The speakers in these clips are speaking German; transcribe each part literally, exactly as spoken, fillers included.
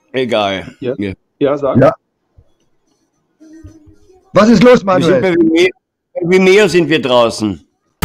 Egal. Ja, Ja. ja sag. Ja. Was ist los, Wir sind Manuel? bei Vimeo, bei Vimeo sind wir draußen.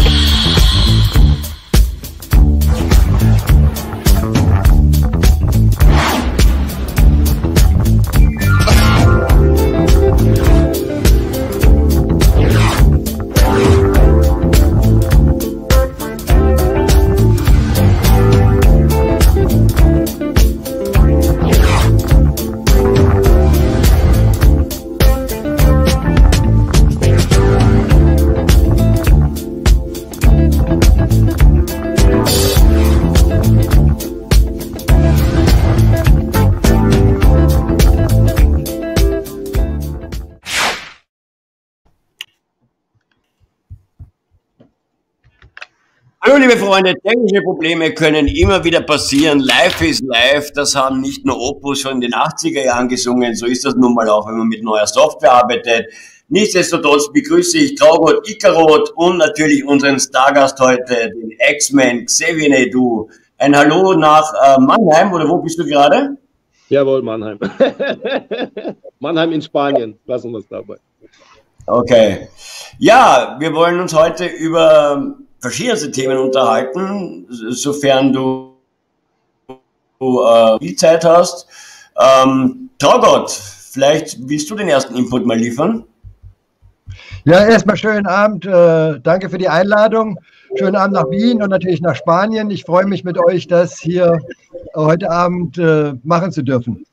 Hallo liebe Freunde, technische Probleme können immer wieder passieren. Life is life, das haben nicht nur Opus schon in den achtziger Jahren gesungen, so ist das nun mal auch, wenn man mit neuer Software arbeitet. Nichtsdestotrotz begrüße ich Traugott Ickarot und natürlich unseren Stargast heute, den X-Men Xavier Naidoo. Ein Hallo nach äh, Mannheim, oder wo bist du gerade? Jawohl, Mannheim. Mannheim in Spanien, lassen wir es dabei. Okay. Ja, wir wollen uns heute über verschiedenste Themen unterhalten, sofern du, du äh, viel Zeit hast. Ähm, Traugott, vielleicht willst du den ersten Input mal liefern? Ja, erstmal schönen Abend. Äh, danke für die Einladung. Schönen Abend nach Wien und natürlich nach Spanien. Ich freue mich mit euch, das hier heute Abend äh, machen zu dürfen.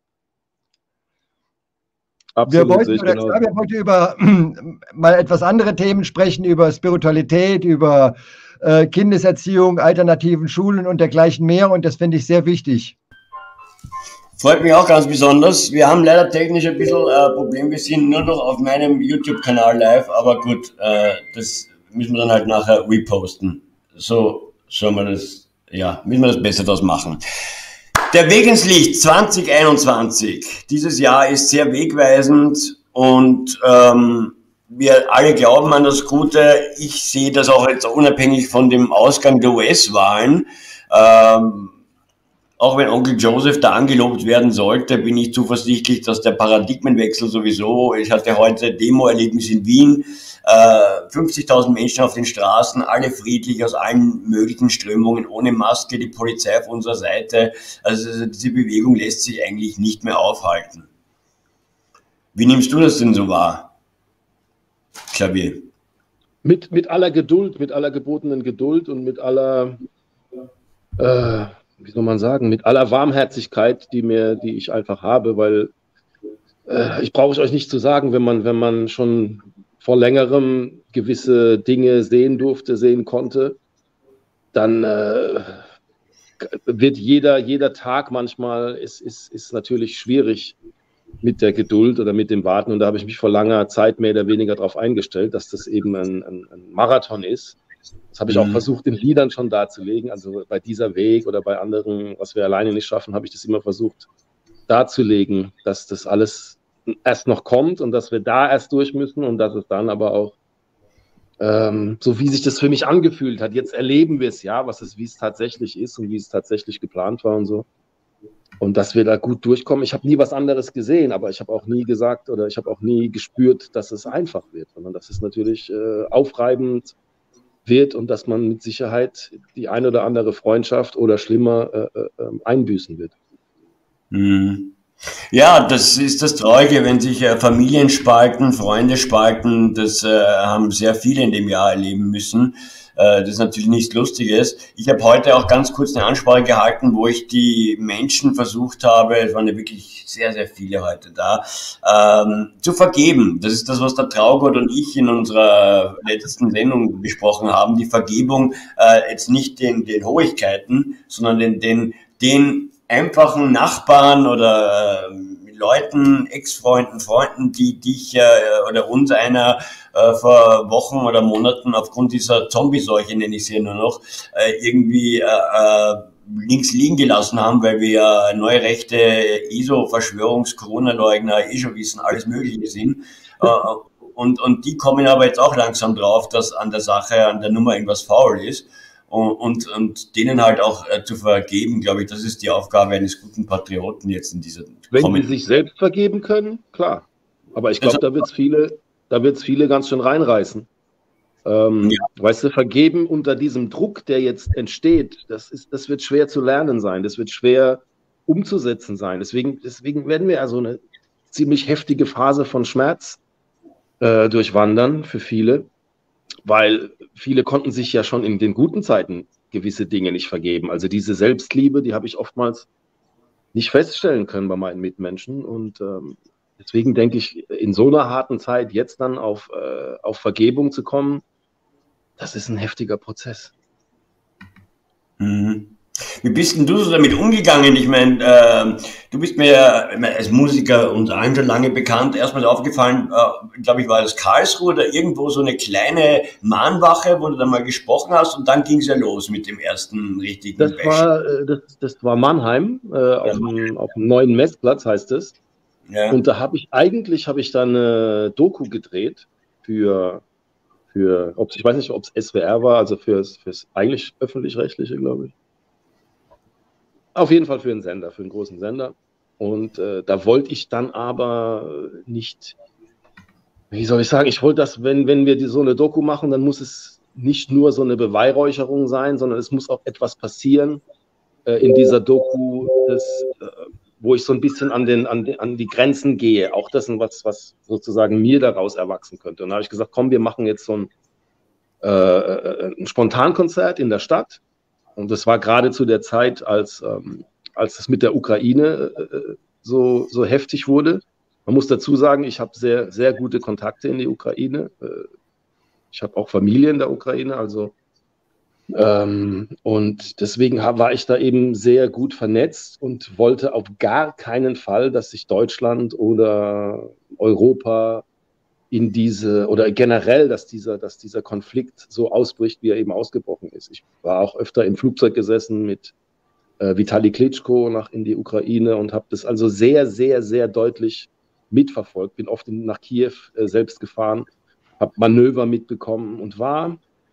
Absolut, wir, wollten, oder, genau. wir wollten über mal etwas andere Themen sprechen, über Spiritualität, über äh, Kindeserziehung, alternativen Schulen und dergleichen mehr. Und das finde ich sehr wichtig. Freut mich auch ganz besonders. Wir haben leider technisch ein bisschen äh, Problem. Wir sind nur noch auf meinem YouTube-Kanal live, aber gut, äh, das müssen wir dann halt nachher reposten. So soll man das, ja, müssen wir das besser draus machen. Der Weg ins Licht zwanzig einundzwanzig. Dieses Jahr ist sehr wegweisend und ähm, wir alle glauben an das Gute. Ich sehe das auch jetzt unabhängig von dem Ausgang der U S-Wahlen. Ähm, Auch wenn Onkel Joseph da angelobt werden sollte, bin ich zuversichtlich, dass der Paradigmenwechsel sowieso, ich hatte heute Demo-Erlebnis in Wien, äh, fünfzigtausend Menschen auf den Straßen, alle friedlich aus allen möglichen Strömungen, ohne Maske, die Polizei auf unserer Seite. Also diese Bewegung lässt sich eigentlich nicht mehr aufhalten. Wie nimmst du das denn so wahr, Xavier? Mit, mit aller Geduld, mit aller gebotenen Geduld und mit aller... Äh, wie soll man sagen, mit aller Warmherzigkeit, die mir, die ich einfach habe, weil äh, ich brauche es euch nicht zu sagen, wenn man, wenn man schon vor längerem gewisse Dinge sehen durfte, sehen konnte, dann äh, wird jeder, jeder Tag manchmal ist, ist, ist natürlich schwierig mit der Geduld oder mit dem Warten. Und da habe ich mich vor langer Zeit mehr oder weniger darauf eingestellt, dass das eben ein, ein, ein Marathon ist. Das habe ich auch versucht, in Liedern schon darzulegen. Also bei dieser Weg oder bei anderen, was wir alleine nicht schaffen, habe ich das immer versucht darzulegen, dass das alles erst noch kommt und dass wir da erst durch müssen und dass es dann aber auch, ähm, so wie sich das für mich angefühlt hat, jetzt erleben wir es ja, was es, wie es tatsächlich ist und wie es tatsächlich geplant war und so. Und dass wir da gut durchkommen. Ich habe nie was anderes gesehen, aber ich habe auch nie gesagt oder ich habe auch nie gespürt, dass es einfach wird, sondern das ist natürlich äh, aufreibend wird und dass man mit Sicherheit die ein oder andere Freundschaft oder schlimmer äh, äh, einbüßen wird. Mhm. Ja, das ist das Traurige, wenn sich äh, Familien spalten, Freunde spalten, das äh, haben sehr viele in dem Jahr erleben müssen. Äh, das ist natürlich nichts Lustiges. Ich habe heute auch ganz kurz eine Ansprache gehalten, wo ich die Menschen versucht habe, es waren ja wirklich sehr, sehr viele heute da, ähm, zu vergeben. Das ist das, was der Traugott und ich in unserer letzten Sendung besprochen haben, die Vergebung äh, jetzt nicht den, den Hoheiten, sondern den, den, den einfachen Nachbarn oder äh, Leuten, Ex-Freunden, Freunden, die dich äh, oder uns einer äh, vor Wochen oder Monaten aufgrund dieser Zombie-Seuche, nenne ich sie ja nur noch, äh, irgendwie äh, äh, links liegen gelassen haben, weil wir ja neue Rechte, I S O, Verschwörungs-, Corona-Leugner, eh schon wissen, alles Mögliche sind. Äh, und, und die kommen aber jetzt auch langsam drauf, dass an der Sache, an der Nummer irgendwas faul ist. und, und, und denen halt auch äh, zu vergeben, glaube ich, das ist die Aufgabe eines guten Patrioten jetzt in dieser Wenn kommenden... sie sich selbst vergeben können, klar. Aber ich glaube, da wird es viele, da wird's viele ganz schön reinreißen. Ähm, ja. Weißt du, vergeben unter diesem Druck, der jetzt entsteht, das ist, das wird schwer zu lernen sein, das wird schwer umzusetzen sein. Deswegen, deswegen werden wir ja so eine ziemlich heftige Phase von Schmerz äh, durchwandern für viele, weil viele konnten sich ja schon in den guten Zeiten gewisse Dinge nicht vergeben. Also diese Selbstliebe, die habe ich oftmals nicht feststellen können bei meinen Mitmenschen. Und ähm, deswegen denke ich, in so einer harten Zeit jetzt dann auf, äh, auf Vergebung zu kommen, das ist ein heftiger Prozess. Mhm. Wie bist denn du so damit umgegangen? Ich meine, äh, du bist mir ja als Musiker und allen schon lange bekannt. Erstmal aufgefallen, äh, glaube ich, war das Karlsruhe oder irgendwo so eine kleine Mahnwache, wo du dann mal gesprochen hast und dann ging es ja los mit dem ersten richtigen Das war, äh, das, das war Mannheim, äh, auf, dem, auf dem neuen Messplatz heißt es. Ja. Und da habe ich eigentlich, habe ich dann eine Doku gedreht für, für ob, ich weiß nicht, ob es S W R war, also fürs, fürs eigentlich öffentlich-rechtliche, glaube ich. Auf jeden Fall für einen Sender, für einen großen Sender. Und äh, da wollte ich dann aber nicht, wie soll ich sagen, ich wollte das, wenn, wenn wir die, so eine Doku machen, dann muss es nicht nur so eine Beweihräucherung sein, sondern es muss auch etwas passieren äh, in dieser Doku, das, äh, wo ich so ein bisschen an, den, an, den, an die Grenzen gehe. Auch das ist was, was sozusagen mir daraus erwachsen könnte. Und da habe ich gesagt, komm, wir machen jetzt so ein, äh, ein Spontankonzert in der Stadt. Und das war gerade zu der Zeit, als, ähm, als es mit der Ukraine äh, so, so heftig wurde. Man muss dazu sagen, ich habe sehr, sehr gute Kontakte in die Ukraine. Äh, ich habe auch Familie in der Ukraine, also ähm, und deswegen war ich da eben sehr gut vernetzt und wollte auf gar keinen Fall, dass sich Deutschland oder Europa in diese, oder generell, dass dieser, dass dieser Konflikt so ausbricht, wie er eben ausgebrochen ist. Ich war auch öfter im Flugzeug gesessen mit äh, Vitali Klitschko nach in die Ukraine und habe das also sehr, sehr, sehr deutlich mitverfolgt. Bin oft in, nach Kiew äh, selbst gefahren, habe Manöver mitbekommen und war,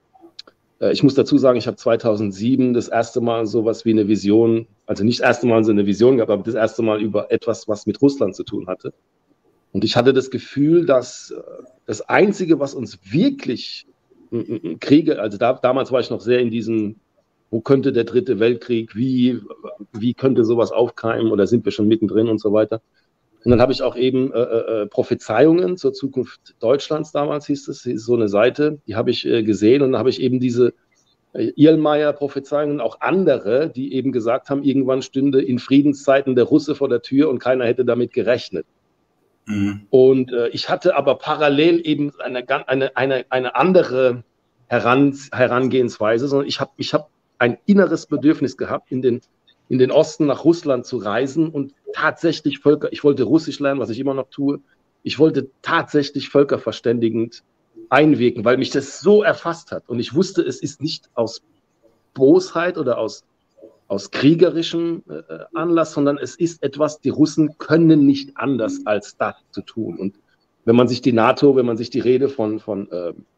äh, ich muss dazu sagen, ich habe zweitausendsieben das erste Mal sowas wie eine Vision, also nicht das erste Mal so eine Vision gehabt, aber das erste Mal über etwas, was mit Russland zu tun hatte. Und ich hatte das Gefühl, dass das Einzige, was uns wirklich Kriege, also da, damals war ich noch sehr in diesem, wo könnte der dritte Weltkrieg, wie, wie könnte sowas aufkeimen oder sind wir schon mittendrin und so weiter. Und dann habe ich auch eben äh, äh, Prophezeiungen zur Zukunft Deutschlands, damals hieß es, hieß so eine Seite, die habe ich äh, gesehen und dann habe ich eben diese äh, Irlmeier-Prophezeiungen, auch andere, die eben gesagt haben, irgendwann stünde in Friedenszeiten der Russe vor der Tür und keiner hätte damit gerechnet. Mhm. Und äh, ich hatte aber parallel eben eine, eine, eine, eine andere Heran, Herangehensweise, sondern ich habe ich hab ein inneres Bedürfnis gehabt, in den, in den Osten nach Russland zu reisen und tatsächlich Völker, ich wollte Russisch lernen, was ich immer noch tue, ich wollte tatsächlich völkerverständigend einwirken, weil mich das so erfasst hat. Und ich wusste, es ist nicht aus Bosheit oder aus aus kriegerischem äh, Anlass, sondern es ist etwas, die Russen können nicht anders als das zu tun. Und wenn man sich die NATO, wenn man sich die Rede von, von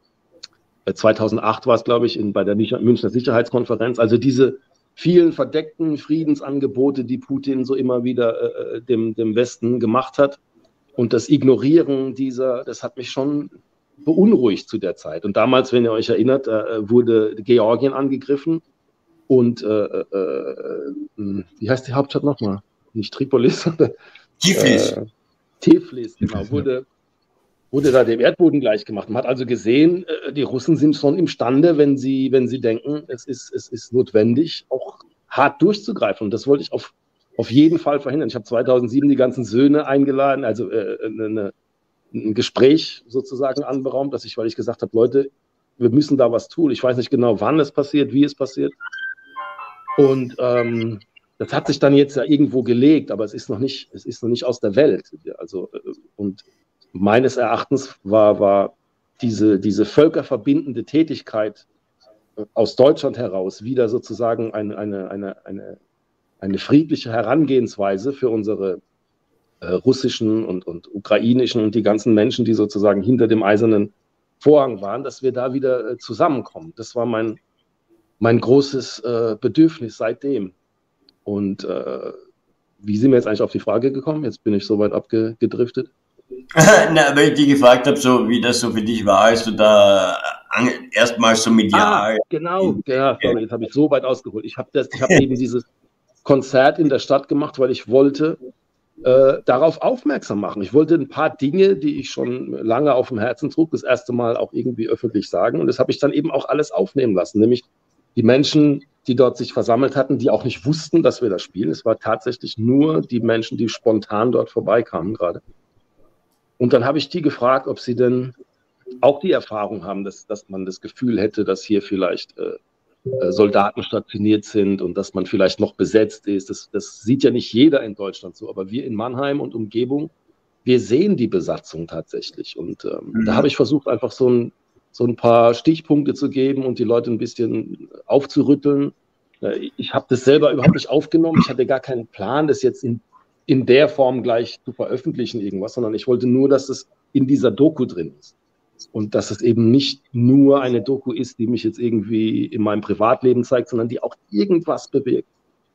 äh, zweitausendacht war es, glaube ich, in, bei der Münchner Sicherheitskonferenz, also diese vielen verdeckten Friedensangebote, die Putin so immer wieder äh, dem, dem Westen gemacht hat und das Ignorieren dieser, das hat mich schon beunruhigt zu der Zeit. Und damals, wenn ihr euch erinnert, äh, wurde Georgien angegriffen. Und äh, äh, wie heißt die Hauptstadt nochmal? Nicht Tripolis, sondern Tiflis. Äh, Tiflis, genau, wurde, wurde da dem Erdboden gleichgemacht. Man hat also gesehen, äh, die Russen sind schon imstande, wenn sie, wenn sie denken, es ist, es ist notwendig, auch hart durchzugreifen. Und das wollte ich auf, auf jeden Fall verhindern. Ich habe zweitausendsieben die ganzen Söhne eingeladen, also äh, eine, ein Gespräch sozusagen anberaumt, dass ich, weil ich gesagt habe, Leute, wir müssen da was tun. Ich weiß nicht genau, wann es passiert, wie es passiert. Und ähm, das hat sich dann jetzt ja irgendwo gelegt, aber es ist noch nicht, es ist noch nicht aus der Welt. Also, und meines Erachtens war, war diese, diese völkerverbindende Tätigkeit aus Deutschland heraus wieder sozusagen eine, eine, eine, eine, eine friedliche Herangehensweise für unsere äh, russischen und, und ukrainischen und die ganzen Menschen, die sozusagen hinter dem eisernen Vorhang waren, dass wir da wieder äh, zusammenkommen. Das war mein mein großes äh, Bedürfnis seitdem. Und äh, wie sind wir jetzt eigentlich auf die Frage gekommen? Jetzt bin ich so weit abgedriftet. Na, weil ich dich gefragt habe, so wie das so für dich war, als du da erstmals so medial. Ah, genau, ja, sorry, jetzt habe ich so weit ausgeholt. Ich habe hab eben dieses Konzert in der Stadt gemacht, weil ich wollte äh, darauf aufmerksam machen. Ich wollte ein paar Dinge, die ich schon lange auf dem Herzen trug, das erste Mal auch irgendwie öffentlich sagen. Und das habe ich dann eben auch alles aufnehmen lassen, nämlich die Menschen, die dort sich versammelt hatten, die auch nicht wussten, dass wir das spielen. Es war tatsächlich nur die Menschen, die spontan dort vorbeikamen gerade. Und dann habe ich die gefragt, ob sie denn auch die Erfahrung haben, dass, dass man das Gefühl hätte, dass hier vielleicht äh, äh, Soldaten stationiert sind und dass man vielleicht noch besetzt ist. Das, das sieht ja nicht jeder in Deutschland so, aber wir in Mannheim und Umgebung, wir sehen die Besatzung tatsächlich. Und ähm, mhm. da habe ich versucht, einfach so ein, so ein paar Stichpunkte zu geben und die Leute ein bisschen aufzurütteln. Ich habe das selber überhaupt nicht aufgenommen. Ich hatte gar keinen Plan, das jetzt in in der Form gleich zu veröffentlichen irgendwas, sondern ich wollte nur, dass es in dieser Doku drin ist. Und dass es eben nicht nur eine Doku ist, die mich jetzt irgendwie in meinem Privatleben zeigt, sondern die auch irgendwas bewirkt.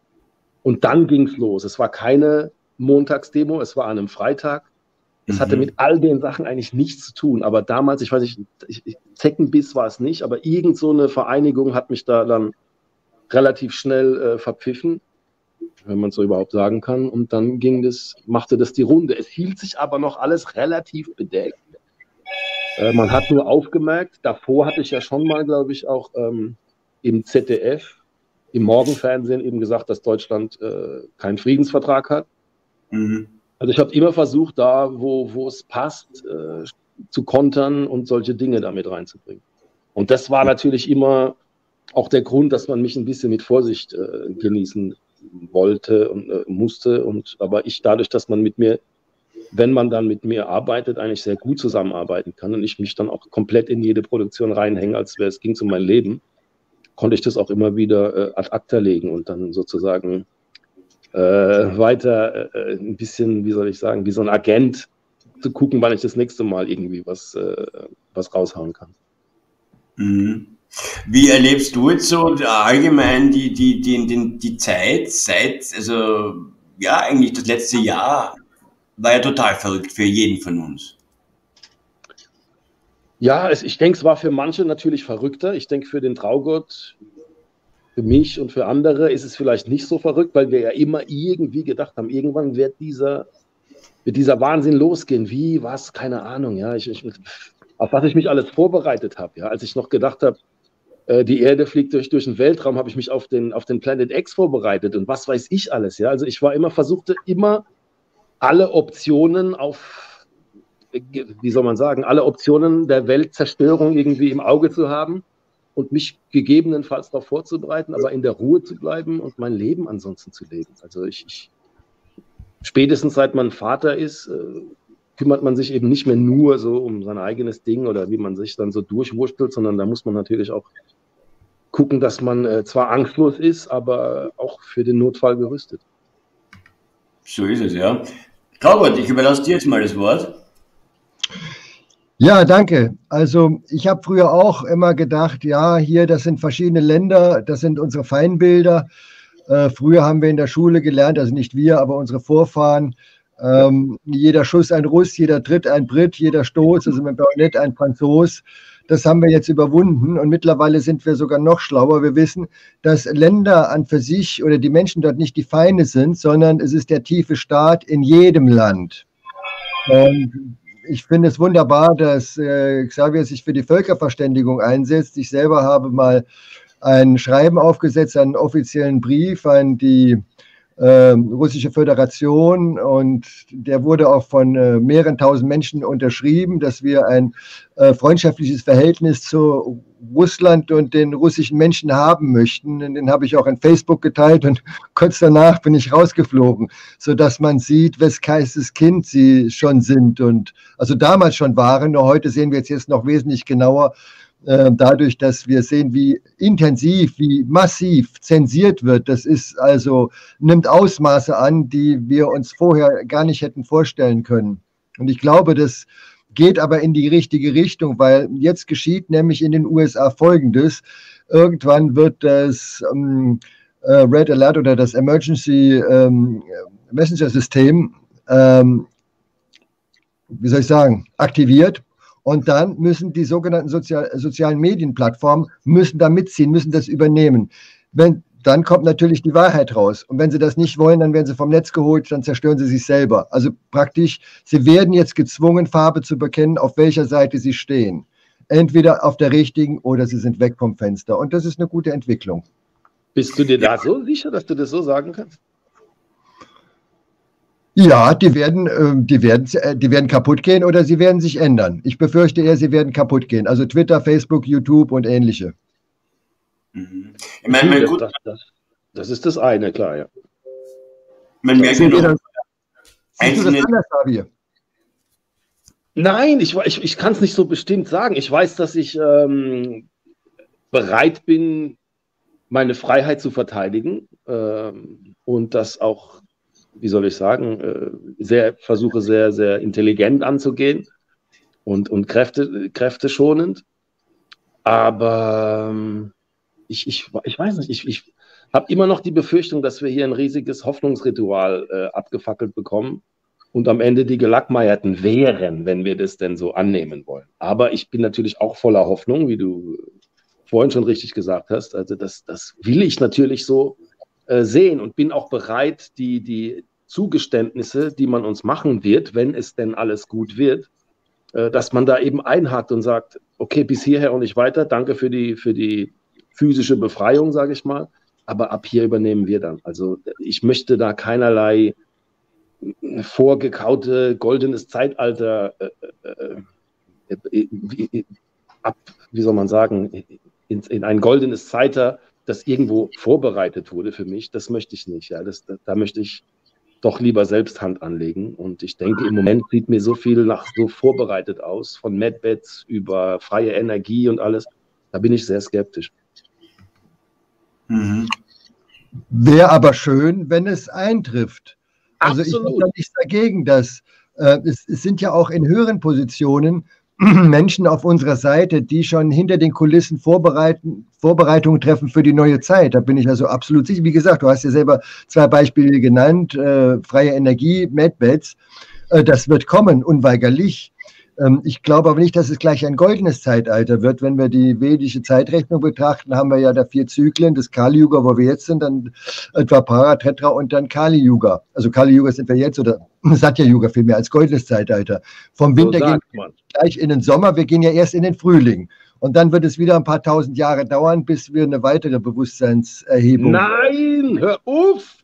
Und dann ging es los. Es war keine Montagsdemo, es war an einem Freitag. Es mhm. hatte mit all den Sachen eigentlich nichts zu tun. Aber damals, ich weiß nicht, ich, ich, Zeckenbiss war es nicht, aber irgend so eine Vereinigung hat mich da dann relativ schnell äh, verpfiffen, wenn man es so überhaupt sagen kann. Und dann ging das, machte das die Runde. Es hielt sich aber noch alles relativ bedeckt. Äh, man hat nur aufgemerkt, davor hatte ich ja schon mal, glaube ich, auch ähm, im Z D F, im Morgenfernsehen eben gesagt, dass Deutschland äh, keinen Friedensvertrag hat. Mhm. Also ich habe immer versucht, da, wo, wo es passt, äh, zu kontern und solche Dinge damit reinzubringen. Und das war natürlich immer auch der Grund, dass man mich ein bisschen mit Vorsicht äh, genießen wollte und äh, musste. Und aber ich, dadurch, dass man mit mir, wenn man dann mit mir arbeitet, eigentlich sehr gut zusammenarbeiten kann und ich mich dann auch komplett in jede Produktion reinhänge, als wäre es ging um mein Leben, konnte ich das auch immer wieder äh, ad acta legen und dann sozusagen äh, weiter äh, ein bisschen, wie soll ich sagen, wie so ein Agent zu gucken, wann ich das nächste Mal irgendwie was, äh, was raushauen kann. Mhm. Wie erlebst du jetzt so allgemein die, die, die, die, die Zeit seit, also ja, eigentlich das letzte Jahr war ja total verrückt für jeden von uns. Ja, es, ich denke, es war für manche natürlich verrückter. Ich denke, für den Traugott, für mich und für andere ist es vielleicht nicht so verrückt, weil wir ja immer irgendwie gedacht haben, irgendwann wird dieser, wird dieser Wahnsinn losgehen. Wie, was, keine Ahnung. Ja, ich, ich, auf was ich mich alles vorbereitet habe. Ja, als ich noch gedacht habe, die Erde fliegt durch, durch den Weltraum, habe ich mich auf den, auf den Planet X vorbereitet und was weiß ich alles. Ja? Also ich war immer, versuchte immer alle Optionen auf, wie soll man sagen, alle Optionen der Weltzerstörung irgendwie im Auge zu haben und mich gegebenenfalls darauf vorzubereiten, aber in der Ruhe zu bleiben und mein Leben ansonsten zu leben. Also ich, ich spätestens seit man Vater ist, äh, kümmert man sich eben nicht mehr nur so um sein eigenes Ding oder wie man sich dann so durchwurstelt, sondern da muss man natürlich auch gucken, dass man äh, zwar angstlos ist, aber auch für den Notfall gerüstet. So ist es, ja. Traugott, ich überlasse dir jetzt mal das Wort. Ja, danke. Also ich habe früher auch immer gedacht, ja, hier, das sind verschiedene Länder, das sind unsere Feindbilder. Äh, früher haben wir in der Schule gelernt, also nicht wir, aber unsere Vorfahren, ähm, jeder Schuss ein Russ, jeder Tritt ein Brit, jeder Stoß, also mit Bajonett ein Franzos. Das haben wir jetzt überwunden und mittlerweile sind wir sogar noch schlauer. Wir wissen, dass Länder an für sich oder die Menschen dort nicht die Feinde sind, sondern es ist der tiefe Staat in jedem Land. Und ich finde es wunderbar, dass äh, Xavier sich für die Völkerverständigung einsetzt. Ich selber habe mal ein Schreiben aufgesetzt, einen offiziellen Brief an die äh, Russische Föderation und der wurde auch von äh, mehreren tausend Menschen unterschrieben, dass wir ein äh, freundschaftliches Verhältnis zu Russland und den russischen Menschen haben möchten. Und den habe ich auch in Facebook geteilt und kurz danach bin ich rausgeflogen, sodass man sieht, wes Geistes Kind sie schon sind und also damals schon waren. Nur heute sehen wir es jetzt noch wesentlich genauer, dadurch, dass wir sehen, wie intensiv, wie massiv zensiert wird. Das ist also, nimmt Ausmaße an, die wir uns vorher gar nicht hätten vorstellen können. Und ich glaube, dass geht aber in die richtige Richtung, weil jetzt geschieht nämlich in den U S A Folgendes. Irgendwann wird das ähm, äh, Red Alert oder das Emergency ähm, Messenger System, ähm, wie soll ich sagen, aktiviert. Und dann müssen die sogenannten Sozial sozialen Medienplattformen müssen da mitziehen, müssen das übernehmen. Wenn, dann kommt natürlich die Wahrheit raus. Und wenn sie das nicht wollen, dann werden sie vom Netz geholt, dann zerstören sie sich selber. Also praktisch, sie werden jetzt gezwungen, Farbe zu bekennen, auf welcher Seite sie stehen. Entweder auf der richtigen oder sie sind weg vom Fenster. Und das ist eine gute Entwicklung. Bist du dir da so sicher, dass du das so sagen kannst? Ja, die werden, die, werden, die werden kaputt gehen oder sie werden sich ändern. Ich befürchte eher, sie werden kaputt gehen. Also Twitter, Facebook, YouTube und ähnliche. Mhm. Ich meine, das, das, das, das ist das eine, klar, ja. Man merkt ja noch, einzelne... das anders, Xavier? Nein, ich, ich, ich kann es nicht so bestimmt sagen. Ich weiß, dass ich ähm, bereit bin, meine Freiheit zu verteidigen ähm, und das auch, wie soll ich sagen, äh, sehr, versuche sehr, sehr intelligent anzugehen und, und Kräfte, kräfteschonend. Aber ähm, ich, ich, ich weiß nicht, ich, ich habe immer noch die Befürchtung, dass wir hier ein riesiges Hoffnungsritual äh, abgefackelt bekommen und am Ende die Gelackmeierten wären, wenn wir das denn so annehmen wollen. Aber ich bin natürlich auch voller Hoffnung, wie du vorhin schon richtig gesagt hast. Also das, das will ich natürlich so äh, sehen und bin auch bereit, die, die Zugeständnisse, die man uns machen wird, wenn es denn alles gut wird, äh, dass man da eben einhakt und sagt, okay, bis hierher und nicht weiter, danke für die, für die physische Befreiung, sage ich mal, aber ab hier übernehmen wir dann. Also ich möchte da keinerlei vorgekaute goldenes Zeitalter äh, äh, äh, ab, wie soll man sagen, in, in ein goldenes Zeitalter, das irgendwo vorbereitet wurde für mich, das möchte ich nicht. Ja, das, da, da möchte ich doch lieber selbst Hand anlegen. Und ich denke, im Moment sieht mir so viel nach so vorbereitet aus, von Medbeds über freie Energie und alles. Da bin ich sehr skeptisch. Mhm. Wäre aber schön, wenn es eintrifft. Also Absolut. Ich bin da nichts dagegen, dass äh, es, es sind ja auch in höheren Positionen Menschen auf unserer Seite, die schon hinter den Kulissen vorbereiten, Vorbereitungen treffen für die neue Zeit. Da bin ich also absolut sicher. Wie gesagt, du hast ja selber zwei Beispiele genannt, äh, freie Energie, Medbeds. Äh, das wird kommen, unweigerlich. Ähm, ich glaube aber nicht, dass es gleich ein goldenes Zeitalter wird. Wenn wir die vedische Zeitrechnung betrachten, haben wir ja da vier Zyklen, das Kali-Yuga, wo wir jetzt sind, dann Dwapara, Tetra und dann Kali-Yuga. Also Kali-Yuga sind wir jetzt, oder Satya-Yuga vielmehr als goldenes Zeitalter. Vom Winter so gehen wir gleich in den Sommer, wir gehen ja erst in den Frühling. Und dann wird es wieder ein paar tausend Jahre dauern, bis wir eine weitere Bewusstseinserhebung... Nein, hör auf!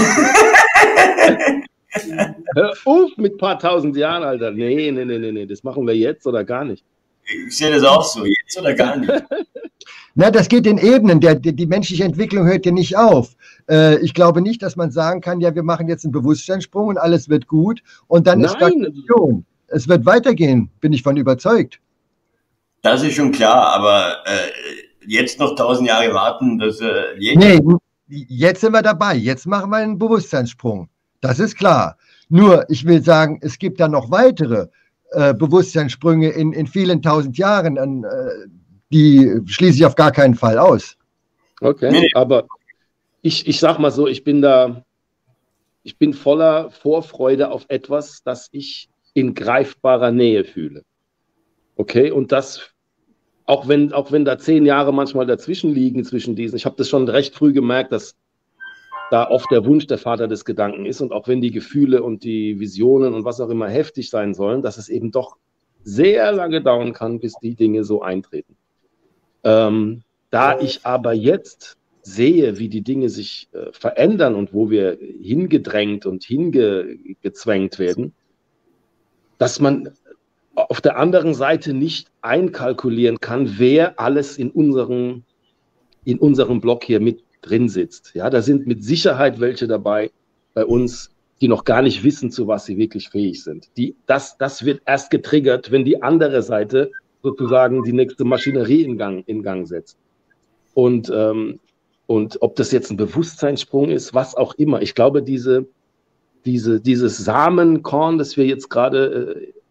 Hör auf mit ein paar tausend Jahren, Alter. Nee, nee, nee, nee, das machen wir jetzt oder gar nicht. Ich sehe das auch so, jetzt oder gar nicht. Na, das geht in Ebenen. Der, die, die menschliche Entwicklung hört ja nicht auf. Äh, ich glaube nicht, dass man sagen kann, ja, wir machen jetzt einen Bewusstseinssprung und alles wird gut und dann Nein. ist Stagnation. Es wird weitergehen, bin ich von überzeugt. Das ist schon klar, aber äh, jetzt noch tausend Jahre warten, dass äh, jeder... Nee, jetzt sind wir dabei. Jetzt machen wir einen Bewusstseinssprung. Das ist klar. Nur, ich will sagen, es gibt da noch weitere äh, Bewusstseinssprünge in, in vielen tausend Jahren, an, äh, die schließe ich auf gar keinen Fall aus. Okay, nee. Aber ich, ich sag mal so, ich bin da, ich bin voller Vorfreude auf etwas, das ich in greifbarer Nähe fühle. Okay, und das, auch wenn, auch wenn da zehn Jahre manchmal dazwischen liegen, zwischen diesen, ich habe das schon recht früh gemerkt, dass da oft der Wunsch der Vater des Gedanken ist und auch wenn die Gefühle und die Visionen und was auch immer heftig sein sollen, dass es eben doch sehr lange dauern kann, bis die Dinge so eintreten. Ähm, da ich aber jetzt sehe, wie die Dinge sich äh, verändern und wo wir hingedrängt und hingezwängt werden, dass man auf der anderen Seite nicht einkalkulieren kann, wer alles in unserem, in unserem Block hier mit drin sitzt. Ja, da sind mit Sicherheit welche dabei bei uns, die noch gar nicht wissen, zu was sie wirklich fähig sind. Die, das, das wird erst getriggert, wenn die andere Seite sozusagen die nächste Maschinerie in Gang, in Gang setzt. Und, ähm, und ob das jetzt ein Bewusstseinssprung ist, was auch immer. Ich glaube, diese, diese, dieses Samenkorn, das wir jetzt gerade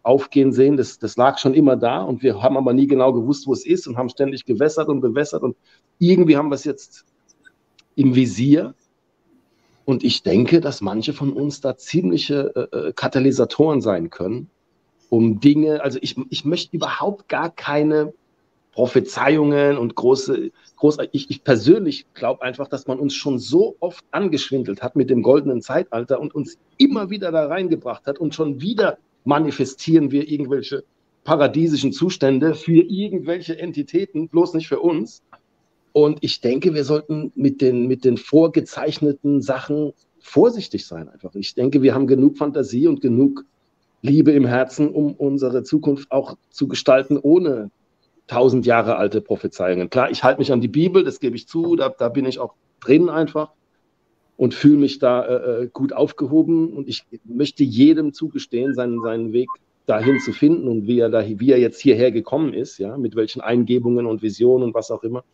aufgehen sehen. Das, das lag schon immer da und wir haben aber nie genau gewusst, wo es ist und haben ständig gewässert und bewässert und irgendwie haben wir es jetzt im Visier. Und ich denke, dass manche von uns da ziemliche äh, Katalysatoren sein können, um Dinge, also ich, ich möchte überhaupt gar keine Prophezeiungen und große, groß, ich, ich persönlich glaube einfach, dass man uns schon so oft angeschwindelt hat mit dem goldenen Zeitalter und uns immer wieder da reingebracht hat und schon wieder manifestieren wir irgendwelche paradiesischen Zustände für irgendwelche Entitäten, bloß nicht für uns. Und ich denke, wir sollten mit den, mit den vorgezeichneten Sachen vorsichtig sein einfach. Ich denke, wir haben genug Fantasie und genug Liebe im Herzen, um unsere Zukunft auch zu gestalten, ohne tausend Jahre alte Prophezeiungen. Klar, ich halte mich an die Bibel, das gebe ich zu, da, da bin ich auch drin einfach und fühle mich da äh, gut aufgehoben. Und ich möchte jedem zugestehen, seinen, seinen Weg dahin zu finden und wie er, da, wie er jetzt hierher gekommen ist, ja, mit welchen Eingebungen und Visionen und was auch immer.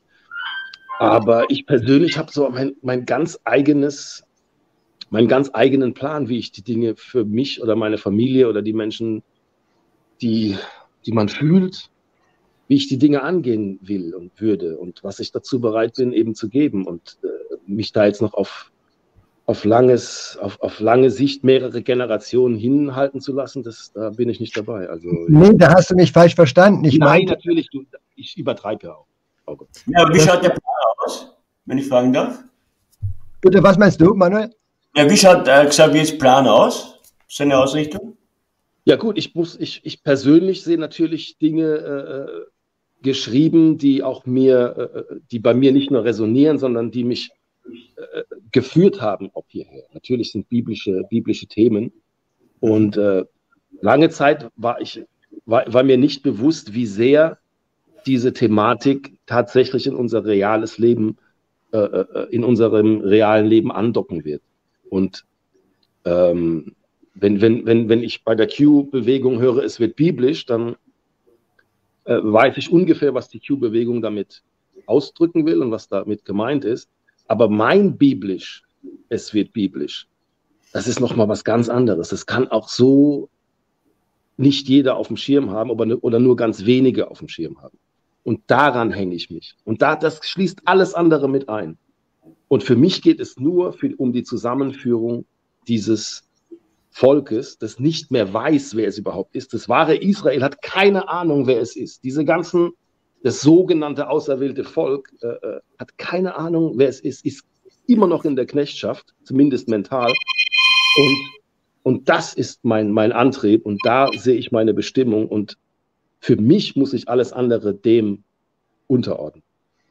Aber ich persönlich habe so mein, mein ganz eigenes, meinen ganz eigenen Plan, wie ich die Dinge für mich oder meine Familie oder die Menschen, die, die man fühlt, wie ich die Dinge angehen will und würde und was ich dazu bereit bin, eben zu geben. Und äh, mich da jetzt noch auf, auf, langes, auf, auf lange Sicht mehrere Generationen hinhalten zu lassen, das, da bin ich nicht dabei. Also, nee, da hast du mich falsch verstanden. Ich nein, meinte, natürlich, du, ich übertreibe ja auch. Oh Gott. Ja, wie schaut der Plan aus, wenn ich fragen darf? Bitte, was meinst du, Manuel? Ja, wie schaut äh, Xaviers Plan aus? Seine Ausrichtung? Ja gut, ich muss, ich, ich persönlich sehe natürlich Dinge äh, geschrieben, die auch mir, äh, die bei mir nicht nur resonieren, sondern die mich äh, geführt haben auch hierher. Natürlich sind biblische, biblische Themen. Und äh, lange Zeit war ich, war, war mir nicht bewusst, wie sehr diese Thematik tatsächlich in unser reales Leben, äh, in unserem realen Leben andocken wird. Und ähm, wenn, wenn, wenn, wenn ich bei der Q-Bewegung höre, es wird biblisch, dann äh, weiß ich ungefähr, was die Q-Bewegung damit ausdrücken will und was damit gemeint ist. Aber mein biblisch, es wird biblisch, das ist nochmal was ganz anderes. Das kann auch so nicht jeder auf dem Schirm haben oder, oder nur ganz wenige auf dem Schirm haben. Und daran hänge ich mich. Und da, das schließt alles andere mit ein. Und für mich geht es nur für, um die Zusammenführung dieses Volkes, das nicht mehr weiß, wer es überhaupt ist. Das wahre Israel hat keine Ahnung, wer es ist. Diese ganzen, das sogenannte auserwählte Volk äh, hat keine Ahnung, wer es ist, ist immer noch in der Knechtschaft, zumindest mental. Und, und das ist mein, mein Antrieb und da sehe ich meine Bestimmung und für mich muss ich alles andere dem unterordnen.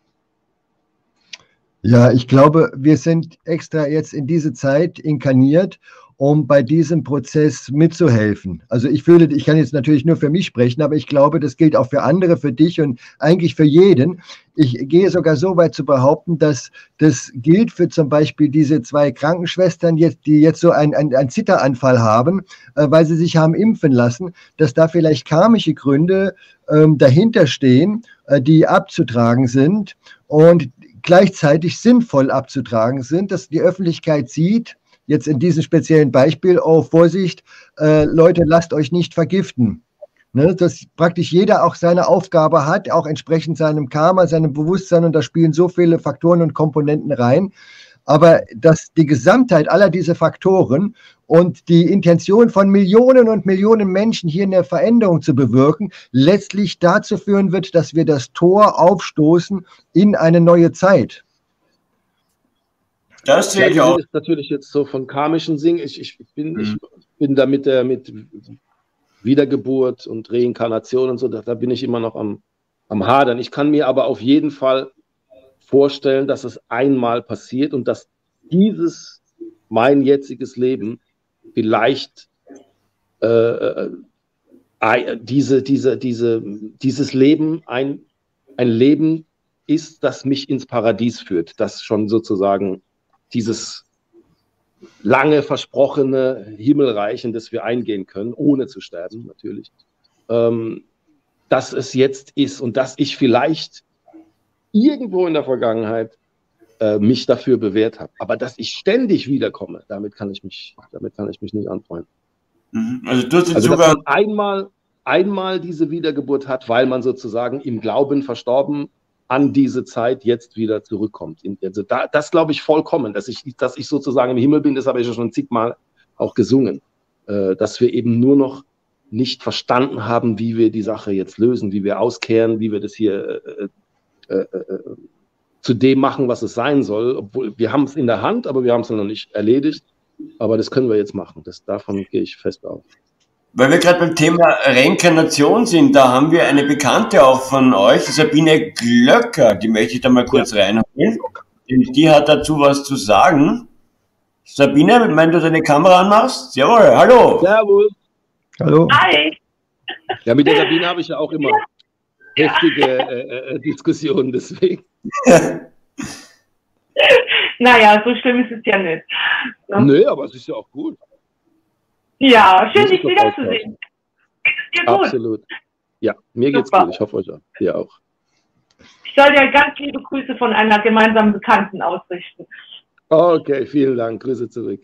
Ja, ich glaube, wir sind extra jetzt in diese Zeit inkarniert, um bei diesem Prozess mitzuhelfen. Also ich fühle, ich kann jetzt natürlich nur für mich sprechen, aber ich glaube, das gilt auch für andere, für dich und eigentlich für jeden. Ich gehe sogar so weit zu behaupten, dass das gilt für zum Beispiel diese zwei Krankenschwestern, jetzt, die jetzt so einen ein Zitteranfall haben, äh, weil sie sich haben impfen lassen, dass da vielleicht karmische Gründe ähm, dahinter stehen, äh, die abzutragen sind und gleichzeitig sinnvoll abzutragen sind, dass die Öffentlichkeit sieht, jetzt in diesem speziellen Beispiel, oh Vorsicht, äh, Leute, lasst euch nicht vergiften. Ne, dass praktisch jeder auch seine Aufgabe hat, auch entsprechend seinem Karma, seinem Bewusstsein, und da spielen so viele Faktoren und Komponenten rein. Aber dass die Gesamtheit aller dieser Faktoren und die Intention von Millionen und Millionen Menschen hier eine Veränderung zu bewirken, letztlich dazu führen wird, dass wir das Tor aufstoßen in eine neue Zeit. Das sehe ich auch. Das ist natürlich jetzt so von karmischen Singen. Ich, ich, bin, mhm. ich bin da mit der mit Wiedergeburt und Reinkarnation und so, da, da bin ich immer noch am, am Hadern. Ich kann mir aber auf jeden Fall vorstellen, dass es einmal passiert und dass dieses, mein jetziges Leben, vielleicht äh, äh, diese, diese, diese, dieses Leben ein, ein Leben ist, das mich ins Paradies führt, das schon sozusagen dieses lange versprochene Himmelreich, in das wir eingehen können, ohne zu sterben natürlich, ähm, dass es jetzt ist und dass ich vielleicht irgendwo in der Vergangenheit äh, mich dafür bewährt habe. Aber dass ich ständig wiederkomme, damit kann ich mich, damit kann ich mich nicht anfreunden. Also, du hast also dass sogar man einmal, einmal diese Wiedergeburt hat, weil man sozusagen im Glauben verstorben an diese Zeit jetzt wieder zurückkommt. Also da, das glaube ich vollkommen, dass ich, dass ich sozusagen im Himmel bin, das habe ich ja schon zigmal auch gesungen, äh, dass wir eben nur noch nicht verstanden haben, wie wir die Sache jetzt lösen, wie wir auskehren, wie wir das hier äh, äh, äh, zu dem machen, was es sein soll. Obwohl wir haben es in der Hand, aber wir haben es noch nicht erledigt. Aber das können wir jetzt machen. Das, davon gehe ich fest aus. Weil wir gerade beim Thema Reinkarnation sind, da haben wir eine Bekannte auch von euch, Sabine Glöcker, die möchte ich da mal kurz ja. reinholen. Die hat dazu was zu sagen. Sabine, wenn du deine Kamera anmachst? Jawohl, hallo. Servus. Hallo. Hi. Ja, mit der Sabine habe ich ja auch immer heftige äh, äh, Diskussionen, deswegen. Naja, so schlimm ist es ja nicht. Ne? Nö, aber es ist ja auch gut. Ja, schön, dich wiederzusehen. Geht es dir gut? Absolut. Ja, mir geht's Super. gut. Ich hoffe euch auch. Dir auch. Ich soll dir ganz liebe Grüße von einer gemeinsamen Bekannten ausrichten. Okay, vielen Dank. Grüße zurück.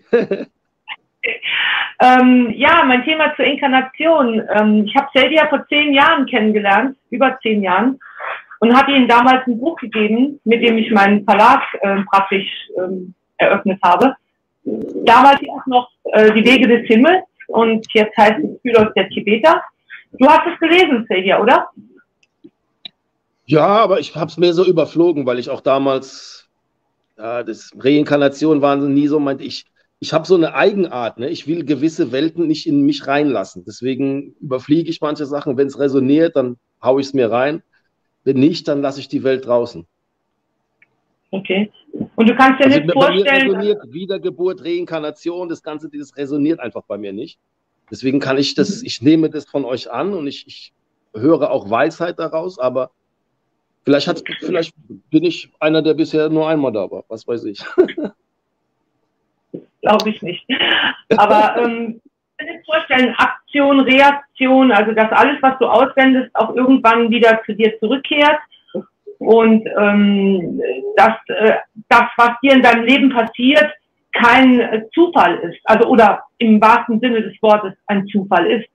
ähm, ja, mein Thema zur Inkarnation. Ähm, ich habe Seldi ja vor zehn Jahren kennengelernt, über zehn Jahren, und hatte ihm damals ein Buch gegeben, mit dem ich meinen Verlag äh, praktisch ähm, eröffnet habe. Damals auch noch äh, Die Wege des Himmels, und jetzt heißt es Phylos der Tibeter. Du hast es gelesen, Seldi, oder? Ja, aber ich habe es mir so überflogen, weil ich auch damals, ja, das Reinkarnation waren nie so, meinte ich, ich habe so eine Eigenart, ne? Ich will gewisse Welten nicht in mich reinlassen. Deswegen überfliege ich manche Sachen. Wenn es resoniert, dann haue ich es mir rein. Wenn nicht, dann lasse ich die Welt draußen. Okay. Und du kannst dir also nicht bei vorstellen... Mir resoniert Wiedergeburt, Reinkarnation, das Ganze, das resoniert einfach bei mir nicht. Deswegen kann ich das, ich nehme das von euch an und ich, ich höre auch Weisheit daraus, aber vielleicht, hat's, vielleicht bin ich einer, der bisher nur einmal da war, was weiß ich. Glaube ich nicht. Aber ähm, ich kann mir vorstellen, Aktion, Reaktion, also dass alles, was du aussendest, auch irgendwann wieder zu dir zurückkehrt. Und ähm, dass äh, das, was dir in deinem Leben passiert, kein äh, Zufall ist. Also oder im wahrsten Sinne des Wortes ein Zufall ist.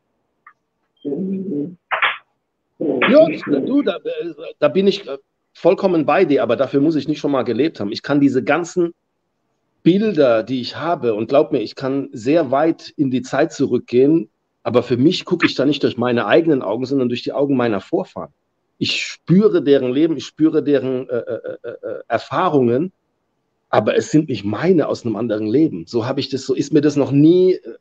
Ja, du, da, da bin ich vollkommen bei dir, aber dafür muss ich nicht schon mal gelebt haben. Ich kann diese ganzen Bilder, die ich habe, und glaub mir, ich kann sehr weit in die Zeit zurückgehen, aber für mich gucke ich da nicht durch meine eigenen Augen, sondern durch die Augen meiner Vorfahren. Ich spüre deren Leben, ich spüre deren äh, äh, äh, Erfahrungen, aber es sind nicht meine aus einem anderen Leben. So habe ich das, so ist mir das noch nie äh,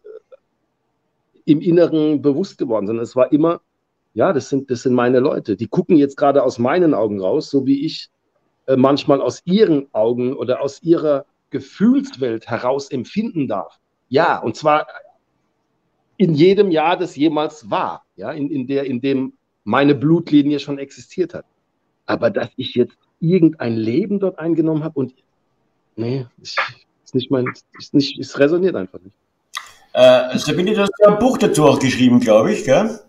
im Inneren bewusst geworden, sondern es war immer, ja, das sind, das sind meine Leute. Die gucken jetzt gerade aus meinen Augen raus, so wie ich äh, manchmal aus ihren Augen oder aus ihrer Gefühlswelt heraus empfinden darf. Ja, und zwar in jedem Jahr, das jemals war, ja, in, in, der, in dem meine Blutlinie schon existiert hat. Aber dass ich jetzt irgendein Leben dort eingenommen habe und nee, ich, ist nicht mein, ist nicht, es resoniert einfach nicht. Äh, Sabine, du hast ja ein Buch dazu auch geschrieben, glaube ich, gell?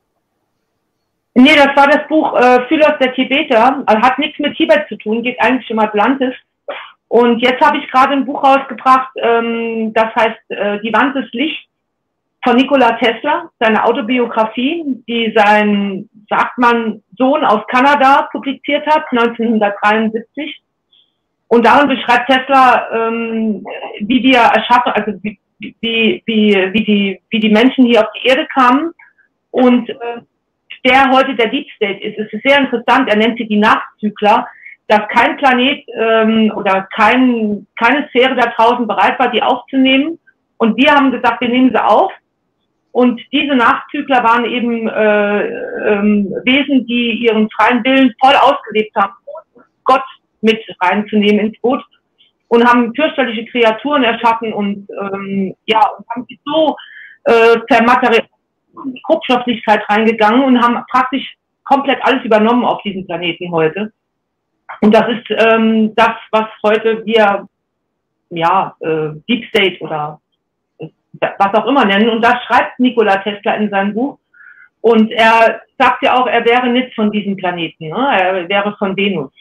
Nee, das war das Buch äh, Phylos der Tibeter. Also hat nichts mit Tibet zu tun, geht eigentlich um Atlantis. Und jetzt habe ich gerade ein Buch rausgebracht, ähm, das heißt äh, Die Wand des Lichts von Nikola Tesla, seine Autobiografie, die sein, sagt man, Sohn aus Kanada publiziert hat, neunzehnhundertdreiundsiebzig. Und darin beschreibt Tesla, ähm, wie wir erschaffen, also wie, wie, wie, wie, die, wie die Menschen hier auf die Erde kamen und äh, der heute der Deep State ist. Es ist sehr interessant, er nennt sie die Nachzügler, dass kein Planet ähm, oder kein, keine Sphäre da draußen bereit war, die aufzunehmen. Und wir haben gesagt, wir nehmen sie auf. Und diese Nachzügler waren eben äh, ähm, Wesen, die ihren freien Willen voll ausgelebt haben, Gott mit reinzunehmen ins Boot, und haben fürchterliche Kreaturen erschaffen und ähm, ja, und haben sich so äh, vermaterialisiert, Grobstofflichkeit reingegangen und haben praktisch komplett alles übernommen auf diesem Planeten heute. Und das ist ähm, das, was heute wir ja äh, Deep State oder was auch immer nennen. Und das schreibt Nikola Tesla in seinem Buch. Und er sagt ja auch, er wäre nicht von diesem Planeten, ne? Er wäre von Venus.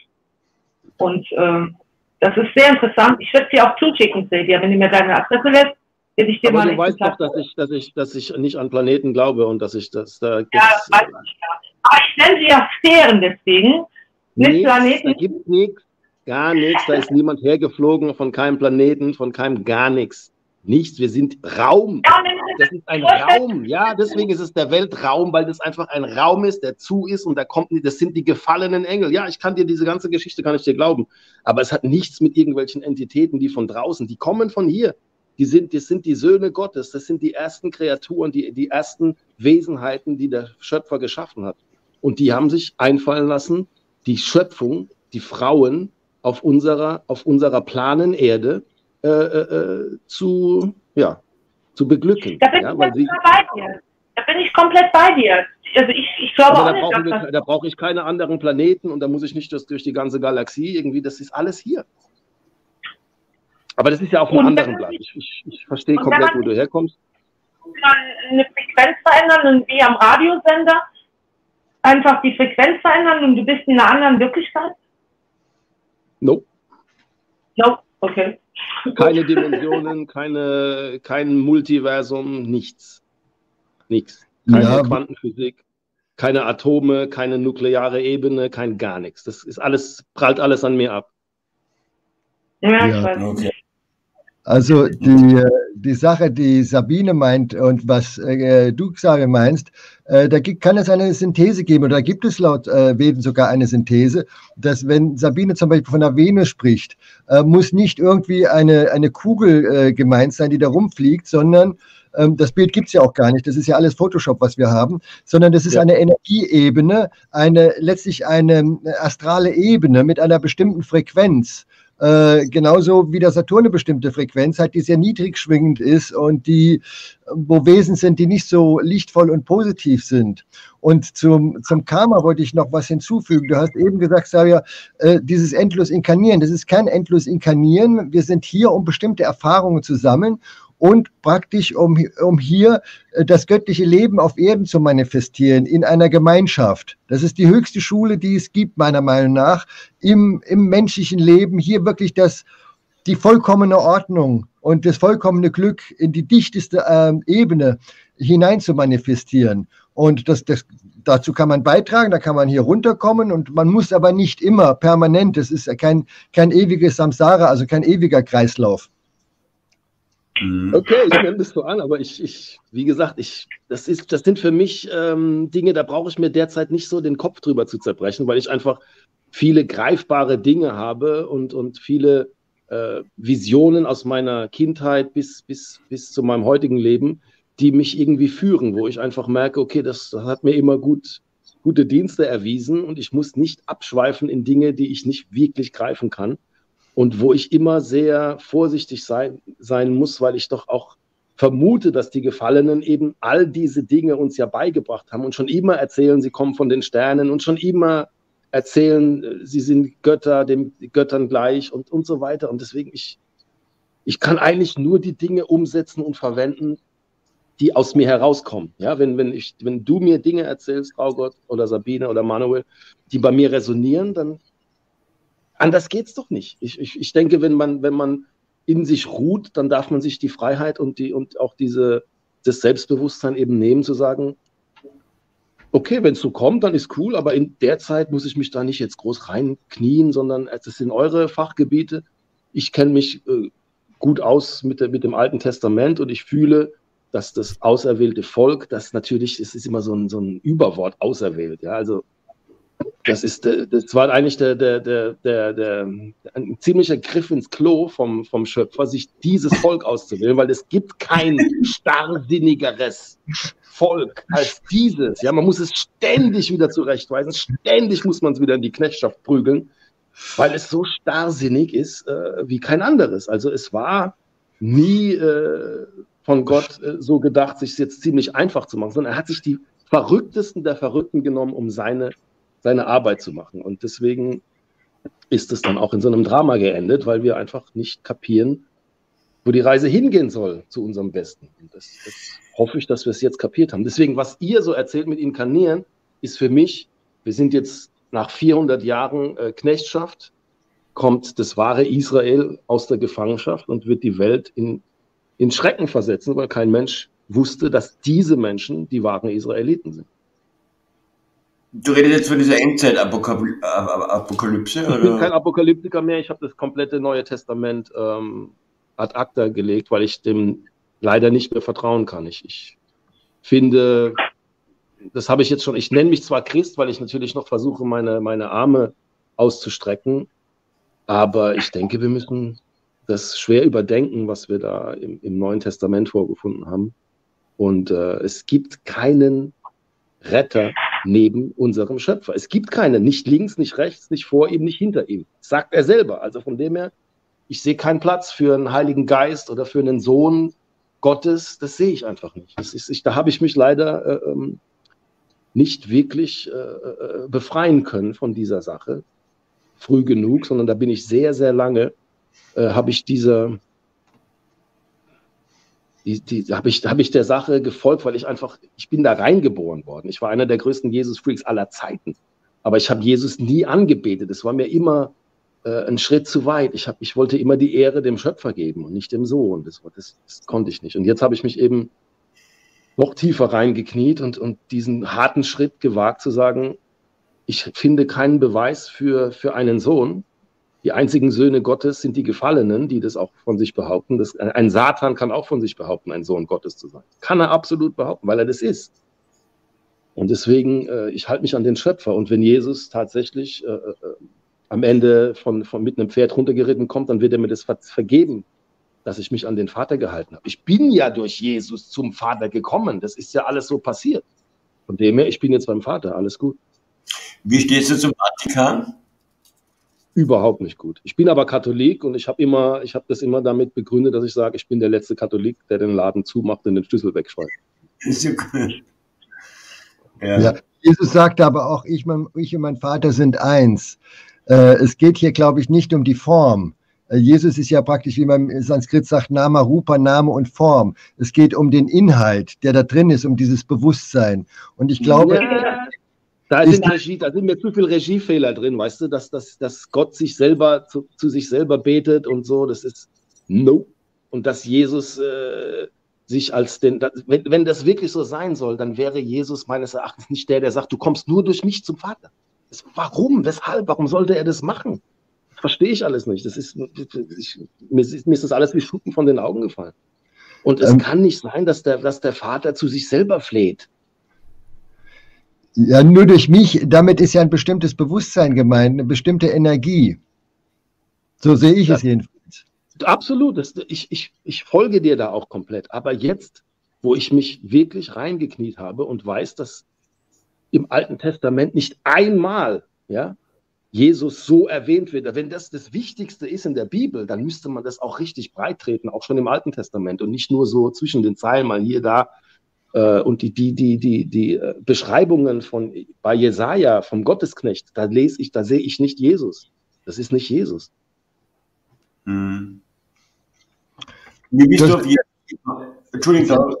Und ähm, das ist sehr interessant. Ich werde sie auch zuschicken, Silvia, wenn du mir deine Adresse lässt. Will ich dir Aber mal du weißt doch, Exemplar- dass ich, dass ich, dass ich nicht an Planeten glaube und dass ich das da Ja, das weiß ich ja. Aber ich nenne sie ja Sphären deswegen. Mit nichts, Planeten. da gibt nichts, gar nichts, da ist niemand hergeflogen von keinem Planeten, von keinem gar nichts. Nichts, wir sind Raum. Ja, und wenn du Das ist ein Raum, ja, deswegen ist es der Weltraum, weil das einfach ein Raum ist, der zu ist und da kommt, das sind die gefallenen Engel. Ja, ich kann dir diese ganze Geschichte, kann ich dir glauben, aber es hat nichts mit irgendwelchen Entitäten, die von draußen, die kommen von hier. Die sind, das sind die Söhne Gottes, das sind die ersten Kreaturen, die, die ersten Wesenheiten, die der Schöpfer geschaffen hat. Und die haben sich einfallen lassen, die Schöpfung, die Frauen auf unserer, auf unserer planen Erde äh, äh, zu, ja, zu beglücken. Da bin ja, ich weil ganz sie, klar bei dir. Da bin ich komplett bei dir. Also ich, ich glaube aber auch da nicht, brauchen dass wir, das... da brauche ich keine anderen Planeten und da muss ich nicht das durch die ganze Galaxie irgendwie, das ist alles hier. Aber das ist ja auf einem Und anderen wenn Blatt. man- Ich, ich, ich verstehe und komplett, wenn man- wo du herkommst. Dann eine Frequenz verändern und wie am Radiosender einfach die Frequenz verändern und du bist in einer anderen Wirklichkeit? Nope. No, okay. Keine Dimensionen, keine, kein Multiversum, nichts. Nichts. Keine Ja. Quantenphysik, keine Atome, keine nukleare Ebene, kein gar nichts. Das ist alles, prallt alles an mir ab. Ja, ich Ja, weiß. Okay. Also die, äh, die Sache, die Sabine meint und was äh, du, Xavier, meinst, äh, da gibt, kann es eine Synthese geben oder gibt es laut äh, Veden sogar eine Synthese, dass wenn Sabine zum Beispiel von der Venus spricht, äh, muss nicht irgendwie eine, eine Kugel äh, gemeint sein, die da rumfliegt, sondern ähm, das Bild gibt es ja auch gar nicht, das ist ja alles Photoshop, was wir haben, sondern das ist Ja. eine Energieebene, eine letztlich eine astrale Ebene mit einer bestimmten Frequenz. Äh, genauso wie der Saturn eine bestimmte Frequenz hat, die sehr niedrig schwingend ist und die, wo Wesen sind, die nicht so lichtvoll und positiv sind. Und zum, zum Karma wollte ich noch was hinzufügen. Du hast eben gesagt, Xavier, äh, dieses endlos Inkarnieren, das ist kein endlos Inkarnieren. Wir sind hier, um bestimmte Erfahrungen zu sammeln und praktisch, um, um hier äh, das göttliche Leben auf Erden zu manifestieren, in einer Gemeinschaft. Das ist die höchste Schule, die es gibt, meiner Meinung nach, im, im menschlichen Leben, hier wirklich das, die vollkommene Ordnung und das vollkommene Glück in die dichteste äh, Ebene hinein zu manifestieren. Und das, das, dazu kann man beitragen, da kann man hier runterkommen und man muss aber nicht immer permanent, das ist kein, kein ewiges Samsara, also kein ewiger Kreislauf. Okay, ich nehme das so an, aber ich, ich wie gesagt, ich, das, ist, das sind für mich ähm, Dinge, da brauche ich mir derzeit nicht so den Kopf drüber zu zerbrechen, weil ich einfach viele greifbare Dinge habe und, und viele äh, Visionen aus meiner Kindheit bis, bis, bis zu meinem heutigen Leben, die mich irgendwie führen, wo ich einfach merke, okay, das, das hat mir immer gut, gute Dienste erwiesen und ich muss nicht abschweifen in Dinge, die ich nicht wirklich greifen kann. Und wo ich immer sehr vorsichtig sein, sein muss, weil ich doch auch vermute, dass die Gefallenen eben all diese Dinge uns ja beigebracht haben und schon immer erzählen, sie kommen von den Sternen und schon immer erzählen, sie sind Götter, den Göttern gleich und, und so weiter. Und deswegen, ich, ich kann eigentlich nur die Dinge umsetzen und verwenden, die aus mir herauskommen. Ja, wenn, wenn, ich, wenn du mir Dinge erzählst, Frau Gott oder Sabine oder Manuel, die bei mir resonieren, dann anders geht's doch nicht. Ich, ich, ich denke, wenn man, wenn man in sich ruht, dann darf man sich die Freiheit und, die, und auch diese, das Selbstbewusstsein eben nehmen, zu sagen, okay, wenn es so kommt, dann ist cool, aber in der Zeit muss ich mich da nicht jetzt groß reinknien, sondern es sind eure Fachgebiete. Ich kenne mich äh, gut aus mit, der, mit dem Alten Testament und ich fühle, dass das auserwählte Volk, das natürlich, es ist immer so ein, so ein Überwort, auserwählt, ja, also Das ist, das war eigentlich der, der, der, der, der, ein ziemlicher Griff ins Klo vom, vom Schöpfer, sich dieses Volk auszuwählen, weil es gibt kein starrsinnigeres Volk als dieses. Ja, man muss es ständig wieder zurechtweisen, ständig muss man es wieder in die Knechtschaft prügeln, weil es so starrsinnig ist äh, wie kein anderes. Also es war nie äh, von Gott äh, so gedacht, sich jetzt ziemlich einfach zu machen, sondern er hat sich die Verrücktesten der Verrückten genommen, um seine seine Arbeit zu machen. Und deswegen ist es dann auch in so einem Drama geendet, weil wir einfach nicht kapieren, wo die Reise hingehen soll zu unserem Besten. Und das, das hoffe ich, dass wir es jetzt kapiert haben. Deswegen, was ihr so erzählt mit Inkarnieren, ist für mich, wir sind jetzt nach vierhundert Jahren äh, Knechtschaft, kommt das wahre Israel aus der Gefangenschaft und wird die Welt in, in Schrecken versetzen, weil kein Mensch wusste, dass diese Menschen die wahren Israeliten sind. Du redest jetzt von dieser Endzeit-Apokalypse? Ich bin kein Apokalyptiker mehr, ich habe das komplette Neue Testament ähm, ad acta gelegt, weil ich dem leider nicht mehr vertrauen kann. Ich, ich finde, das habe ich jetzt schon, ich nenne mich zwar Christ, weil ich natürlich noch versuche, meine, meine Arme auszustrecken, aber ich denke, wir müssen das schwer überdenken, was wir da im, im Neuen Testament vorgefunden haben. Und äh, es gibt keinen Retter neben unserem Schöpfer. Es gibt keinen, nicht links, nicht rechts, nicht vor ihm, nicht hinter ihm. Das sagt er selber. Also von dem her, ich sehe keinen Platz für einen Heiligen Geist oder für einen Sohn Gottes. Das sehe ich einfach nicht. Das ist, ich, da habe ich mich leider äh, nicht wirklich äh, befreien können von dieser Sache. Früh genug, sondern da bin ich sehr, sehr lange, äh, habe ich dieser Die, die, habe ich, hab ich der Sache gefolgt, weil ich einfach, ich bin da reingeboren worden. Ich war einer der größten Jesus-Freaks aller Zeiten. Aber ich habe Jesus nie angebetet. Es war mir immer äh, ein Schritt zu weit. Ich, hab, ich wollte immer die Ehre dem Schöpfer geben und nicht dem Sohn. Das, das, das konnte ich nicht. Und jetzt habe ich mich eben noch tiefer reingekniet und, und diesen harten Schritt gewagt zu sagen, ich finde keinen Beweis für, für einen Sohn. Die einzigen Söhne Gottes sind die Gefallenen, die das auch von sich behaupten. Das, ein Satan kann auch von sich behaupten, ein Sohn Gottes zu sein. Kann er absolut behaupten, weil er das ist. Und deswegen, äh, ich halte mich an den Schöpfer. Und wenn Jesus tatsächlich äh, äh, am Ende von, von mit einem Pferd runtergeritten kommt, dann wird er mir das ver vergeben, dass ich mich an den Vater gehalten habe. Ich bin ja durch Jesus zum Vater gekommen. Das ist ja alles so passiert. Von dem her, ich bin jetzt beim Vater. Alles gut. Wie stehst du zum Vatikan? Überhaupt nicht gut. Ich bin aber Katholik und ich habe immer, ich habe das immer damit begründet, dass ich sage, ich bin der letzte Katholik, der den Laden zumacht und den Schlüssel wegschmeißt. Ist ja cool. Ja. Ja, Jesus sagte aber auch, ich, mein, ich und mein Vater sind eins. Äh, es geht hier, glaube ich, nicht um die Form. Äh, Jesus ist ja praktisch, wie man im Sanskrit sagt, Nama, Rupa, Name und Form. Es geht um den Inhalt, der da drin ist, um dieses Bewusstsein. Und ich glaube... Ja. Da sind, Regie, da sind mir zu viele Regiefehler drin, weißt du, dass, dass, dass Gott sich selber zu, zu sich selber betet und so, das ist no. Und dass Jesus äh, sich als den, das, wenn, wenn das wirklich so sein soll, dann wäre Jesus meines Erachtens nicht der, der sagt, du kommst nur durch mich zum Vater. Das, warum? Weshalb? Warum sollte er das machen? Das verstehe ich alles nicht. Das ist, ich, mir, ist, mir ist das alles wie Schuppen von den Augen gefallen. Und es ähm, kann nicht sein, dass der, dass der Vater zu sich selber fleht. Ja, nur durch mich, damit ist ja ein bestimmtes Bewusstsein gemeint, eine bestimmte Energie. So sehe ich ja, es jedenfalls. Absolut, das, ich, ich, ich folge dir da auch komplett. Aber jetzt, wo ich mich wirklich reingekniet habe und weiß, dass im Alten Testament nicht einmal ja, Jesus so erwähnt wird, wenn das das Wichtigste ist in der Bibel, dann müsste man das auch richtig breit treten, auch schon im Alten Testament und nicht nur so zwischen den Zeilen mal hier, da. Und die, die, die, die, die Beschreibungen von, bei Jesaja vom Gottesknecht, da lese ich, da sehe ich nicht Jesus. Das ist nicht Jesus. Hm. Wie bist du auf Jesus, Entschuldigung,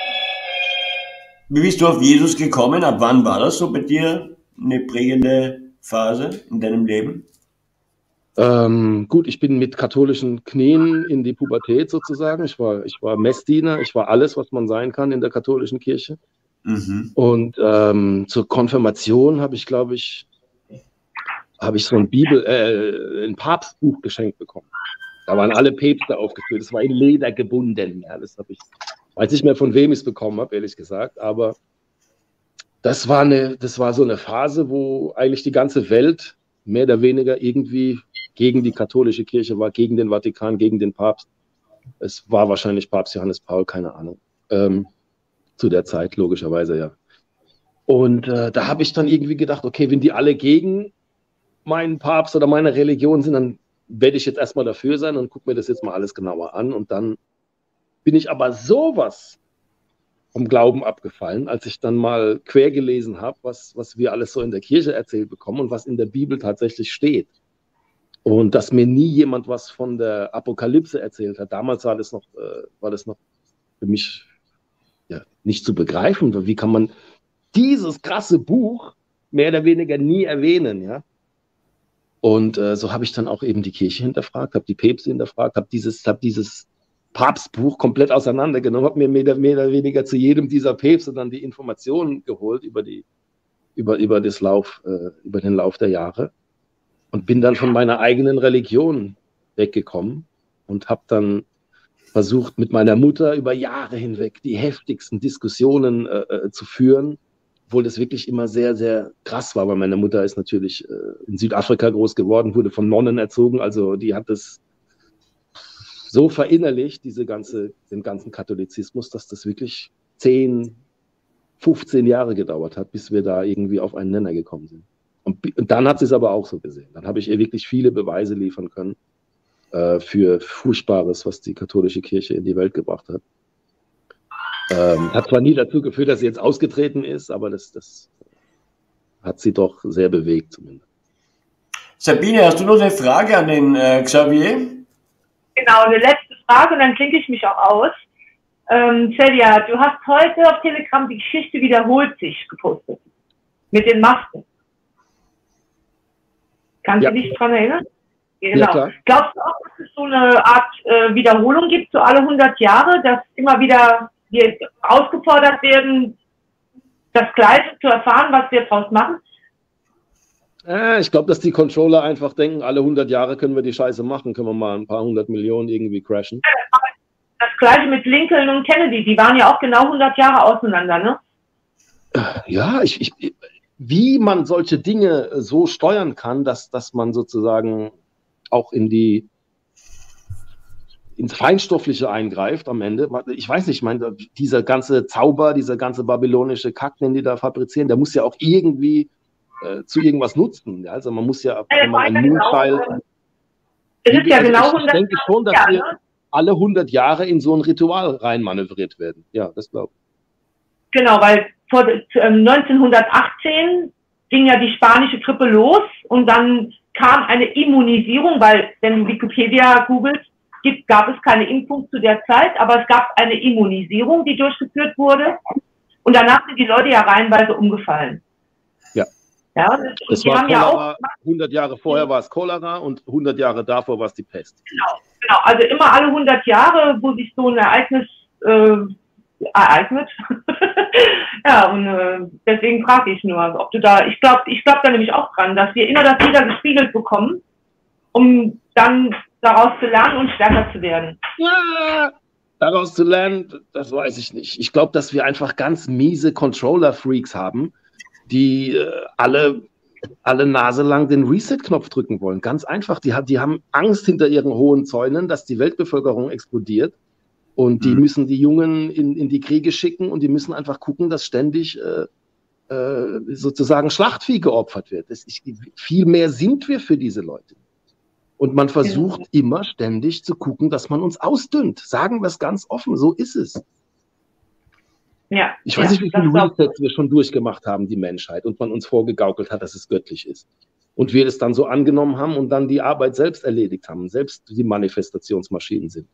wie bist du auf Jesus gekommen? Ab wann war das so bei dir eine prägende Phase in deinem Leben? Ähm, gut, ich bin mit katholischen Knien in die Pubertät sozusagen. Ich war, ich war Messdiener, ich war alles, was man sein kann in der katholischen Kirche. Mhm. Und ähm, zur Konfirmation habe ich, glaube ich, habe ich so ein Bibel, äh, ein Papstbuch geschenkt bekommen. Da waren alle Päpste aufgeführt. Es war in Leder gebunden. Ja, das habe ich, weiß nicht mehr, von wem ich es bekommen habe, ehrlich gesagt. Aber das war eine, das war so eine Phase, wo eigentlich die ganze Welt mehr oder weniger irgendwie gegen die katholische Kirche war, gegen den Vatikan, gegen den Papst. Es war wahrscheinlich Papst Johannes Paul, keine Ahnung. Ähm, zu der Zeit, logischerweise, ja. Und äh, da habe ich dann irgendwie gedacht, okay, wenn die alle gegen meinen Papst oder meine Religion sind, dann werde ich jetzt erstmal dafür sein und gucke mir das jetzt mal alles genauer an. Und dann bin ich aber sowas vom Glauben abgefallen, als ich dann mal quer gelesen habe, was, was wir alles so in der Kirche erzählt bekommen und was in der Bibel tatsächlich steht. Und dass mir nie jemand was von der Apokalypse erzählt hat. Damals war das noch, äh, war das noch für mich ja, nicht zu begreifen. Wie kann man dieses krasse Buch mehr oder weniger nie erwähnen, ja? Und äh, so habe ich dann auch eben die Kirche hinterfragt, habe die Päpste hinterfragt, habe dieses, hab dieses Papstbuch komplett auseinandergenommen, habe mir mehr, mehr oder weniger zu jedem dieser Päpste dann die Informationen geholt über, die, über, über, das Lauf, äh, über den Lauf der Jahre und bin dann von meiner eigenen Religion weggekommen und habe dann versucht, mit meiner Mutter über Jahre hinweg die heftigsten Diskussionen äh, zu führen, obwohl das wirklich immer sehr, sehr krass war, weil meine Mutter ist natürlich äh, in Südafrika groß geworden, wurde von Nonnen erzogen, also die hat das so verinnerlicht, diese ganze, den ganzen Katholizismus, dass das wirklich zehn, fünfzehn Jahre gedauert hat, bis wir da irgendwie auf einen Nenner gekommen sind. Und, und dann hat sie es aber auch so gesehen. Dann habe ich ihr wirklich viele Beweise liefern können äh, für Furchtbares, was die katholische Kirche in die Welt gebracht hat. Ähm, hat zwar nie dazu geführt, dass sie jetzt ausgetreten ist, aber das, das hat sie doch sehr bewegt zumindest. Sabine, hast du noch eine Frage an den äh, Xavier? Genau, eine letzte Frage und dann klinke ich mich auch aus. Ähm, Celia, du hast heute auf Telegram die Geschichte wiederholt sich gepostet. Mit den Masken. Kannst ja. du dich daran erinnern? Genau. Ja, klar. Glaubst du auch, dass es so eine Art äh, Wiederholung gibt, so alle hundert Jahre, dass immer wieder wir ausgefordert werden, das Gleiche zu erfahren, was wir draus machen? Äh, ich glaube, dass die Controller einfach denken, alle hundert Jahre können wir die Scheiße machen, können wir mal ein paar hundert Millionen irgendwie crashen. Das Gleiche mit Lincoln und Kennedy, die waren ja auch genau hundert Jahre auseinander, ne? Ja, ich, ich, wie man solche Dinge so steuern kann, dass, dass man sozusagen auch in die ins Feinstoffliche eingreift am Ende. Ich weiß nicht, ich meine, dieser ganze Zauber, dieser ganze babylonische Kack, den die da fabrizieren, der muss ja auch irgendwie äh, zu irgendwas nutzen. Ja, also man muss ja, wenn man einen Moonchild... Es ist ja also genau ich, ich denke schon, dass wir alle hundert Jahre in so ein Ritual reinmanövriert werden. Ja, das glaube ich. Genau, weil vor neunzehnhundertachtzehn ging ja die spanische Grippe los und dann kam eine Immunisierung, weil wenn du Wikipedia googelst, gibt, gab es keine Impfung zu der Zeit, aber es gab eine Immunisierung, die durchgeführt wurde und danach sind die Leute ja reihenweise umgefallen. Ja. Ja, und das die war haben Cholera, ja auch hundert Jahre vorher war es Cholera und hundert Jahre davor war es die Pest. Genau, genau. Also immer alle hundert Jahre, wo sich so ein Ereignis äh, ereignet. Ja, und äh, deswegen frage ich nur, ob du da, ich glaube ich glaub da nämlich auch dran, dass wir immer das wieder gespiegelt bekommen, um dann daraus zu lernen und stärker zu werden. Ja, daraus zu lernen, das weiß ich nicht. Ich glaube, dass wir einfach ganz miese Controller-Freaks haben, die äh, alle, alle Nase lang den Reset-Knopf drücken wollen. Ganz einfach. Die, die haben Angst hinter ihren hohen Zäunen, dass die Weltbevölkerung explodiert. Und die mhm. müssen die Jungen in, in die Kriege schicken und die müssen einfach gucken, dass ständig äh, äh, sozusagen Schlachtvieh geopfert wird. Das ist, viel mehr sind wir für diese Leute. Und man versucht ja. immer ständig zu gucken, dass man uns ausdünnt. Sagen wir es ganz offen, so ist es. Ja, ich weiß ja, nicht, wie viele Resets wir schon durchgemacht haben, die Menschheit, und man uns vorgegaukelt hat, dass es göttlich ist. Und wir es dann so angenommen haben und dann die Arbeit selbst erledigt haben, selbst die Manifestationsmaschinen sind.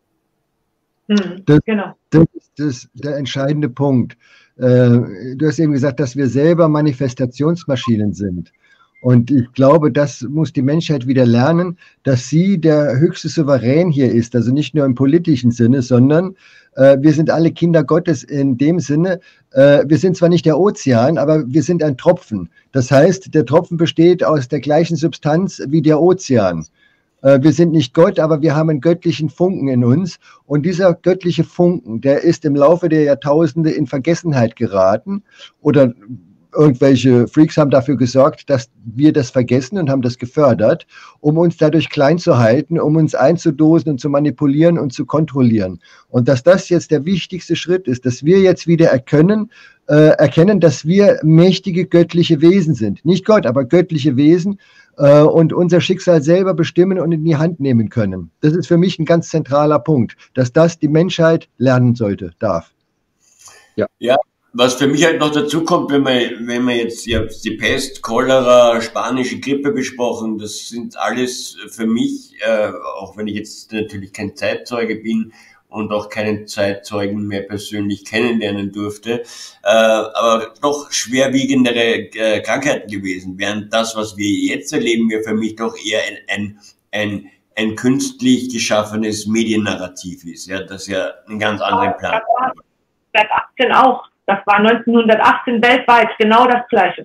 Mhm, das, genau. Das ist das, der entscheidende Punkt. Äh, du hast eben gesagt, dass wir selber Manifestationsmaschinen sind. Und ich glaube, das muss die Menschheit wieder lernen, dass sie der höchste Souverän hier ist. Also nicht nur im politischen Sinne, sondern äh, wir sind alle Kinder Gottes in dem Sinne, äh, wir sind zwar nicht der Ozean, aber wir sind ein Tropfen. Das heißt, der Tropfen besteht aus der gleichen Substanz wie der Ozean. Äh, wir sind nicht Gott, aber wir haben einen göttlichen Funken in uns. Und dieser göttliche Funken, der ist im Laufe der Jahrtausende in Vergessenheit geraten oder irgendwelche Freaks haben dafür gesorgt, dass wir das vergessen und haben das gefördert, um uns dadurch klein zu halten, um uns einzudosen und zu manipulieren und zu kontrollieren. Und dass das jetzt der wichtigste Schritt ist, dass wir jetzt wieder erkennen, äh, erkennen, dass wir mächtige göttliche Wesen sind. Nicht Gott, aber göttliche Wesen äh, und unser Schicksal selber bestimmen und in die Hand nehmen können. Das ist für mich ein ganz zentraler Punkt, dass das die Menschheit lernen sollte, darf. Ja. Ja. Was für mich halt noch dazu kommt, wenn man, wenn man jetzt, ja, die Pest, Cholera, spanische Grippe besprochen, das sind alles für mich, äh, auch wenn ich jetzt natürlich kein Zeitzeuge bin und auch keinen Zeitzeugen mehr persönlich kennenlernen durfte, äh, aber doch schwerwiegendere äh, Krankheiten gewesen, während das, was wir jetzt erleben, ja für mich doch eher ein, ein, ein ein künstlich geschaffenes Mediennarrativ ist, ja, das ja einen ganz anderen Plan hat. Das war neunzehnhundertachtzehn auch. Das war neunzehnhundertachtzehn weltweit genau das Gleiche.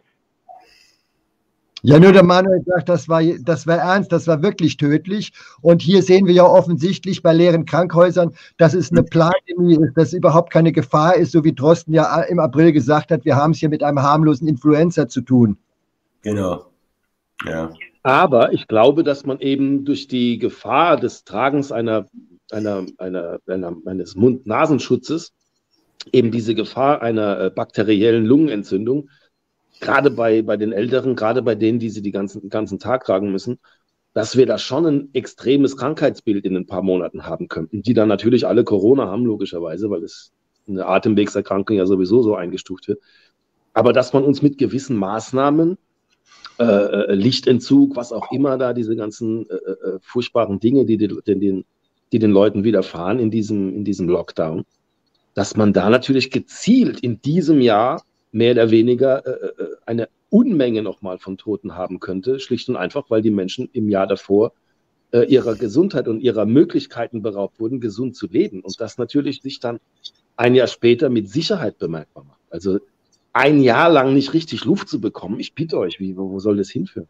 Ja, nur der Manuel sagt, das war, das war ernst, das war wirklich tödlich. Und hier sehen wir ja offensichtlich bei leeren Krankenhäusern, dass es eine Pandemie ist, dass es überhaupt keine Gefahr ist, so wie Drosten ja im April gesagt hat, wir haben es hier mit einem harmlosen Influenza zu tun. Genau. Ja. Aber ich glaube, dass man eben durch die Gefahr des Tragens einer, einer, einer, einer, eines Mund-Nasenschutzes eben diese Gefahr einer bakteriellen Lungenentzündung gerade bei, bei den Älteren, gerade bei denen, die sie den ganzen, ganzen Tag tragen müssen, dass wir da schon ein extremes Krankheitsbild in ein paar Monaten haben könnten, die dann natürlich alle Corona haben, logischerweise, weil es eine Atemwegserkrankung ja sowieso so eingestuft wird. Aber dass man uns mit gewissen Maßnahmen, äh, Lichtentzug, was auch immer da, diese ganzen äh, äh, furchtbaren Dinge, die, die, die, die den Leuten widerfahren in diesem, in diesem Lockdown, dass man da natürlich gezielt in diesem Jahr mehr oder weniger äh, eine Unmenge nochmal von Toten haben könnte, schlicht und einfach, weil die Menschen im Jahr davor äh, ihrer Gesundheit und ihrer Möglichkeiten beraubt wurden, gesund zu leben. Und das natürlich sich dann ein Jahr später mit Sicherheit bemerkbar macht. Also ein Jahr lang nicht richtig Luft zu bekommen, ich bitte euch, wie, wo soll das hinführen?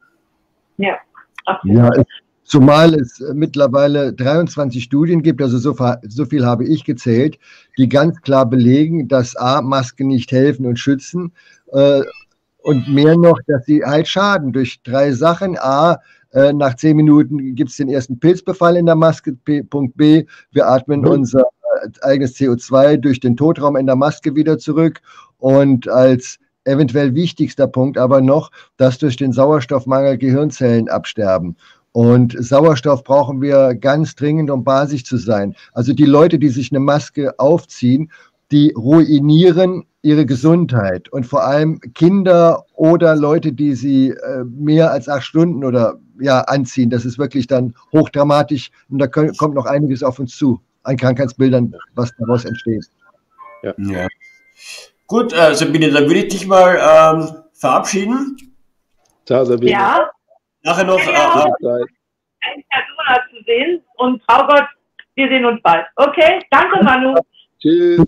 Ja, ja, zumal es mittlerweile dreiundzwanzig Studien gibt, also so, so viel habe ich gezählt, die ganz klar belegen, dass A, Masken nicht helfen und schützen äh, und mehr noch, dass sie halt schaden durch drei Sachen. A, äh, nach zehn Minuten gibt es den ersten Pilzbefall in der Maske. P, Punkt B, wir atmen mhm. unser äh, eigenes C O zwei durch den Totraum in der Maske wieder zurück. Und als eventuell wichtigster Punkt aber noch, dass durch den Sauerstoffmangel Gehirnzellen absterben. Und Sauerstoff brauchen wir ganz dringend, um basisch zu sein. Also die Leute, die sich eine Maske aufziehen, die ruinieren ihre Gesundheit. Und vor allem Kinder oder Leute, die sie äh, mehr als acht Stunden oder ja anziehen. Das ist wirklich dann hochdramatisch. Und da können, kommt noch einiges auf uns zu, an Krankheitsbildern, was daraus entsteht. Ja. Ja. Gut, äh, Sabine, dann würde ich dich mal ähm, verabschieden. Ciao, Sabine. Ja. Nachher noch ja, äh, ein Persona zu sehen und Frau Gott, wir sehen uns bald. Okay, danke Manu. Tschüss.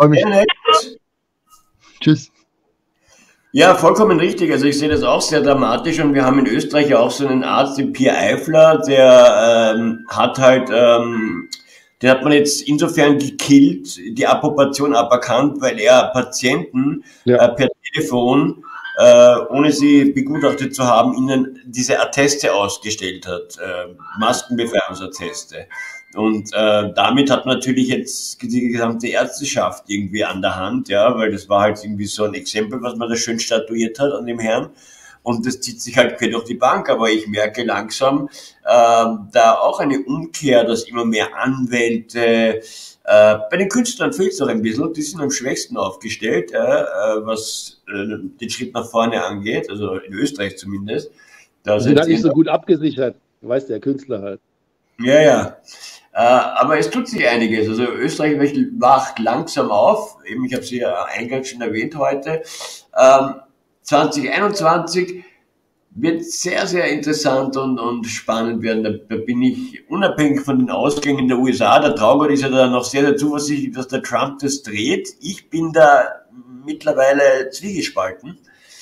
Tschüss. Ja, vollkommen richtig. Also ich sehe das auch sehr dramatisch und wir haben in Österreich auch so einen Arzt, den Pierre Eifler, der ähm, hat halt, ähm, den hat man jetzt insofern gekillt, die Approbation aberkannt, weil er Patienten ja. äh, per Telefon Uh, ohne sie begutachtet zu haben, ihnen diese Atteste ausgestellt hat, uh, Maskenbefreiungsatteste. Und uh, damit hat man natürlich jetzt die gesamte Ärzteschaft irgendwie an der Hand, ja, weil das war halt irgendwie so ein Exempel, was man da schön statuiert hat an dem Herrn. Und das zieht sich halt quer durch die Bank, aber ich merke langsam äh, da auch eine Umkehr, dass immer mehr Anwälte, äh, bei den Künstlern fehlt es noch ein bisschen, die sind am schwächsten aufgestellt, äh, äh, was äh, den Schritt nach vorne angeht, also in Österreich zumindest. Da sind halt nicht so gut abgesichert, weiß der Künstler halt. Ja, ja. Äh, aber es tut sich einiges. Also Österreich wacht langsam auf, eben ich habe sie ja eingangs schon erwähnt heute. Ähm, zwanzig einundzwanzig wird sehr, sehr interessant und, und spannend werden. Da, da bin ich unabhängig von den Ausgängen der U S A. Der Traugott ist ja da noch sehr, sehr zuversichtlich, dass der Trump das dreht. Ich bin da mittlerweile zwiegespalten.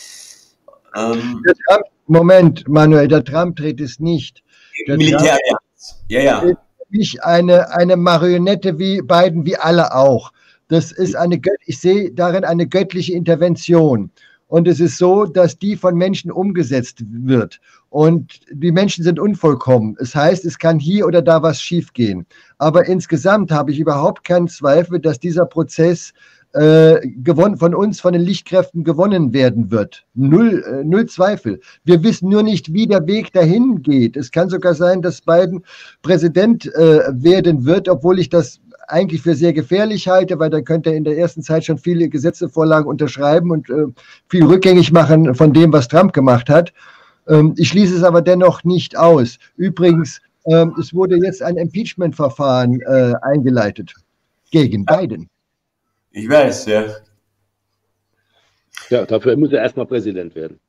Ähm, der Trump, Moment, Manuel, der Trump dreht es nicht. Der Militär, ja. Ja, ja. Ist nicht eine, eine Marionette wie Biden, wie alle auch. Das ist eine, ich sehe darin eine göttliche Intervention. Und es ist so, dass die von Menschen umgesetzt wird. Und die Menschen sind unvollkommen. Es heißt, es kann hier oder da was schiefgehen. Aber insgesamt habe ich überhaupt keinen Zweifel, dass dieser Prozess äh, gewonnen, von uns, von den Lichtkräften gewonnen werden wird. Null, äh, null Zweifel. Wir wissen nur nicht, wie der Weg dahin geht. Es kann sogar sein, dass Biden Präsident äh, werden wird, obwohl ich das eigentlich für sehr gefährlich halte, weil dann könnte er in der ersten Zeit schon viele Gesetzesvorlagen unterschreiben und äh, viel rückgängig machen von dem, was Trump gemacht hat. Ähm, ich schließe es aber dennoch nicht aus. Übrigens, ähm, es wurde jetzt ein Impeachment-Verfahren äh, eingeleitet gegen Biden. Ich weiß, ja. Ja, dafür muss er erstmal Präsident werden.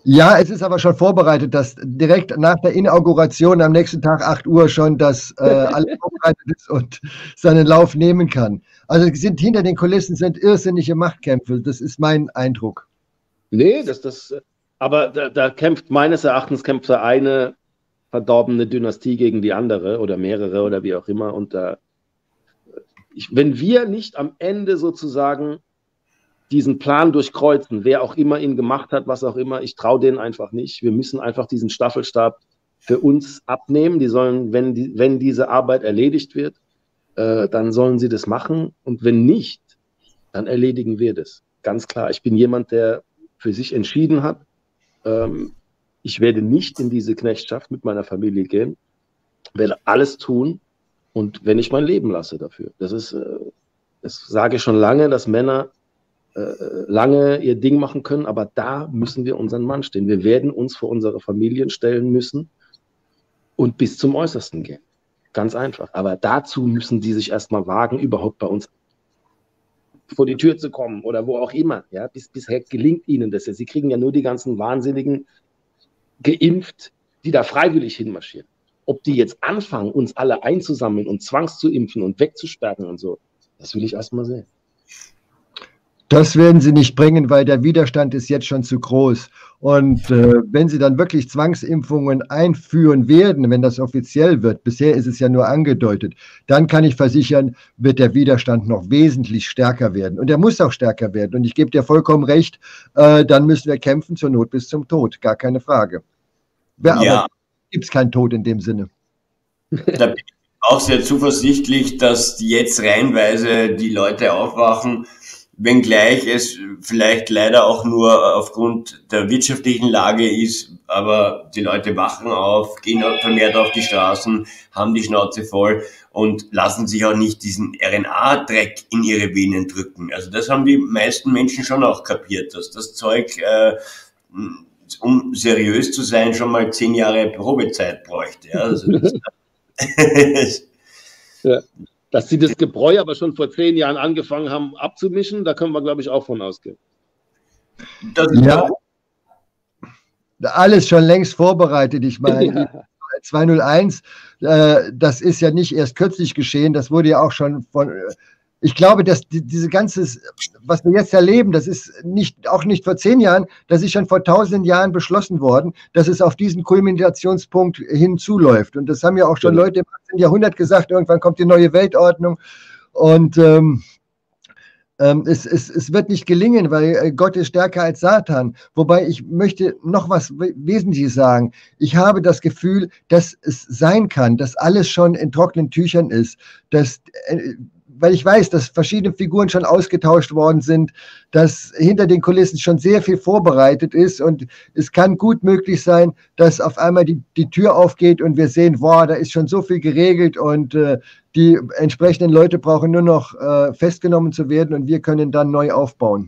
Ja, es ist aber schon vorbereitet, dass direkt nach der Inauguration am nächsten Tag acht Uhr schon das äh, alles vorbereitet ist und seinen Lauf nehmen kann. Also sind hinter den Kulissen sind irrsinnige Machtkämpfe. Das ist mein Eindruck. Nee, das, das, aber da, da kämpft meines Erachtens kämpft da eine verdorbene Dynastie gegen die andere oder mehrere oder wie auch immer. Und da, ich, wenn wir nicht am Ende sozusagen diesen Plan durchkreuzen, wer auch immer ihn gemacht hat, was auch immer, ich traue denen einfach nicht. Wir müssen einfach diesen Staffelstab für uns abnehmen. Die sollen, wenn, die, wenn diese Arbeit erledigt wird, äh, dann sollen sie das machen. Und wenn nicht, dann erledigen wir das. Ganz klar. Ich bin jemand, der für sich entschieden hat, ähm, ich werde nicht in diese Knechtschaft mit meiner Familie gehen, werde alles tun und wenn ich mein Leben lasse dafür. Das ist, äh, das sage ich schon lange, dass Männer lange ihr Ding machen können, aber da müssen wir unseren Mann stehen. Wir werden uns vor unsere Familien stellen müssen und bis zum Äußersten gehen. Ganz einfach. Aber dazu müssen die sich erstmal wagen, überhaupt bei uns vor die Tür zu kommen oder wo auch immer. Ja, bis, bisher gelingt ihnen das ja. Sie kriegen ja nur die ganzen Wahnsinnigen geimpft, die da freiwillig hinmarschieren. Ob die jetzt anfangen, uns alle einzusammeln und zwangszuimpfen und wegzusperren und so, das will ich erstmal sehen. Das werden sie nicht bringen, weil der Widerstand ist jetzt schon zu groß. Und äh, wenn sie dann wirklich Zwangsimpfungen einführen werden, wenn das offiziell wird, bisher ist es ja nur angedeutet, dann kann ich versichern, wird der Widerstand noch wesentlich stärker werden. Und er muss auch stärker werden. Und ich gebe dir vollkommen recht, äh, dann müssen wir kämpfen, zur Not bis zum Tod. Gar keine Frage. Ja, ja. Aber gibt es keinen Tod in dem Sinne. Da bin ich auch sehr zuversichtlich, dass jetzt reihenweise die Leute aufwachen, wenngleich es vielleicht leider auch nur aufgrund der wirtschaftlichen Lage ist, aber die Leute wachen auf, gehen vermehrt auf die Straßen, haben die Schnauze voll und lassen sich auch nicht diesen R N A-Dreck in ihre Venen drücken. Also das haben die meisten Menschen schon auch kapiert, dass das Zeug, äh, um seriös zu sein, schon mal zehn Jahre Probezeit bräuchte. Ja, also das ja. Dass sie das Gebräu aber schon vor zehn Jahren angefangen haben abzumischen, da können wir, glaube ich, auch von ausgehen. Das ist ja alles schon längst vorbereitet. Ich meine, ja. zweihunderteins, äh, das ist ja nicht erst kürzlich geschehen, das wurde ja auch schon von, ich glaube, dass die, diese ganze, was wir jetzt erleben, das ist nicht, auch nicht vor zehn Jahren, das ist schon vor tausenden Jahren beschlossen worden, dass es auf diesen Kulminationspunkt hinzuläuft. Und das haben ja auch schon Leute im achtzehnten Jahrhundert gesagt, irgendwann kommt die neue Weltordnung. Und ähm, ähm, es, es, es wird nicht gelingen, weil Gott ist stärker als Satan. Wobei ich möchte noch was Wesentliches sagen. Ich habe das Gefühl, dass es sein kann, dass alles schon in trockenen Tüchern ist, dass äh, weil ich weiß, dass verschiedene Figuren schon ausgetauscht worden sind, dass hinter den Kulissen schon sehr viel vorbereitet ist und es kann gut möglich sein, dass auf einmal die, die Tür aufgeht und wir sehen, wow, da ist schon so viel geregelt und äh, die entsprechenden Leute brauchen nur noch äh, festgenommen zu werden und wir können dann neu aufbauen.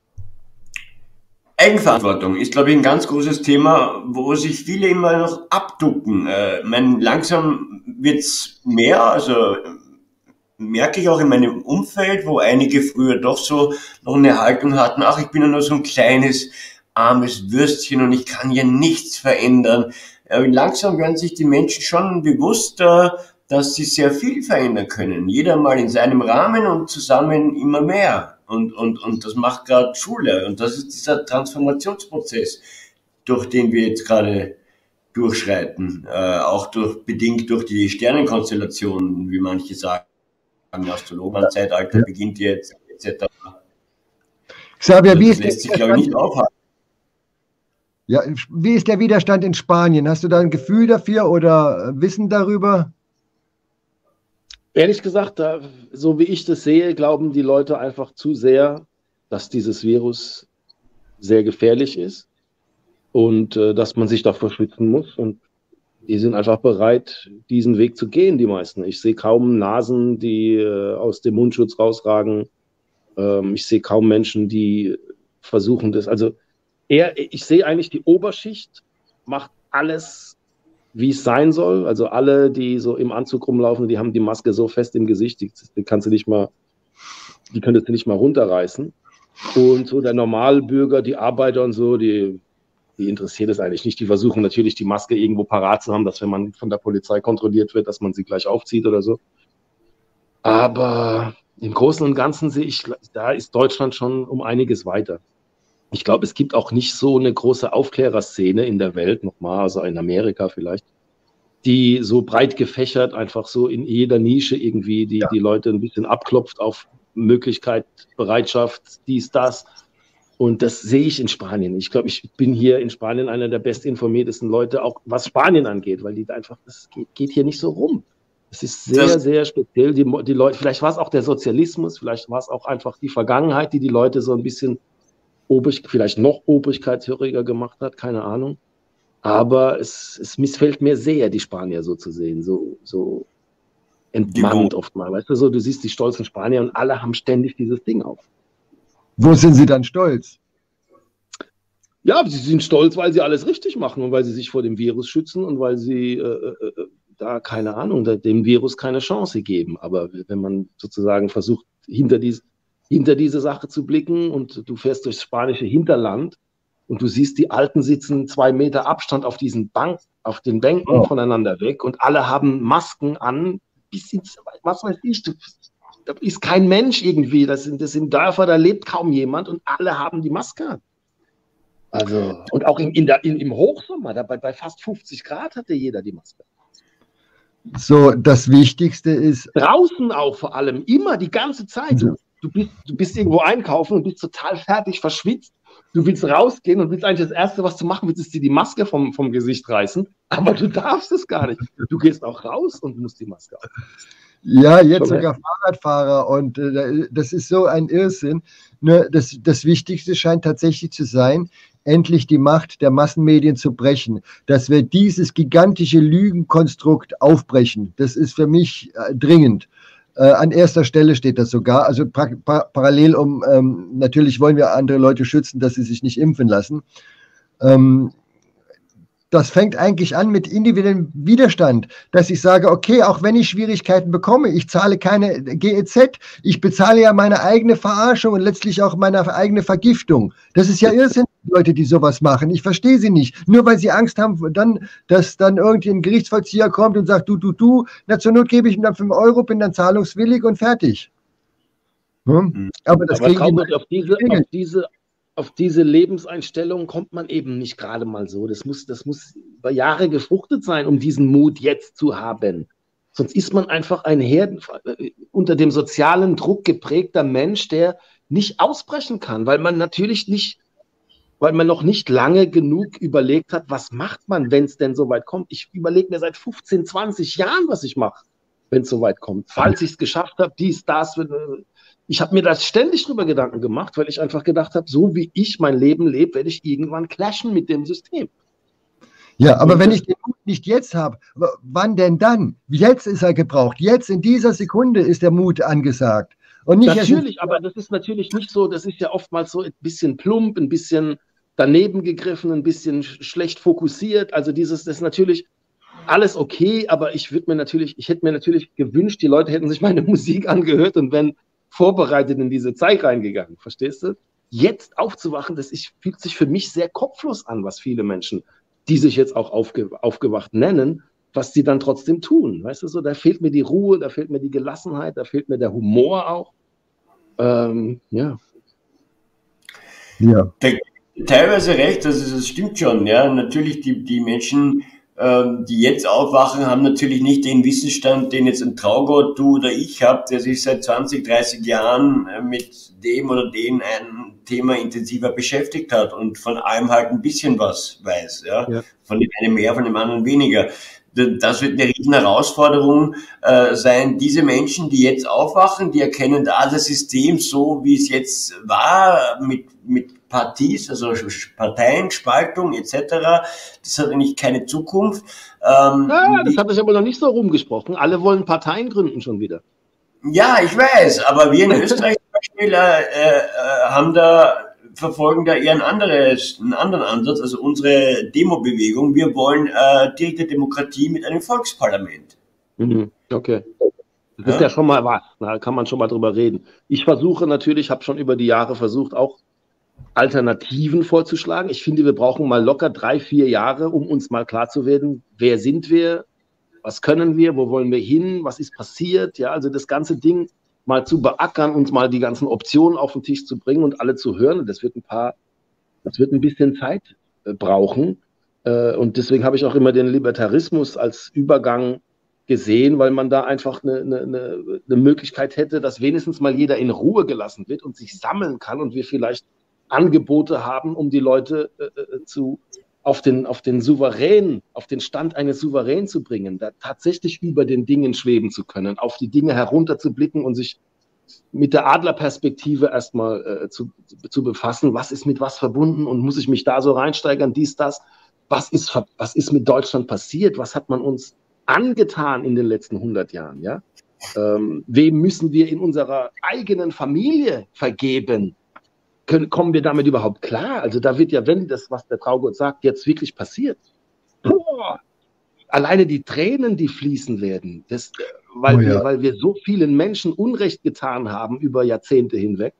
Eigenverantwortung ist, glaube ich, ein ganz großes Thema, wo sich viele immer noch abducken. Äh, mein, langsam wird's mehr, also merke ich auch in meinem Umfeld, wo einige früher doch so noch eine Haltung hatten, ach, ich bin ja nur so ein kleines, armes Würstchen und ich kann ja nichts verändern. Aber langsam werden sich die Menschen schon bewusster, dass sie sehr viel verändern können. Jeder mal in seinem Rahmen und zusammen immer mehr. Und, und, und das macht gerade Schule. Und das ist dieser Transformationsprozess, durch den wir jetzt gerade durchschreiten. Äh, auch durch, bedingt durch die Sternenkonstellationen, wie manche sagen. Im Astrologen-Zeitalter ja. beginnt jetzt, et cetera. Xavier, also, wie das ist lässt sich, glaube ich, nicht aufhalten. Ja, wie ist der Widerstand in Spanien? Hast du da ein Gefühl dafür oder Wissen darüber? Ehrlich gesagt, so wie ich das sehe, glauben die Leute einfach zu sehr, dass dieses Virus sehr gefährlich ist und äh, dass man sich davor schützen muss. Und die sind einfach bereit, diesen Weg zu gehen, die meisten. Ich sehe kaum Nasen, die äh, aus dem Mundschutz rausragen. Ähm, ich sehe kaum Menschen, die versuchen das. Also eher, ich sehe eigentlich, die Oberschicht macht alles, wie es sein soll. Also alle, die so im Anzug rumlaufen, die haben die Maske so fest im Gesicht, die, die kannst du nicht mal, die könntest du nicht mal runterreißen. Und so der Normalbürger, die Arbeiter und so, die die interessiert es eigentlich nicht. Die versuchen natürlich, die Maske irgendwo parat zu haben, dass wenn man von der Polizei kontrolliert wird, dass man sie gleich aufzieht oder so. Aber im Großen und Ganzen sehe ich, da ist Deutschland schon um einiges weiter. Ich glaube, es gibt auch nicht so eine große Aufklärerszene in der Welt, nochmal, also in Amerika vielleicht, die so breit gefächert, einfach so in jeder Nische irgendwie die, ja. die Leute ein bisschen abklopft auf Möglichkeit, Bereitschaft, dies, das. Und das sehe ich in Spanien. Ich glaube, ich bin hier in Spanien einer der bestinformiertesten Leute, auch was Spanien angeht, weil die einfach, das geht, geht hier nicht so rum. Es ist sehr, das sehr speziell. Die, die Leute, vielleicht war es auch der Sozialismus, vielleicht war es auch einfach die Vergangenheit, die die Leute so ein bisschen obrig, vielleicht noch obrigkeitshöriger gemacht hat, keine Ahnung. Aber es, es missfällt mir sehr, die Spanier so zu sehen, so, so entmannt oft mal. Weißt du, so, du siehst die stolzen Spanier und alle haben ständig dieses Ding auf. Wo sind sie dann stolz? Ja, sie sind stolz, weil sie alles richtig machen und weil sie sich vor dem Virus schützen und weil sie äh, äh, da, keine Ahnung, dem Virus keine Chance geben. Aber wenn man sozusagen versucht, hinter, dies, hinter diese Sache zu blicken und du fährst durchs spanische Hinterland und du siehst, die Alten sitzen zwei Meter Abstand auf diesen Bank, auf den Bänken oh. voneinander weg und alle haben Masken an, bis ins, was weiß ich, du, da ist kein Mensch irgendwie, das sind, das sind Dörfer, da lebt kaum jemand und alle haben die Maske an. Also, und auch in, in der, in, im Hochsommer, da bei, bei fast fünfzig Grad hatte jeder die Maske. So, das Wichtigste ist... Draußen auch vor allem, immer, die ganze Zeit. Du, du, bist, du bist irgendwo einkaufen und bist total fertig, verschwitzt. Du willst rausgehen und willst eigentlich das Erste, was du machen willst, ist dir die Maske vom, vom Gesicht reißen. Aber du darfst es gar nicht. Du gehst auch raus und musst die Maske auf. Ja, jetzt sogar Fahrradfahrer und äh, das ist so ein Irrsinn. Nur das, das Wichtigste scheint tatsächlich zu sein, endlich die Macht der Massenmedien zu brechen, dass wir dieses gigantische Lügenkonstrukt aufbrechen. Das ist für mich äh, dringend. Äh, an erster Stelle steht das sogar. Also par par parallel um, ähm, natürlich wollen wir andere Leute schützen, dass sie sich nicht impfen lassen. Ähm, Das fängt eigentlich an mit individuellem Widerstand, dass ich sage, okay, auch wenn ich Schwierigkeiten bekomme, ich zahle keine G E Z, ich bezahle ja meine eigene Verarschung und letztlich auch meine eigene Vergiftung. Das ist ja Irrsinn, Leute, die sowas machen. Ich verstehe sie nicht. Nur weil sie Angst haben, dann, dass dann irgendwie ein Gerichtsvollzieher kommt und sagt, du, du, du, na, zur Not gebe ich ihm dann fünf Euro, bin dann zahlungswillig und fertig. Hm? Aber das Aber kriegen die auf diese, auf diese Auf diese Lebenseinstellung kommt man eben nicht gerade mal so. Das muss, das muss über Jahre gefruchtet sein, um diesen Mut jetzt zu haben. Sonst ist man einfach ein Herden, unter dem sozialen Druck geprägter Mensch, der nicht ausbrechen kann, weil man natürlich nicht, weil man noch nicht lange genug überlegt hat, was macht man, wenn es denn so weit kommt. Ich überlege mir seit fünfzehn, zwanzig Jahren, was ich mache, wenn es so weit kommt. Falls ich es geschafft habe, dies, das, ich habe mir da ständig drüber Gedanken gemacht, weil ich einfach gedacht habe, so wie ich mein Leben lebe, werde ich irgendwann clashen mit dem System. Ja, aber wenn ich den Mut nicht jetzt habe, wann denn dann? Jetzt ist er gebraucht. Jetzt in dieser Sekunde ist der Mut angesagt. Und nicht natürlich, aber das ist natürlich nicht so, das ist ja oftmals so ein bisschen plump, ein bisschen daneben gegriffen, ein bisschen schlecht fokussiert. Also dieses, das ist natürlich alles okay, aber ich würde mir natürlich, ich hätte mir natürlich gewünscht, die Leute hätten sich meine Musik angehört und wenn vorbereitet in diese Zeit reingegangen, verstehst du? Jetzt aufzuwachen, das ist, fühlt sich für mich sehr kopflos an, was viele Menschen, die sich jetzt auch aufge, aufgewacht nennen, was sie dann trotzdem tun, weißt du so, da fehlt mir die Ruhe, da fehlt mir die Gelassenheit, da fehlt mir der Humor auch, ähm, ja. Ja. Teilweise recht, also das stimmt schon, ja, natürlich die, die Menschen, die jetzt aufwachen, haben natürlich nicht den Wissensstand, den jetzt ein Traugott, du oder ich habe, der sich seit zwanzig, dreißig Jahren mit dem oder dem ein Thema intensiver beschäftigt hat und von allem halt ein bisschen was weiß. Ja? Ja. Von dem einen mehr, von dem anderen weniger. Das wird eine riesen Herausforderung äh, sein. Diese Menschen, die jetzt aufwachen, die erkennen da das System so, wie es jetzt war, mit, mit Partys, also Parteien, Spaltung et cetera. Das hat eigentlich keine Zukunft. Ähm, ja, das hat sich aber noch nicht so rumgesprochen. Alle wollen Parteien gründen schon wieder. Ja, ich weiß, aber wir in Österreich zum Beispiel äh, äh, haben da verfolgen da eher ein anderes, einen anderen Ansatz, also unsere Demo-Bewegung. Wir wollen äh, direkte Demokratie mit einem Volksparlament. Mhm. Okay. Das ja. ist ja schon mal was, da kann man schon mal drüber reden. Ich versuche natürlich, habe schon über die Jahre versucht, auch Alternativen vorzuschlagen. Ich finde, wir brauchen mal locker drei, vier Jahre, um uns mal klar zu werden, wer sind wir, was können wir, wo wollen wir hin, was ist passiert. Ja, also das ganze Ding mal zu beackern und mal die ganzen Optionen auf den Tisch zu bringen und alle zu hören. Und das wird ein paar, das wird ein bisschen Zeit äh, brauchen. Äh, und deswegen habe ich auch immer den Libertarismus als Übergang gesehen, weil man da einfach eine, eine, eine Möglichkeit hätte, dass wenigstens mal jeder in Ruhe gelassen wird und sich sammeln kann und wir vielleicht Angebote haben, um die Leute äh, zu, auf den, auf den Souverän, auf den Stand eines Souverän zu bringen, da tatsächlich über den Dingen schweben zu können, auf die Dinge herunterzublicken und sich mit der Adlerperspektive erstmal äh, zu, zu befassen, was ist mit was verbunden und muss ich mich da so reinsteigern, dies, das, was ist, was ist mit Deutschland passiert, was hat man uns angetan in den letzten hundert Jahren, ja? Ähm, wem müssen wir in unserer eigenen Familie vergeben? Können, kommen wir damit überhaupt klar? Also da wird ja, wenn das, was der Traugott sagt, jetzt wirklich passiert, boah, alleine die Tränen, die fließen werden, das, weil, oh ja. wir, weil wir so vielen Menschen Unrecht getan haben über Jahrzehnte hinweg,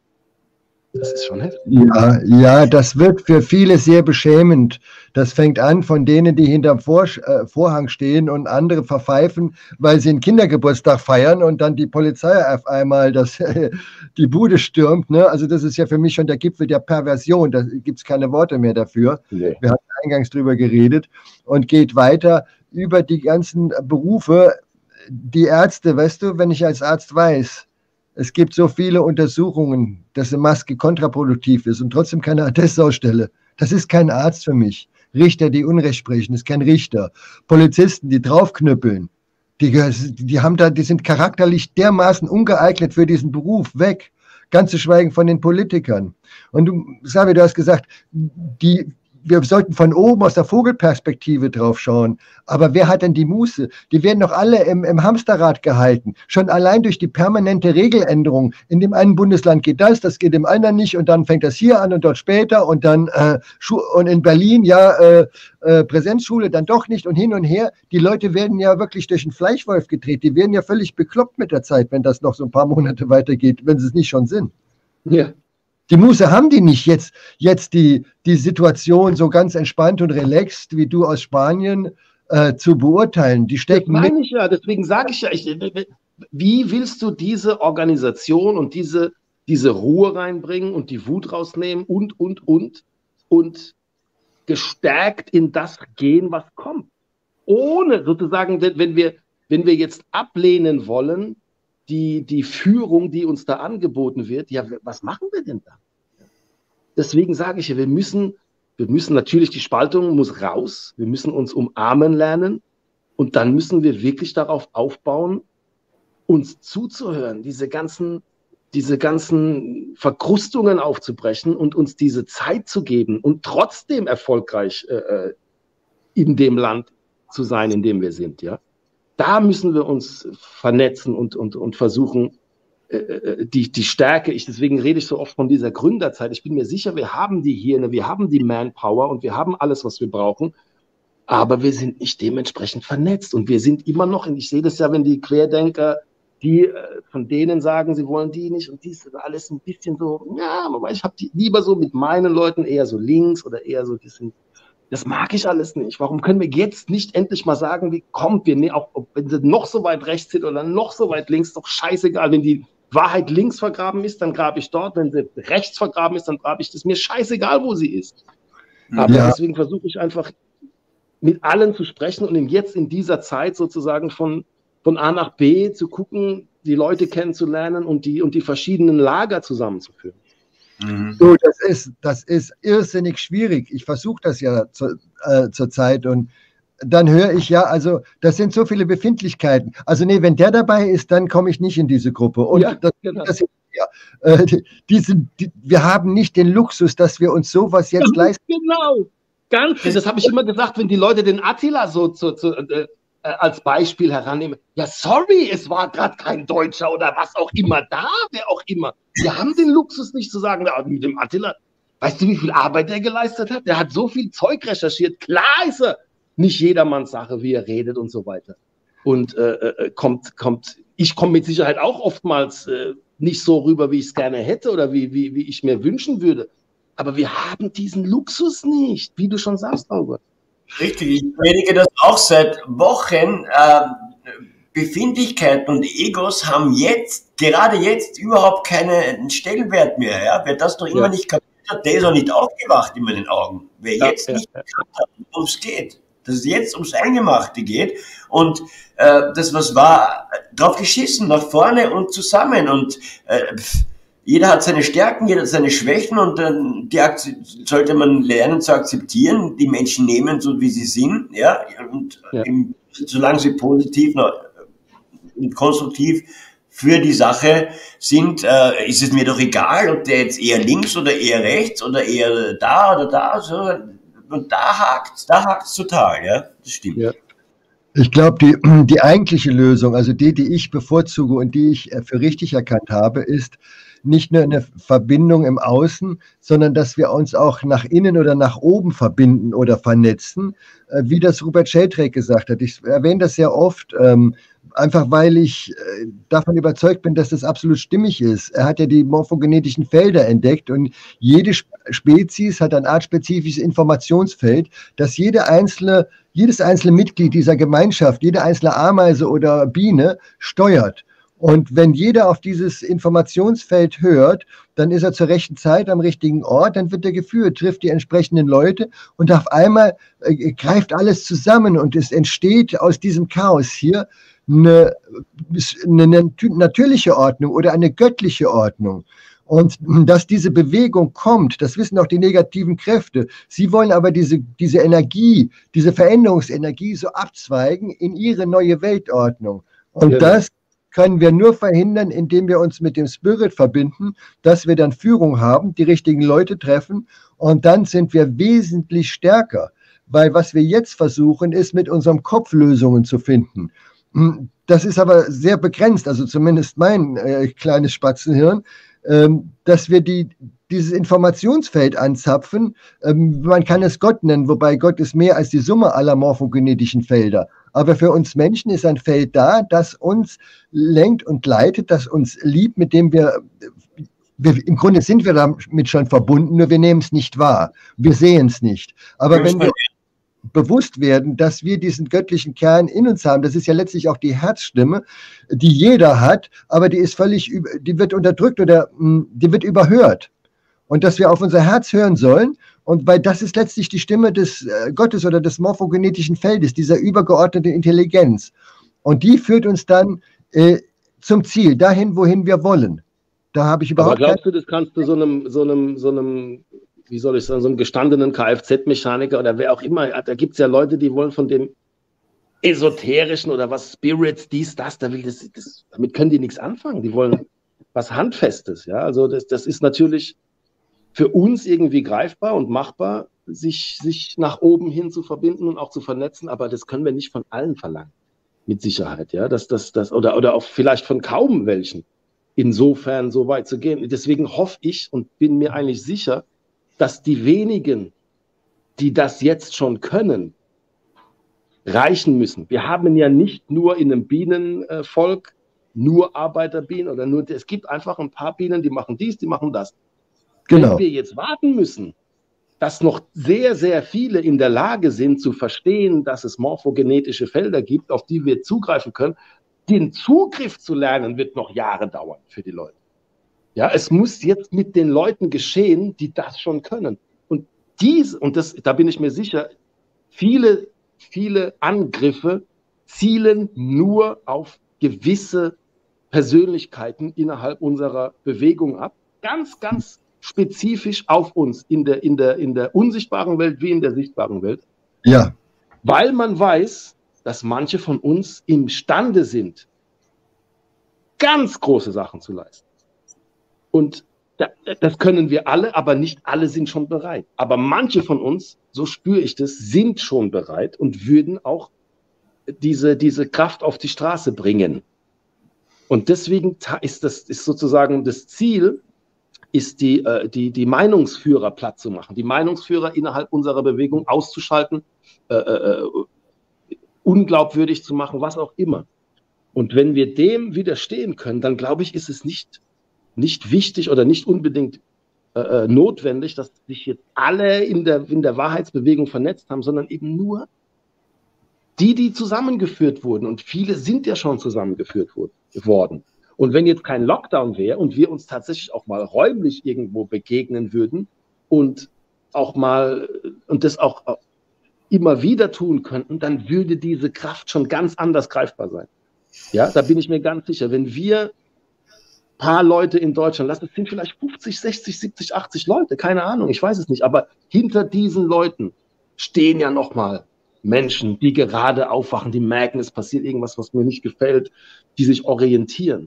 das ist schon heftig. Ja, ja, das wird für viele sehr beschämend. Das fängt an von denen, die hinterm Vor äh, Vorhang stehen und andere verpfeifen, weil sie einen Kindergeburtstag feiern und dann die Polizei auf einmal das, äh, die Bude stürmt. Ne? Also das ist ja für mich schon der Gipfel der Perversion. Da gibt es keine Worte mehr dafür. Nee. Wir hatten eingangs drüber geredet und geht weiter über die ganzen Berufe. Die Ärzte, weißt du, wenn ich als Arzt weiß, es gibt so viele Untersuchungen, dass eine Maske kontraproduktiv ist und trotzdem keine Attestausstelle. Das ist kein Arzt für mich. Richter, die Unrecht sprechen, ist kein Richter. Polizisten, die draufknüppeln, die, die, haben da, die sind charakterlich dermaßen ungeeignet für diesen Beruf, weg. Ganz zu schweigen von den Politikern. Und du, Xavier, du hast gesagt, die, wir sollten von oben aus der Vogelperspektive drauf schauen. Aber wer hat denn die Muße? Die werden doch alle im, im Hamsterrad gehalten. Schon allein durch die permanente Regeländerung. In dem einen Bundesland geht das, das geht im anderen nicht. Und dann fängt das hier an und dort später. Und dann äh, und in Berlin, ja, äh, äh, Präsenzschule, dann doch nicht. Und hin und her. Die Leute werden ja wirklich durch den Fleischwolf gedreht. Die werden ja völlig bekloppt mit der Zeit, wenn das noch so ein paar Monate weitergeht, wenn sie es nicht schon sind. Ja. Die Muße haben die nicht, jetzt, jetzt die, die Situation so ganz entspannt und relaxed wie du aus Spanien äh, zu beurteilen. Die stecken das meine ich ja, deswegen sage ich ja, ich, wie willst du diese Organisation und diese, diese Ruhe reinbringen und die Wut rausnehmen und, und, und, und gestärkt in das gehen, was kommt? Ohne sozusagen, wenn wir, wenn wir jetzt ablehnen wollen, Die, die Führung, die uns da angeboten wird, ja, was machen wir denn da? Deswegen sage ich ja, wir müssen, wir müssen natürlich, die Spaltung muss raus, wir müssen uns umarmen lernen und dann müssen wir wirklich darauf aufbauen, uns zuzuhören, diese ganzen, diese ganzen Verkrustungen aufzubrechen und uns diese Zeit zu geben und trotzdem erfolgreich äh, in dem Land zu sein, in dem wir sind, ja. Da müssen wir uns vernetzen und, und, und versuchen, äh, die, die Stärke, ich, deswegen rede ich so oft von dieser Gründerzeit. Ich bin mir sicher, wir haben die Hirne, wir haben die Manpower und wir haben alles, was wir brauchen, aber wir sind nicht dementsprechend vernetzt und wir sind immer noch, ich sehe das ja, wenn die Querdenker, die äh, von denen sagen, sie wollen die nicht und dies ist alles ein bisschen so, ja, aber ich habe die lieber so mit meinen Leuten eher so links oder eher so, die sind. Das mag ich alles nicht. Warum können wir jetzt nicht endlich mal sagen, wie kommt wir, ne, auch wenn sie noch so weit rechts sind oder noch so weit links, doch scheißegal. Wenn die Wahrheit links vergraben ist, dann grabe ich dort. Wenn sie rechts vergraben ist, dann grabe ich das. Mir scheißegal, wo sie ist. Aber ja. Deswegen versuche ich einfach mit allen zu sprechen und jetzt in dieser Zeit sozusagen von, von A nach B zu gucken, die Leute kennenzulernen und die, und die verschiedenen Lager zusammenzuführen. So, das ist, das ist irrsinnig schwierig. Ich versuche das ja zu, äh, zur Zeit und dann höre ich ja, also das sind so viele Befindlichkeiten. Also nee, wenn der dabei ist, dann komme ich nicht in diese Gruppe. Und ja, das, genau. das, ja, äh, die, diese, die, wir haben nicht den Luxus, dass wir uns sowas jetzt ja, leisten. Genau, ganz. Das habe ich immer gesagt, wenn die Leute den Attila so zu, zu, äh, als Beispiel herannehmen. Ja, sorry, es war gerade kein Deutscher oder was auch immer da, wer auch immer. Wir haben den Luxus nicht zu sagen, mit dem Attila, weißt du, wie viel Arbeit der geleistet hat? Der hat so viel Zeug recherchiert. Klar ist er nicht jedermanns Sache, wie er redet und so weiter. Und äh, äh, kommt, kommt, ich komme mit Sicherheit auch oftmals äh, nicht so rüber, wie ich es gerne hätte oder wie, wie, wie ich mir wünschen würde. Aber wir haben diesen Luxus nicht, wie du schon sagst, Albert. Richtig, ich predige das auch seit Wochen. Äh, Befindlichkeiten und Egos haben jetzt, gerade jetzt, überhaupt keinen Stellenwert mehr. Ja? Wer das noch immer ja. nicht kapiert hat, der ist auch nicht aufgewacht in meinen Augen. Wer ja, jetzt ja, nicht erkannt hat, worum es geht, dass es jetzt ums Eingemachte geht und äh, das, was war, drauf geschissen, nach vorne und zusammen. Und äh, jeder hat seine Stärken, jeder hat seine Schwächen und dann die sollte man lernen zu akzeptieren, die Menschen nehmen, so wie sie sind, ja, und ja. Im, solange sie positiv und konstruktiv für die Sache sind, äh, ist es mir doch egal, ob der jetzt eher links oder eher rechts oder eher da oder da, so. Und da hakt, da hakt's total, ja, das stimmt. Ja. Ich glaube, die, die eigentliche Lösung, also die, die ich bevorzuge und die ich für richtig erkannt habe, ist nicht nur eine Verbindung im Außen, sondern dass wir uns auch nach innen oder nach oben verbinden oder vernetzen, wie das Rupert Sheldrake gesagt hat. Ich erwähne das sehr oft, ähm, einfach weil ich äh, davon überzeugt bin, dass das absolut stimmig ist. Er hat ja die morphogenetischen Felder entdeckt und jede Spezies hat ein artspezifisches Informationsfeld, das jede einzelne, jedes einzelne Mitglied dieser Gemeinschaft, jede einzelne Ameise oder Biene steuert. Und wenn jeder auf dieses Informationsfeld hört, dann ist er zur rechten Zeit am richtigen Ort, dann wird er geführt, trifft die entsprechenden Leute und auf einmal äh, greift alles zusammen und es entsteht aus diesem Chaos hier eine, eine natürliche Ordnung oder eine göttliche Ordnung. Und dass diese Bewegung kommt, das wissen auch die negativen Kräfte. Sie wollen aber diese, diese Energie, diese Veränderungsenergie so abzweigen in ihre neue Weltordnung. Und ja. das können wir nur verhindern, indem wir uns mit dem Spirit verbinden, dass wir dann Führung haben, die richtigen Leute treffen und dann sind wir wesentlich stärker. Weil was wir jetzt versuchen, ist mit unserem Kopf Lösungen zu finden. Das ist aber sehr begrenzt, also zumindest mein äh, kleines Spatzenhirn, ähm, dass wir die, dieses Informationsfeld anzapfen. Ähm, man kann es Gott nennen, wobei Gott ist mehr als die Summe aller morphogenetischen Felder. Aber für uns Menschen ist ein Feld da, das uns lenkt und leitet, das uns liebt, mit dem wir, wir im Grunde sind wir damit schon verbunden, nur wir nehmen es nicht wahr. Wir sehen es nicht. Aber wenn wir bewusst werden, dass wir diesen göttlichen Kern in uns haben, das ist ja letztlich auch die Herzstimme, die jeder hat, aber die ist völlig, die wird unterdrückt oder die wird überhört. Und dass wir auf unser Herz hören sollen, und weil das ist letztlich die Stimme des äh, Gottes oder des morphogenetischen Feldes, dieser übergeordneten Intelligenz. Und die führt uns dann äh, zum Ziel, dahin, wohin wir wollen. Da habe ich überhaupt. Aber glaubst du, das kannst du so einem, so einem, so einem, wie soll ich sagen, so einem gestandenen Kfz-Mechaniker oder wer auch immer, da gibt es ja Leute, die wollen von dem Esoterischen oder was, Spirits, dies, das, da will das, das, damit können die nichts anfangen. Die wollen was Handfestes, ja. Also das, das ist natürlich für uns irgendwie greifbar und machbar, sich, sich nach oben hin zu verbinden und auch zu vernetzen, aber das können wir nicht von allen verlangen, mit Sicherheit, ja, dass das, das, oder, oder auch vielleicht von kaum welchen, insofern so weit zu gehen. Deswegen hoffe ich und bin mir eigentlich sicher, dass die wenigen, die das jetzt schon können, reichen müssen. Wir haben ja nicht nur in einem Bienenvolk nur Arbeiterbienen oder nur, es gibt einfach ein paar Bienen, die machen dies, die machen das. Genau. Wenn wir jetzt warten müssen, dass noch sehr, sehr viele in der Lage sind zu verstehen, dass es morphogenetische Felder gibt, auf die wir zugreifen können, den Zugriff zu lernen, wird noch Jahre dauern für die Leute. Ja, es muss jetzt mit den Leuten geschehen, die das schon können. Und dies, und das, da bin ich mir sicher, viele, viele Angriffe zielen nur auf gewisse Persönlichkeiten innerhalb unserer Bewegung ab. Ganz, ganz spezifisch auf uns in der, in der, in der unsichtbaren Welt wie in der sichtbaren Welt. Ja. Weil man weiß, dass manche von uns imstande sind, ganz große Sachen zu leisten. Und das können wir alle, aber nicht alle sind schon bereit. Aber manche von uns, so spüre ich das, sind schon bereit und würden auch diese, diese Kraft auf die Straße bringen. Und deswegen ist das ist sozusagen das Ziel, ist die, äh, die, die Meinungsführer platt zu machen, die Meinungsführer innerhalb unserer Bewegung auszuschalten, äh, äh, unglaubwürdig zu machen, was auch immer. Und wenn wir dem widerstehen können, dann glaube ich, ist es nicht, nicht wichtig oder nicht unbedingt äh, notwendig, dass sich jetzt alle in der, in der Wahrheitsbewegung vernetzt haben, sondern eben nur die, die zusammengeführt wurden. Und viele sind ja schon zusammengeführt worden. Und wenn jetzt kein Lockdown wäre und wir uns tatsächlich auch mal räumlich irgendwo begegnen würden und auch mal und das auch immer wieder tun könnten, dann würde diese Kraft schon ganz anders greifbar sein. Ja, da bin ich mir ganz sicher. Wenn wir ein paar Leute in Deutschland, lassen, es sind vielleicht fünfzig, sechzig, siebzig, achtzig Leute, keine Ahnung, ich weiß es nicht, aber hinter diesen Leuten stehen ja nochmal Menschen, die gerade aufwachen, die merken, es passiert irgendwas, was mir nicht gefällt, die sich orientieren.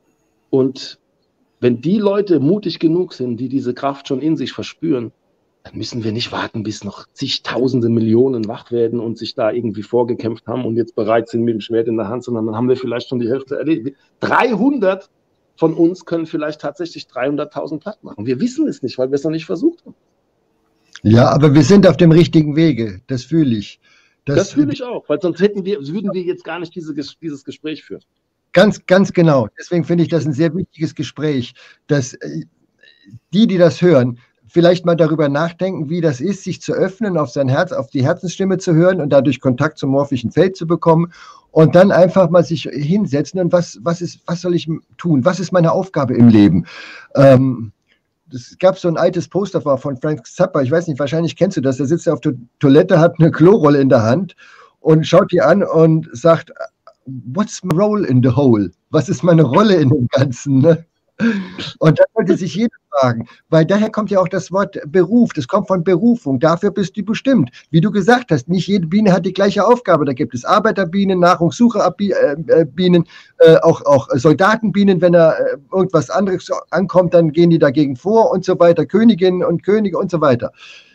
Und wenn die Leute mutig genug sind, die diese Kraft schon in sich verspüren, dann müssen wir nicht warten, bis noch zigtausende Millionen wach werden und sich da irgendwie vorgekämpft haben und jetzt bereit sind mit dem Schwert in der Hand, sondern dann haben wir vielleicht schon die Hälfte erledigt. dreihundert von uns können vielleicht tatsächlich dreihunderttausend platt machen. Wir wissen es nicht, weil wir es noch nicht versucht haben. Ja, aber wir sind auf dem richtigen Wege, das fühle ich. Das, das fühle ich auch, weil sonst hätten wir, würden wir jetzt gar nicht diese, dieses Gespräch führen. Ganz, ganz genau. Deswegen finde ich das ein sehr wichtiges Gespräch, dass die, die das hören, vielleicht mal darüber nachdenken, wie das ist, sich zu öffnen, auf sein Herz, auf die Herzensstimme zu hören und dadurch Kontakt zum morphischen Feld zu bekommen und dann einfach mal sich hinsetzen und was, was ist, was soll ich tun? Was ist meine Aufgabe im Leben? Ähm, Es gab so ein altes Poster von Frank Zappa, ich weiß nicht, wahrscheinlich kennst du das, der sitzt auf der Toilette, hat eine Klorolle in der Hand und schaut die an und sagt, what's my role in the whole? Was ist meine Rolle in dem Ganzen? Ne? Und das sollte sich jeder fragen, weil daher kommt ja auch das Wort Beruf, das kommt von Berufung, dafür bist du bestimmt. Wie du gesagt hast, nicht jede Biene hat die gleiche Aufgabe, da gibt es Arbeiterbienen, Nahrungssucherbienen, äh, auch, auch Soldatenbienen, wenn da äh, irgendwas anderes ankommt, dann gehen die dagegen vor und so weiter, Königinnen und Könige und so weiter.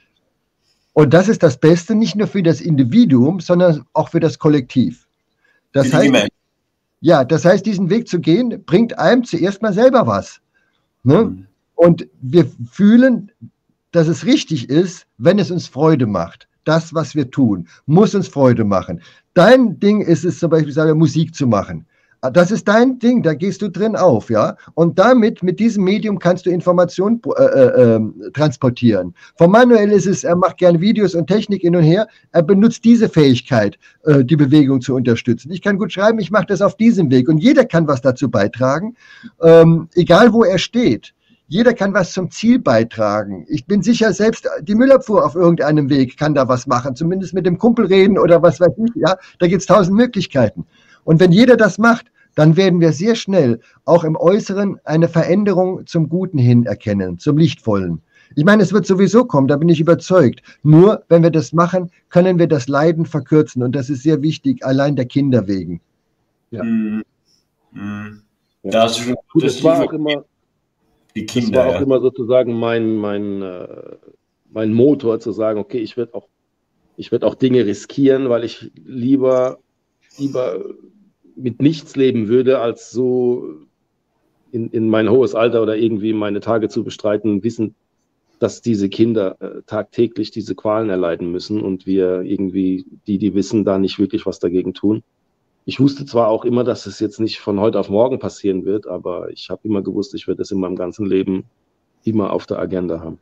Und das ist das Beste, nicht nur für das Individuum, sondern auch für das Kollektiv. Das heißt, ja, das heißt, diesen Weg zu gehen, bringt einem zuerst mal selber was. Ne? Mhm. Und wir fühlen, dass es richtig ist, wenn es uns Freude macht. Das, was wir tun, muss uns Freude machen. Dein Ding ist es zum Beispiel, sage, Musik zu machen. Das ist dein Ding, da gehst du drin auf, ja. Und damit, mit diesem Medium kannst du Informationen äh, äh, transportieren. Von Manuel ist es, er macht gerne Videos und Technik hin und her. Er benutzt diese Fähigkeit, äh, die Bewegung zu unterstützen. Ich kann gut schreiben, ich mache das auf diesem Weg. Und jeder kann was dazu beitragen, ähm, egal wo er steht. Jeder kann was zum Ziel beitragen. Ich bin sicher, selbst die Müllabfuhr auf irgendeinem Weg kann da was machen. Zumindest mit dem Kumpel reden oder was weiß ich. Ja, da gibt es tausend Möglichkeiten. Und wenn jeder das macht, dann werden wir sehr schnell auch im Äußeren eine Veränderung zum Guten hin erkennen, zum Lichtvollen. Ich meine, es wird sowieso kommen, da bin ich überzeugt. Nur, wenn wir das machen, können wir das Leiden verkürzen. Und das ist sehr wichtig, allein der Kinder wegen. Ja. Mhm. Mhm. Ja. Das, ist, Gut, das, das war auch immer, die Kinder, das war auch ja. immer sozusagen mein, mein, äh, mein Motor, zu sagen, okay, ich werde auch, ich werde auch Dinge riskieren, weil ich lieber, lieber mit nichts leben würde, als so in, in mein hohes Alter oder irgendwie meine Tage zu bestreiten, wissen, dass diese Kinder äh, tagtäglich diese Qualen erleiden müssen und wir irgendwie, die, die wissen, da nicht wirklich was dagegen tun. Ich wusste zwar auch immer, dass es jetzt nicht von heute auf morgen passieren wird, aber ich habe immer gewusst, ich werde es in meinem ganzen Leben immer auf der Agenda haben.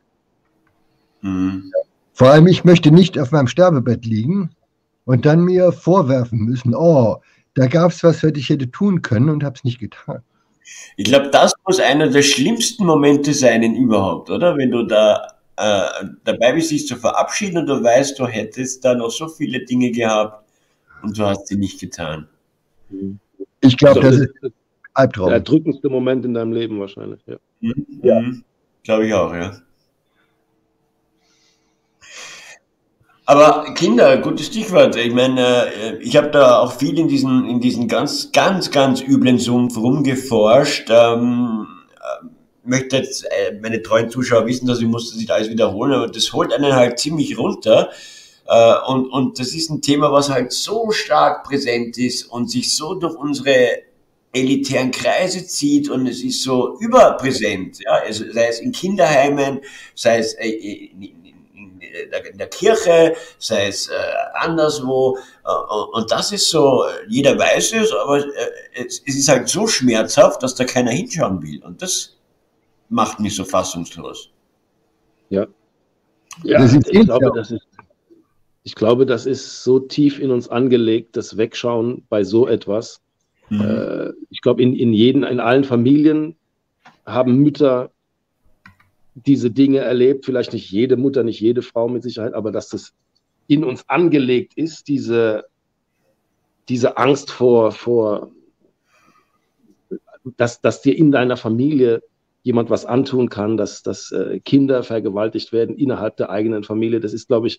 Mhm. Vor allem, ich möchte nicht auf meinem Sterbebett liegen und dann mir vorwerfen müssen, oh, da gab es was, was ich hätte tun können und habe es nicht getan. Ich glaube, das muss einer der schlimmsten Momente sein überhaupt, oder? Wenn du da äh, dabei bist, dich zu verabschieden und du weißt, du hättest da noch so viele Dinge gehabt und du hast sie nicht getan. Ich glaube, das ist ein Albtraum. Der erdrückendste Moment in deinem Leben wahrscheinlich. Ja, Mhm. Ja. Glaube ich auch, ja. Aber Kinder, gutes Stichwort. Ich meine, ich habe da auch viel in diesen, in diesen ganz, ganz, ganz üblen Sumpf rumgeforscht. Ähm, möchte jetzt äh, meine treuen Zuschauer wissen, dass ich muss das nicht alles wiederholen, aber das holt einen halt ziemlich runter. Äh, und, und das ist ein Thema, was halt so stark präsent ist und sich so durch unsere elitären Kreise zieht und es ist so überpräsent. Ja? Also, sei es in Kinderheimen, sei es äh, in, in der Kirche, sei es äh, anderswo. Äh, und das ist so, jeder weiß es, aber äh, es, es ist halt so schmerzhaft, dass da keiner hinschauen will. Und das macht mich so fassungslos. Ja, ja Das ich, ist ich, glaube, ja. das ist, ich glaube, das ist so tief in uns angelegt, das Wegschauen bei so etwas. Mhm. Äh, ich glaube, in, in, jeden, in allen Familien haben Mütter diese Dinge erlebt, vielleicht nicht jede Mutter, nicht jede Frau mit Sicherheit, aber dass das in uns angelegt ist, diese, diese Angst vor, vor dass, dass dir in deiner Familie jemand was antun kann, dass, dass äh, Kinder vergewaltigt werden innerhalb der eigenen Familie. Das ist, glaube ich,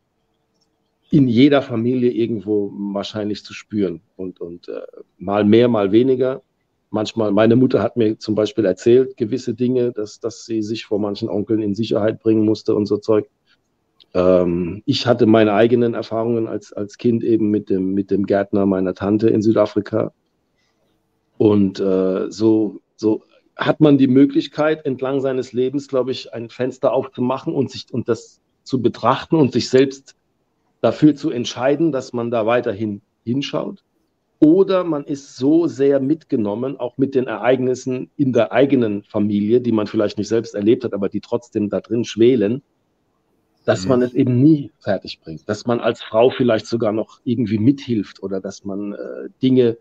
in jeder Familie irgendwo wahrscheinlich zu spüren. Und, und äh, mal mehr, mal weniger. Manchmal, meine Mutter hat mir zum Beispiel erzählt, gewisse Dinge, dass, dass sie sich vor manchen Onkeln in Sicherheit bringen musste und so Zeug. Ähm, ich hatte meine eigenen Erfahrungen als, als Kind eben mit dem, mit dem Gärtner meiner Tante in Südafrika. Und äh, so, so hat man die Möglichkeit, entlang seines Lebens, glaube ich, ein Fenster aufzumachen und, sich, und das zu betrachten und sich selbst dafür zu entscheiden, dass man da weiterhin hinschaut. Oder man ist so sehr mitgenommen, auch mit den Ereignissen in der eigenen Familie, die man vielleicht nicht selbst erlebt hat, aber die trotzdem da drin schwelen, dass mhm. man es eben nie fertig bringt. Dass man als Frau vielleicht sogar noch irgendwie mithilft oder dass man äh, Dinge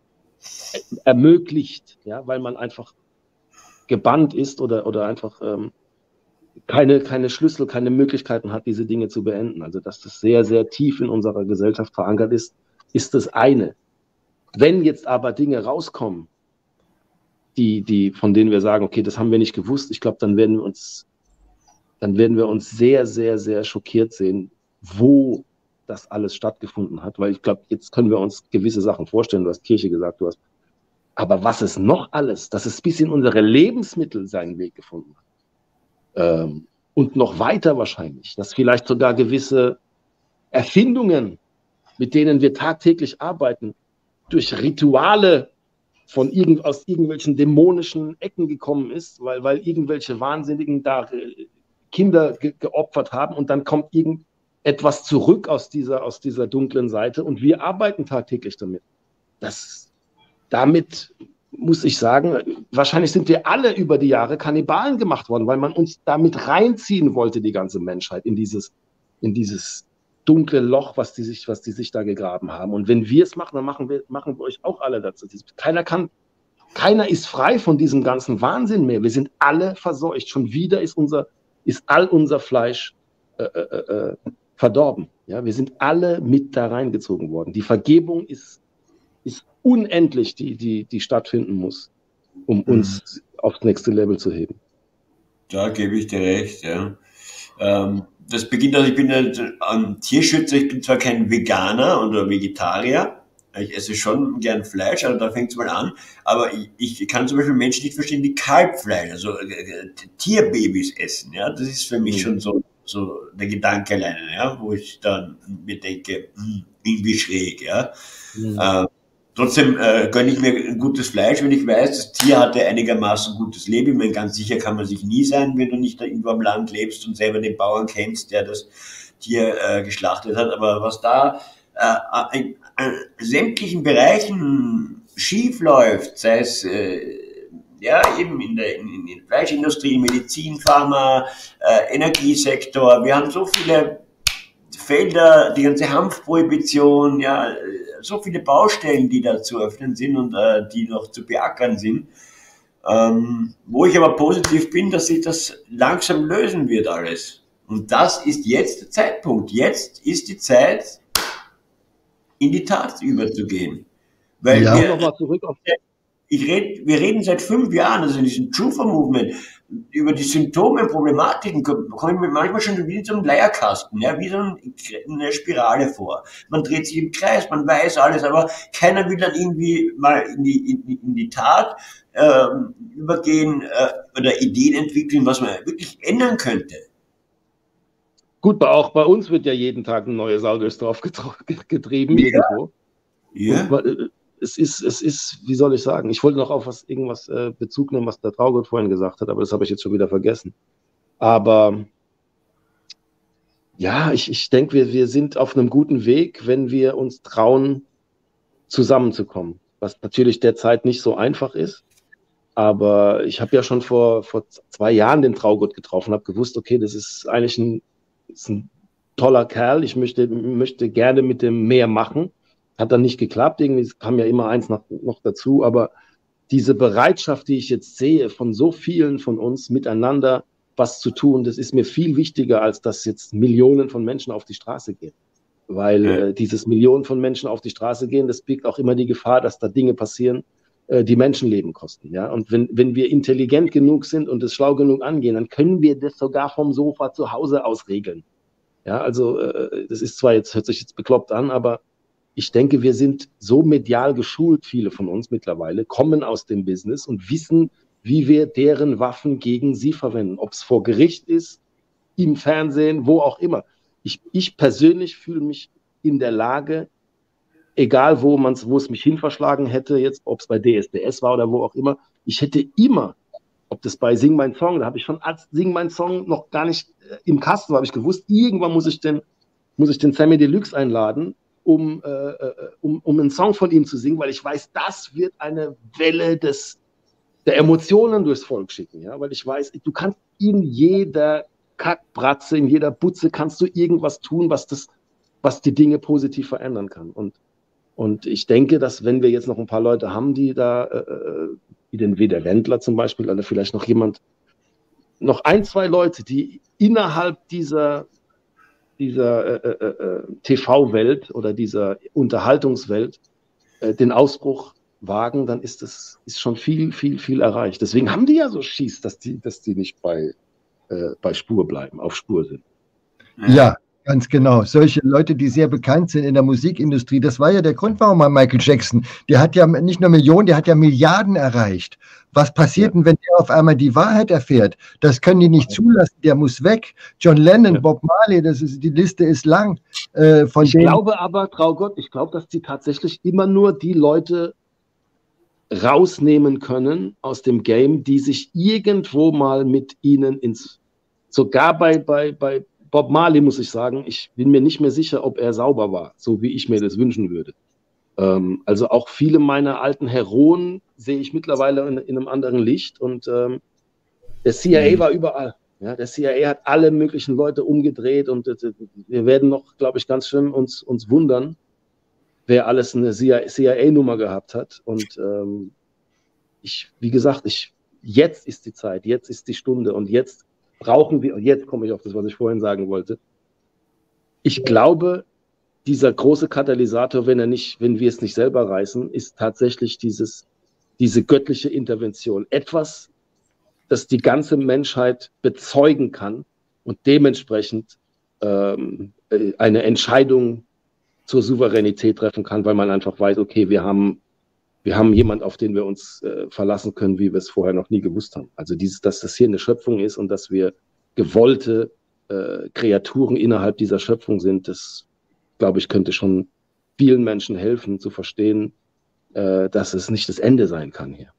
ermöglicht, ja, weil man einfach gebannt ist oder, oder einfach ähm, keine, keine Schlüssel, keine Möglichkeiten hat, diese Dinge zu beenden. Also dass das sehr, sehr tief in unserer Gesellschaft verankert ist, ist das eine. Wenn jetzt aber Dinge rauskommen, die, die, von denen wir sagen, okay, das haben wir nicht gewusst, ich glaube, dann werden wir uns, dann werden wir uns sehr, sehr, sehr schockiert sehen, wo das alles stattgefunden hat, weil ich glaube, jetzt können wir uns gewisse Sachen vorstellen, du hast Kirche gesagt, du hast, aber was ist noch alles, dass es bis in unsere Lebensmittel seinen Weg gefunden hat ähm, und noch weiter wahrscheinlich, dass vielleicht sogar gewisse Erfindungen, mit denen wir tagtäglich arbeiten, durch Rituale von irgend, aus irgendwelchen dämonischen Ecken gekommen ist, weil, weil irgendwelche Wahnsinnigen da Kinder ge geopfert haben und dann kommt irgendetwas zurück aus dieser, aus dieser dunklen Seite und wir arbeiten tagtäglich damit. Das, damit muss ich sagen, wahrscheinlich sind wir alle über die Jahre Kannibalen gemacht worden, weil man uns damit reinziehen wollte, die ganze Menschheit, in dieses, in dieses dunkle Loch, was die sich, was die sich da gegraben haben. Und wenn wir es machen, dann machen wir, machen wir euch auch alle dazu. Keiner kann, keiner ist frei von diesem ganzen Wahnsinn mehr. Wir sind alle verseucht. Schon wieder ist unser, ist all unser Fleisch äh, äh, äh, verdorben. Ja, wir sind alle mit da reingezogen worden. Die Vergebung ist, ist unendlich, die, die, die stattfinden muss, um uns mhm. aufs nächste Level zu heben. Da gebe ich dir recht, ja. Ähm, das beginnt, also ich bin ein Tierschützer, ich bin zwar kein Veganer oder Vegetarier, ich esse schon gern Fleisch, also da fängt es mal an, aber ich, ich kann zum Beispiel Menschen nicht verstehen, die Kalbfleisch, also äh, Tierbabys essen, ja, das ist für mich mhm. schon so, so der Gedanke alleine, ja, wo ich dann mir denke, mh, irgendwie schräg, ja. Mhm. Äh, Trotzdem äh, gönne ich mir ein gutes Fleisch, wenn ich weiß, das Tier hatte einigermaßen gutes Leben. Ich meine, ganz sicher kann man sich nie sein, wenn du nicht da irgendwo am Land lebst und selber den Bauern kennst, der das Tier äh, geschlachtet hat. Aber was da äh, in, in sämtlichen Bereichen schief läuft, sei es äh, ja eben in der, in, in der Fleischindustrie, Medizin, Pharma, äh, Energiesektor, wir haben so viele Felder, die ganze Hanfprohibition, ja, so viele Baustellen, die da zu öffnen sind und äh, die noch zu beackern sind. Ähm, wo ich aber positiv bin, dass sich das langsam lösen wird alles. Und das ist jetzt der Zeitpunkt. Jetzt ist die Zeit, in die Tat überzugehen. Weil ja, wir, noch mal zurück auf ich red, wir reden seit fünf Jahren, also in diesem Trufer-Movement, über die Symptome, Problematiken, komme ich mir manchmal schon wie so ein Leierkasten, ja, wie so eine Spirale vor. Man dreht sich im Kreis, man weiß alles, aber keiner will dann irgendwie mal in die, in, in die Tat äh, übergehen äh, oder Ideen entwickeln, was man wirklich ändern könnte. Gut, auch bei uns wird ja jeden Tag ein neues Sau durchs Dorf getrieben, ja. irgendwo. Ja. Und, Es ist, es ist, wie soll ich sagen, ich wollte noch auf was, irgendwas äh, Bezug nehmen, was der Traugott vorhin gesagt hat, aber das habe ich jetzt schon wieder vergessen. Aber ja, ich, ich denke, wir, wir sind auf einem guten Weg, wenn wir uns trauen, zusammenzukommen. Was natürlich derzeit nicht so einfach ist. Aber ich habe ja schon vor, vor zwei Jahren den Traugott getroffen, habe gewusst, okay, das ist eigentlich ein, ist ein toller Kerl, ich möchte, möchte gerne mit dem mehr machen. Hat dann nicht geklappt, irgendwie kam ja immer eins noch, noch dazu, aber diese Bereitschaft, die ich jetzt sehe von so vielen von uns miteinander was zu tun, das ist mir viel wichtiger, als dass jetzt Millionen von Menschen auf die Straße gehen. Weil Ja. äh, dieses Millionen von Menschen auf die Straße gehen, das birgt auch immer die Gefahr, dass da Dinge passieren, die Menschenleben kosten. Ja? Und wenn, wenn wir intelligent genug sind und es schlau genug angehen, dann können wir das sogar vom Sofa zu Hause aus regeln. Ja, also äh, das ist zwar jetzt, hört sich jetzt bekloppt an, aber ich denke, wir sind so medial geschult, viele von uns mittlerweile, kommen aus dem Business und wissen, wie wir deren Waffen gegen sie verwenden. Ob es vor Gericht ist, im Fernsehen, wo auch immer. Ich, ich persönlich fühle mich in der Lage, egal wo man's, wo es mich hin verschlagen hätte, jetzt, ob es bei D S D S war oder wo auch immer, ich hätte immer, ob das bei Sing Mein Song, da habe ich schon als Sing Mein Song noch gar nicht äh, im Kasten, war, habe ich gewusst, irgendwann muss ich den, muss ich den Samy Deluxe einladen, um, äh, äh, um, um einen Song von ihm zu singen, weil ich weiß, das wird eine Welle des, der Emotionen durchs Volk schicken, ja, weil ich weiß, du kannst in jeder Kackbratze, in jeder Butze kannst du irgendwas tun, was das, was die Dinge positiv verändern kann. Und Und ich denke, dass wenn wir jetzt noch ein paar Leute haben, die da, äh, wie den Weder Wendler zum Beispiel, oder vielleicht noch jemand, noch ein, zwei Leute, die innerhalb dieser, dieser äh, äh, T V-Welt oder dieser Unterhaltungswelt äh, den Ausbruch wagen, dann ist das ist schon viel, viel, viel erreicht. Deswegen haben die ja so Schiss, dass die, dass die nicht bei, äh, bei Spur bleiben, auf Spur sind. Ja. Ganz genau. Solche Leute, die sehr bekannt sind in der Musikindustrie, das war ja der Grund, warum man Michael Jackson, der hat ja nicht nur Millionen, der hat ja Milliarden erreicht. Was passiert denn, wenn der auf einmal die Wahrheit erfährt? Das können die nicht zulassen, der muss weg. John Lennon, ja. Bob Marley, das ist, die Liste ist lang. Äh, von ich denen. glaube aber, Traugott, ich glaube, dass die tatsächlich immer nur die Leute rausnehmen können aus dem Game, die sich irgendwo mal mit ihnen ins, sogar bei, bei, bei Bob Marley, muss ich sagen, ich bin mir nicht mehr sicher, ob er sauber war, so wie ich mir das wünschen würde. Ähm, also auch viele meiner alten Heroen sehe ich mittlerweile in, in einem anderen Licht und ähm, der C I A mhm. war überall. Ja, der C I A hat alle möglichen Leute umgedreht und äh, wir werden noch, glaube ich, ganz schön uns, uns wundern, wer alles eine C I A-Nummer gehabt hat. Und ähm, ich, wie gesagt, ich, jetzt ist die Zeit, jetzt ist die Stunde und jetzt brauchen wir, und jetzt komme ich auf das, was ich vorhin sagen wollte. Ich glaube, dieser große Katalysator, wenn er nicht, wenn wir es nicht selber reißen, ist tatsächlich dieses, diese göttliche Intervention. Etwas, das die ganze Menschheit bezeugen kann und dementsprechend ähm, eine Entscheidung zur Souveränität treffen kann, weil man einfach weiß, okay, wir haben, wir haben jemanden, auf den wir uns äh, verlassen können, wie wir es vorher noch nie gewusst haben. Also dieses, dass das hier eine Schöpfung ist und dass wir gewollte äh, Kreaturen innerhalb dieser Schöpfung sind, das, glaube ich, könnte schon vielen Menschen helfen zu verstehen, äh, dass es nicht das Ende sein kann hier.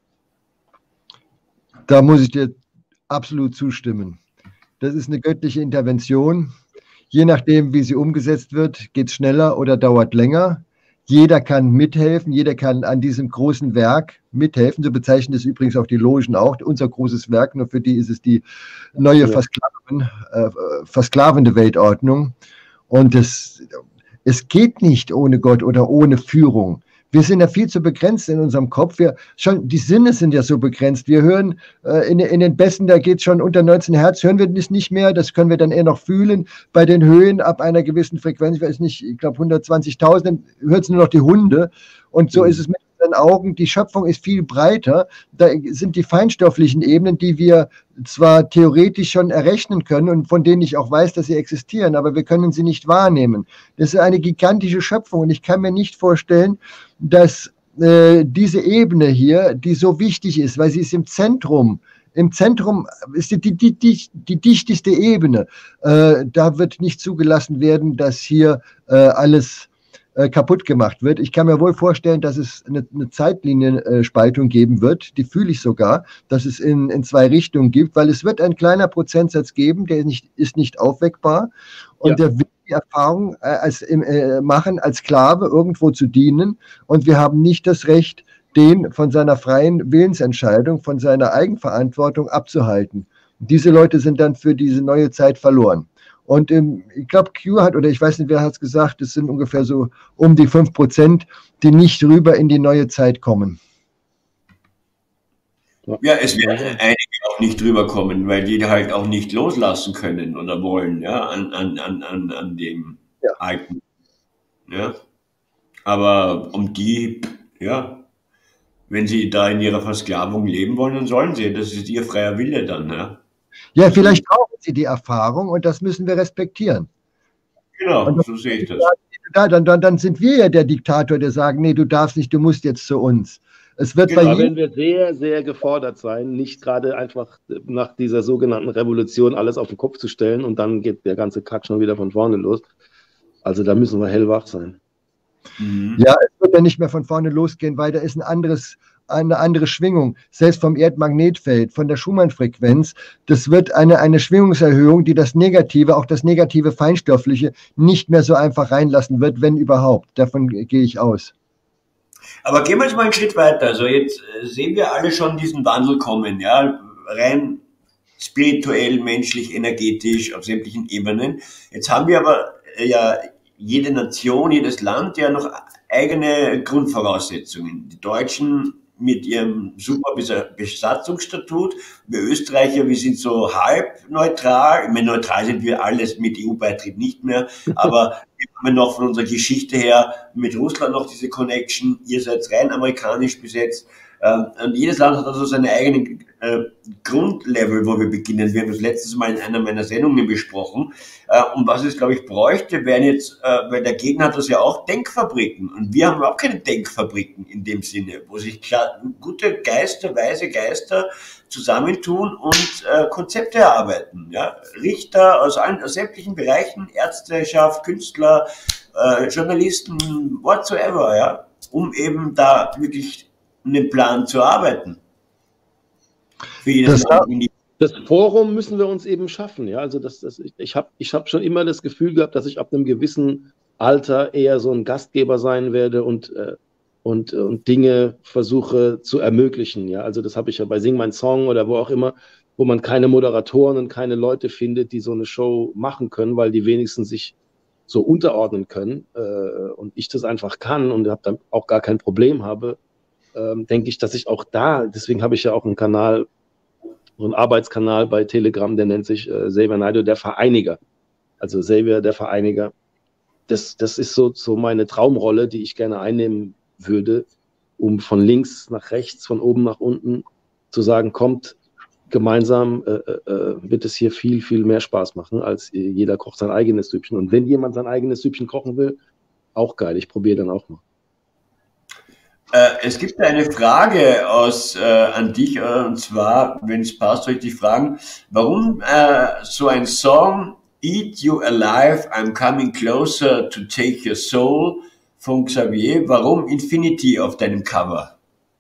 Da muss ich dir absolut zustimmen. Das ist eine göttliche Intervention. Je nachdem, wie sie umgesetzt wird, geht es schneller oder dauert länger. Jeder kann mithelfen, jeder kann an diesem großen Werk mithelfen. So bezeichnen es übrigens auch die Logen auch, unser großes Werk. Nur für die ist es die neue ja. Versklaven, äh, versklavende Weltordnung. Und es, es geht nicht ohne Gott oder ohne Führung. Wir sind ja viel zu begrenzt in unserem Kopf. Wir, schon, die Sinne sind ja so begrenzt. Wir hören äh, in, in den Bässen, da geht es schon unter neunzehn Hertz, hören wir das nicht mehr. Das können wir dann eher noch fühlen. Bei den Höhen ab einer gewissen Frequenz, ich weiß nicht, ich glaube hundertzwanzigtausend, hört es nur noch die Hunde. Und so mhm. ist es mit unseren Augen. Die Schöpfung ist viel breiter. Da sind die feinstofflichen Ebenen, die wir zwar theoretisch schon errechnen können und von denen ich auch weiß, dass sie existieren, aber wir können sie nicht wahrnehmen. Das ist eine gigantische Schöpfung und ich kann mir nicht vorstellen, dass äh, diese Ebene hier, die so wichtig ist, weil sie ist im Zentrum, im Zentrum ist die, die, die, die, die dichteste Ebene. Äh, da wird nicht zugelassen werden, dass hier äh, alles äh, kaputt gemacht wird. Ich kann mir wohl vorstellen, dass es eine, eine Zeitlinienspaltung geben wird, die fühle ich sogar, dass es in, in zwei Richtungen gibt, weil es wird ein kleiner Prozentsatz geben, der nicht, ist nicht aufweckbar und ja. der wird die Erfahrung äh, als, äh, machen, als Sklave irgendwo zu dienen und wir haben nicht das Recht, den von seiner freien Willensentscheidung, von seiner Eigenverantwortung abzuhalten. Und diese Leute sind dann für diese neue Zeit verloren. Und ähm, ich glaube, Q hat, oder ich weiß nicht, wer hat es gesagt, es sind ungefähr so um die fünf Prozent, die nicht rüber in die neue Zeit kommen. Ja, es werden einige auch nicht drüber kommen, weil die halt auch nicht loslassen können oder wollen, ja, an, an, an, an, an dem ja. Alten. Ja. Aber um die, ja, wenn sie da in ihrer Versklavung leben wollen, dann sollen sie. Das ist ihr freier Wille dann, ja. Ja, vielleicht brauchen sie die Erfahrung und das müssen wir respektieren. Genau, das, so sehe ich das. Dann, dann, dann sind wir ja der Diktator, der sagt, nee, du darfst nicht, du musst jetzt zu uns. Es wird genau, bei wenn wir sehr, sehr gefordert sein, nicht gerade einfach nach dieser sogenannten Revolution alles auf den Kopf zu stellen und dann geht der ganze Kack schon wieder von vorne los. Also da müssen wir hellwach sein. Mhm. Ja, es wird ja nicht mehr von vorne losgehen, weil da ist ein anderes, eine andere Schwingung, selbst vom Erdmagnetfeld, von der Schumann-Frequenz. Das wird eine, eine Schwingungserhöhung, die das Negative, auch das negative Feinstoffliche, nicht mehr so einfach reinlassen wird, wenn überhaupt. Davon gehe ich aus. Aber gehen wir jetzt mal einen Schritt weiter. Also jetzt sehen wir alle schon diesen Wandel kommen, ja, rein spirituell, menschlich, energetisch, auf sämtlichen Ebenen. Jetzt haben wir aber ja jede Nation, jedes Land ja noch eigene Grundvoraussetzungen. Die Deutschen mit ihrem super Besatzungsstatut, wir Österreicher, wir sind so halb neutral. Ich meine, neutral sind wir alles mit E U-Beitritt nicht mehr, aber wir haben noch von unserer Geschichte her mit Russland noch diese Connection. Ihr seid rein amerikanisch besetzt. Und jedes Land hat also seine eigenen äh, Grundlevel, wo wir beginnen. Wir haben das letztes Mal in einer meiner Sendungen besprochen. Äh, und was es, glaube ich, bräuchte, wären jetzt, äh, weil der Gegner hat das ja auch, Denkfabriken. Und wir haben überhaupt keine Denkfabriken in dem Sinne, wo sich klar, gute Geister, weise Geister zusammentun und äh, Konzepte erarbeiten. Ja? Richter aus allen, aus sämtlichen Bereichen, Ärzteschaft, Künstler, äh, Journalisten, whatsoever, ja, um eben da wirklich einen Plan zu arbeiten. Für jedes das, das Forum müssen wir uns eben schaffen. Ja? Also das, das, ich habe ich hab schon immer das Gefühl gehabt, dass ich ab einem gewissen Alter eher so ein Gastgeber sein werde und, äh, und, und Dinge versuche zu ermöglichen. Ja? Also das habe ich ja bei Sing mein Song oder wo auch immer, wo man keine Moderatoren und keine Leute findet, die so eine Show machen können, weil die wenigsten sich so unterordnen können äh, und ich das einfach kann und hab dann auch gar kein Problem habe, Ähm, denke ich, dass ich auch da, deswegen habe ich ja auch einen Kanal, so einen Arbeitskanal bei Telegram, der nennt sich äh, Xavier Naidoo, der Vereiniger. Also Xavier, der Vereiniger. Das, das ist so, so meine Traumrolle, die ich gerne einnehmen würde, um von links nach rechts, von oben nach unten zu sagen, kommt gemeinsam, äh, äh, wird es hier viel, viel mehr Spaß machen, als äh, jeder kocht sein eigenes Süppchen. Und wenn jemand sein eigenes Süppchen kochen will, auch geil, ich probiere dann auch mal. Äh, es gibt eine Frage aus, äh, an dich, äh, und zwar, wenn es passt, soll ich dich fragen, warum äh, so ein Song Eat You Alive, I'm Coming Closer to Take Your Soul von Xavier, warum Infinity auf deinem Cover?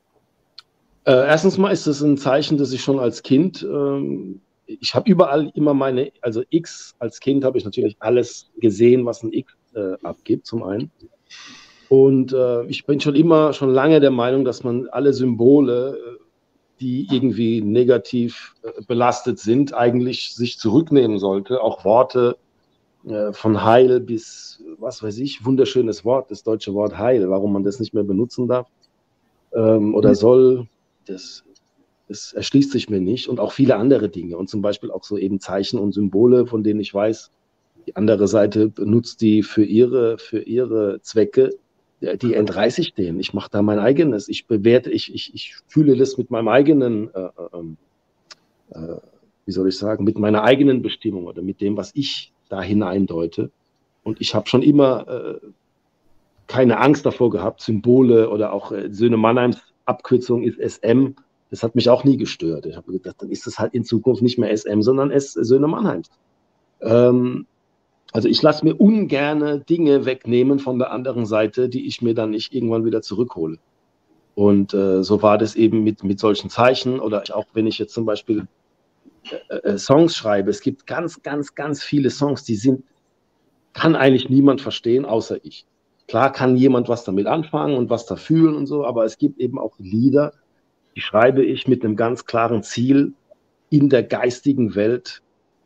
Äh, erstens mal ist es ein Zeichen, dass ich schon als Kind, ähm, ich habe überall immer meine, also X, als Kind habe ich natürlich alles gesehen, was ein X äh, abgibt, zum einen. Und äh, ich bin schon immer, schon lange der Meinung, dass man alle Symbole, die irgendwie negativ äh, belastet sind, eigentlich sich zurücknehmen sollte. Auch Worte äh, von Heil bis, was weiß ich, wunderschönes Wort, das deutsche Wort Heil, warum man das nicht mehr benutzen darf ähm, oder soll, das, das erschließt sich mir nicht. Und auch viele andere Dinge. Und zum Beispiel auch so eben Zeichen und Symbole, von denen ich weiß, die andere Seite benutzt die für ihre, für ihre Zwecke. Die entreiße ich denen. Ich mache da mein eigenes. Ich bewerte, ich, ich, ich fühle das mit meinem eigenen, äh, äh, wie soll ich sagen, mit meiner eigenen Bestimmung oder mit dem, was ich da hineindeute. Und ich habe schon immer äh, keine Angst davor gehabt, Symbole oder auch äh, Söhne Mannheims Abkürzung ist S M. Das hat mich auch nie gestört. Ich habe gedacht, dann ist das halt in Zukunft nicht mehr S M, sondern S Söhne Mannheims. Ähm, Also ich lasse mir ungerne Dinge wegnehmen von der anderen Seite, die ich mir dann nicht irgendwann wieder zurückhole. Und äh, so war das eben mit, mit solchen Zeichen oder auch wenn ich jetzt zum Beispiel äh, äh, Songs schreibe. Es gibt ganz, ganz, ganz viele Songs, die sind, kann eigentlich niemand verstehen, außer ich. Klar kann jemand was damit anfangen und was da fühlen und so, aber es gibt eben auch Lieder, die schreibe ich mit einem ganz klaren Ziel, in der geistigen Welt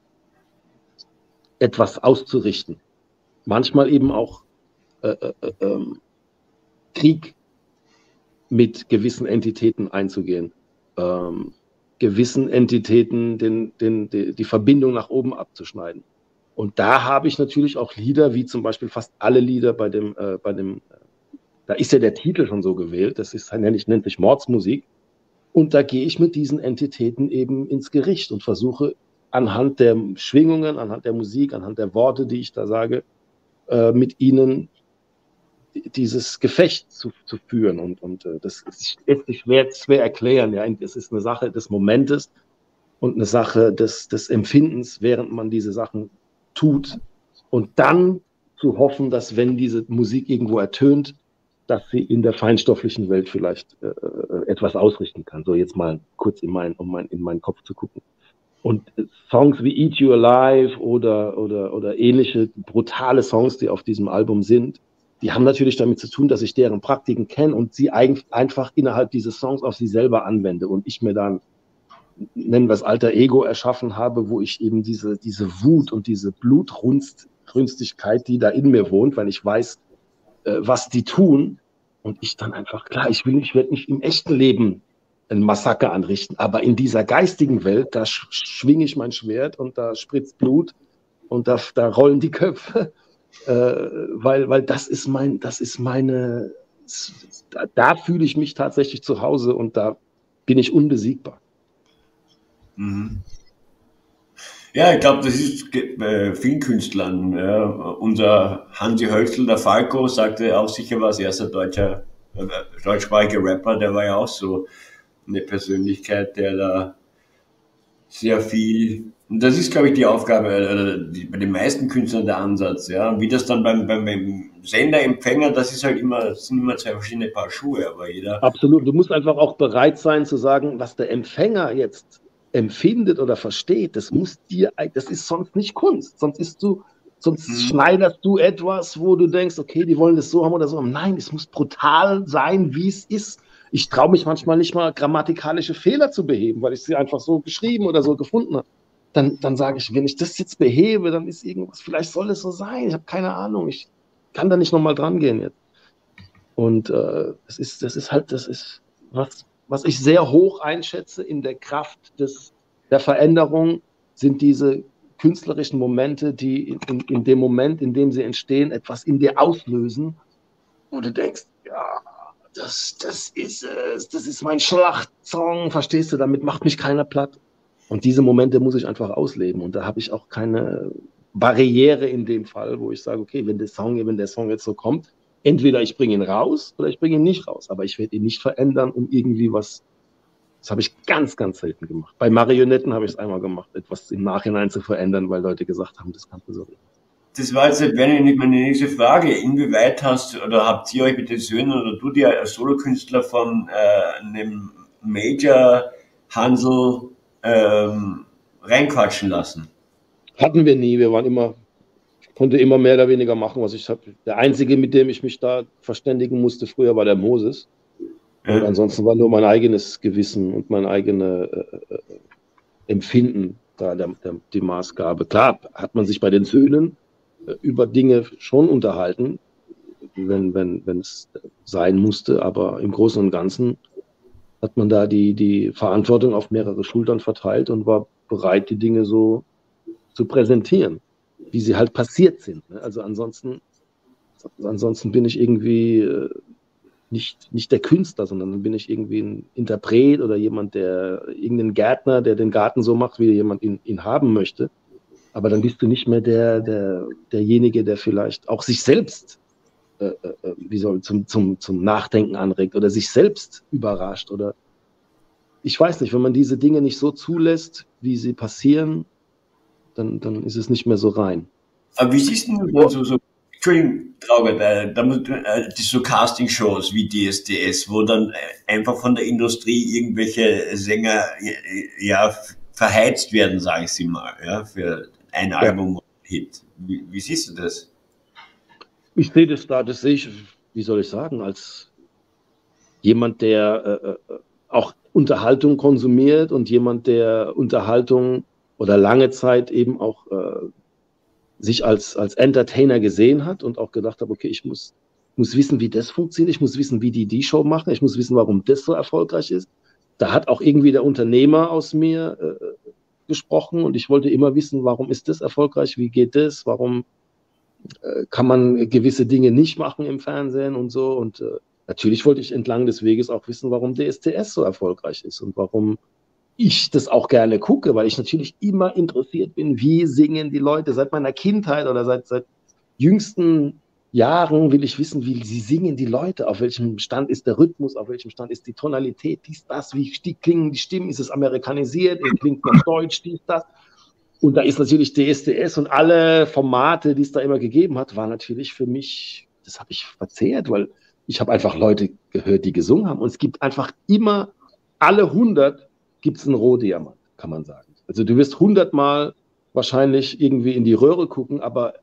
etwas auszurichten. Manchmal eben auch äh, äh, äh, Krieg mit gewissen Entitäten einzugehen, ähm, gewissen Entitäten den, den, die, die Verbindung nach oben abzuschneiden. Und da habe ich natürlich auch Lieder, wie zum Beispiel fast alle Lieder bei dem, äh, bei dem, äh, da ist ja der Titel schon so gewählt, das ist nennt, nennt sich Mordsmusik. Und da gehe ich mit diesen Entitäten eben ins Gericht und versuche anhand der Schwingungen, anhand der Musik, anhand der Worte, die ich da sage, äh, mit ihnen dieses Gefecht zu, zu führen. Und, und äh, das ist schwer, schwer erklären. Ja. Es ist eine Sache des Momentes und eine Sache des, des Empfindens, während man diese Sachen tut. Und dann zu hoffen, dass, wenn diese Musik irgendwo ertönt, dass sie in der feinstofflichen Welt vielleicht äh, etwas ausrichten kann. So jetzt mal kurz in, mein, um mein, in meinen Kopf zu gucken. Und Songs wie Eat You Alive oder, oder, oder ähnliche brutale Songs, die auf diesem Album sind, die haben natürlich damit zu tun, dass ich deren Praktiken kenne und sie eigentlich einfach innerhalb dieses Songs auf sie selber anwende und ich mir dann, nennen wir es Alter Ego, erschaffen habe, wo ich eben diese, diese Wut und diese Blutrünstigkeit, die da in mir wohnt, weil ich weiß, äh, was die tun, und ich dann einfach, klar, ich will, ich werde nicht im echten Leben ein Massaker anrichten, aber in dieser geistigen Welt, da sch schwinge ich mein Schwert und da spritzt Blut und da, da rollen die Köpfe. Äh, weil, weil das ist mein, das ist meine, da, da fühle ich mich tatsächlich zu Hause und da bin ich unbesiegbar. Mhm. Ja, ich glaube, das ist bei vielen Künstlern. Ja. Unser Hansi Hölzl, der Falco, sagte auch, sicher war es erster deutscher, äh, deutschsprachiger Rapper, der war ja auch so eine Persönlichkeit, der da sehr viel, und das ist, glaube ich, die Aufgabe, äh, die, bei den meisten Künstlern der Ansatz, ja, wie das dann beim, beim, beim Sender-Empfänger, das ist halt immer, das sind immer zwei verschiedene Paar Schuhe, aber jeder... Absolut, du musst einfach auch bereit sein zu sagen, was der Empfänger jetzt empfindet oder versteht, das muss dir, das ist sonst nicht Kunst, sonst ist du, sonst hm. schneiderst du etwas, wo du denkst, okay, die wollen das so haben oder so haben. Nein, es muss brutal sein, wie es ist. Ich traue mich manchmal nicht mal, grammatikalische Fehler zu beheben, weil ich sie einfach so geschrieben oder so gefunden habe. Dann, dann sage ich, wenn ich das jetzt behebe, dann ist irgendwas, vielleicht soll es so sein, ich habe keine Ahnung, ich kann da nicht nochmal dran gehen jetzt. Und äh, das ist, das ist halt, das ist was, was ich sehr hoch einschätze in der Kraft des, der Veränderung, sind diese künstlerischen Momente, die in, in, in dem Moment, in dem sie entstehen, etwas in dir auslösen, wo du denkst, ja, das, das ist es, das ist mein Schlachtsong, verstehst du, damit macht mich keiner platt. Und diese Momente muss ich einfach ausleben und da habe ich auch keine Barriere in dem Fall, wo ich sage, okay, wenn der Song, wenn der Song jetzt so kommt, entweder ich bringe ihn raus oder ich bringe ihn nicht raus, aber ich werde ihn nicht verändern, um irgendwie was, das habe ich ganz, ganz selten gemacht. Bei Marionetten habe ich es einmal gemacht, etwas im Nachhinein zu verändern, weil Leute gesagt haben, das kannst du so nicht. Das war jetzt meine nächste Frage. Inwieweit hast oder habt ihr euch mit den Söhnen oder du dir als Solokünstler von äh, einem Major Hansel ähm, reinquatschen lassen? Hatten wir nie, wir waren immer, ich konnte immer mehr oder weniger machen, was ich habe. Der Einzige, mit dem ich mich da verständigen musste früher, war der Moses. Ja. Und ansonsten war nur mein eigenes Gewissen und mein eigenes äh, Empfinden da der, der, die Maßgabe. Klar hat man sich bei den Söhnen äh, über Dinge schon unterhalten, wenn, wenn, wenn es sein musste, aber im Großen und Ganzen hat man da die, die Verantwortung auf mehrere Schultern verteilt und war bereit, die Dinge so zu präsentieren, wie sie halt passiert sind. Also ansonsten, ansonsten bin ich irgendwie nicht, nicht der Künstler, sondern dann bin ich irgendwie ein Interpret oder jemand, der, irgendein Gärtner, der den Garten so macht, wie jemand ihn, ihn haben möchte. Aber dann bist du nicht mehr der, der, derjenige, der vielleicht auch sich selbst äh, äh, wie soll, zum, zum, zum Nachdenken anregt oder sich selbst überrascht. Oder ich weiß nicht, wenn man diese Dinge nicht so zulässt, wie sie passieren, dann, dann ist es nicht mehr so rein. Aber wie siehst du denn so, so, Entschuldigung, Traugott, äh, äh, die so Casting-Shows wie D S D S, wo dann äh, einfach von der Industrie irgendwelche Sänger äh, ja, verheizt werden, sage ich sie mal, ja, für ein Album und Hit. Wie, wie siehst du das? Ich sehe das da, das sehe ich, wie soll ich sagen, als jemand, der äh, auch Unterhaltung konsumiert und jemand, der Unterhaltung oder lange Zeit eben auch äh, sich als, als Entertainer gesehen hat und auch gedacht hat, okay, ich muss, muss wissen, wie das funktioniert, ich muss wissen, wie die die Show machen, ich muss wissen, warum das so erfolgreich ist. Da hat auch irgendwie der Unternehmer aus mir äh, gesprochen und ich wollte immer wissen, warum ist das erfolgreich, wie geht das, warum äh, kann man gewisse Dinge nicht machen im Fernsehen und so. Und äh, natürlich wollte ich entlang des Weges auch wissen, warum D S D S so erfolgreich ist und warum ich das auch gerne gucke, weil ich natürlich immer interessiert bin, wie singen die Leute seit meiner Kindheit oder seit, seit jüngsten Jahren will ich wissen, wie sie singen die Leute, auf welchem Stand ist der Rhythmus, auf welchem Stand ist die Tonalität, dies, das, wie klingen die Stimmen, ist es amerikanisiert, klingt noch deutsch, dies, das. Und da ist natürlich D S D S und alle Formate, die es da immer gegeben hat, war natürlich für mich, das habe ich verzehrt, weil ich habe einfach Leute gehört, die gesungen haben und es gibt einfach immer, alle hundert gibt es einen Rohdiamant, kann man sagen. Also du wirst hundertmal wahrscheinlich irgendwie in die Röhre gucken, aber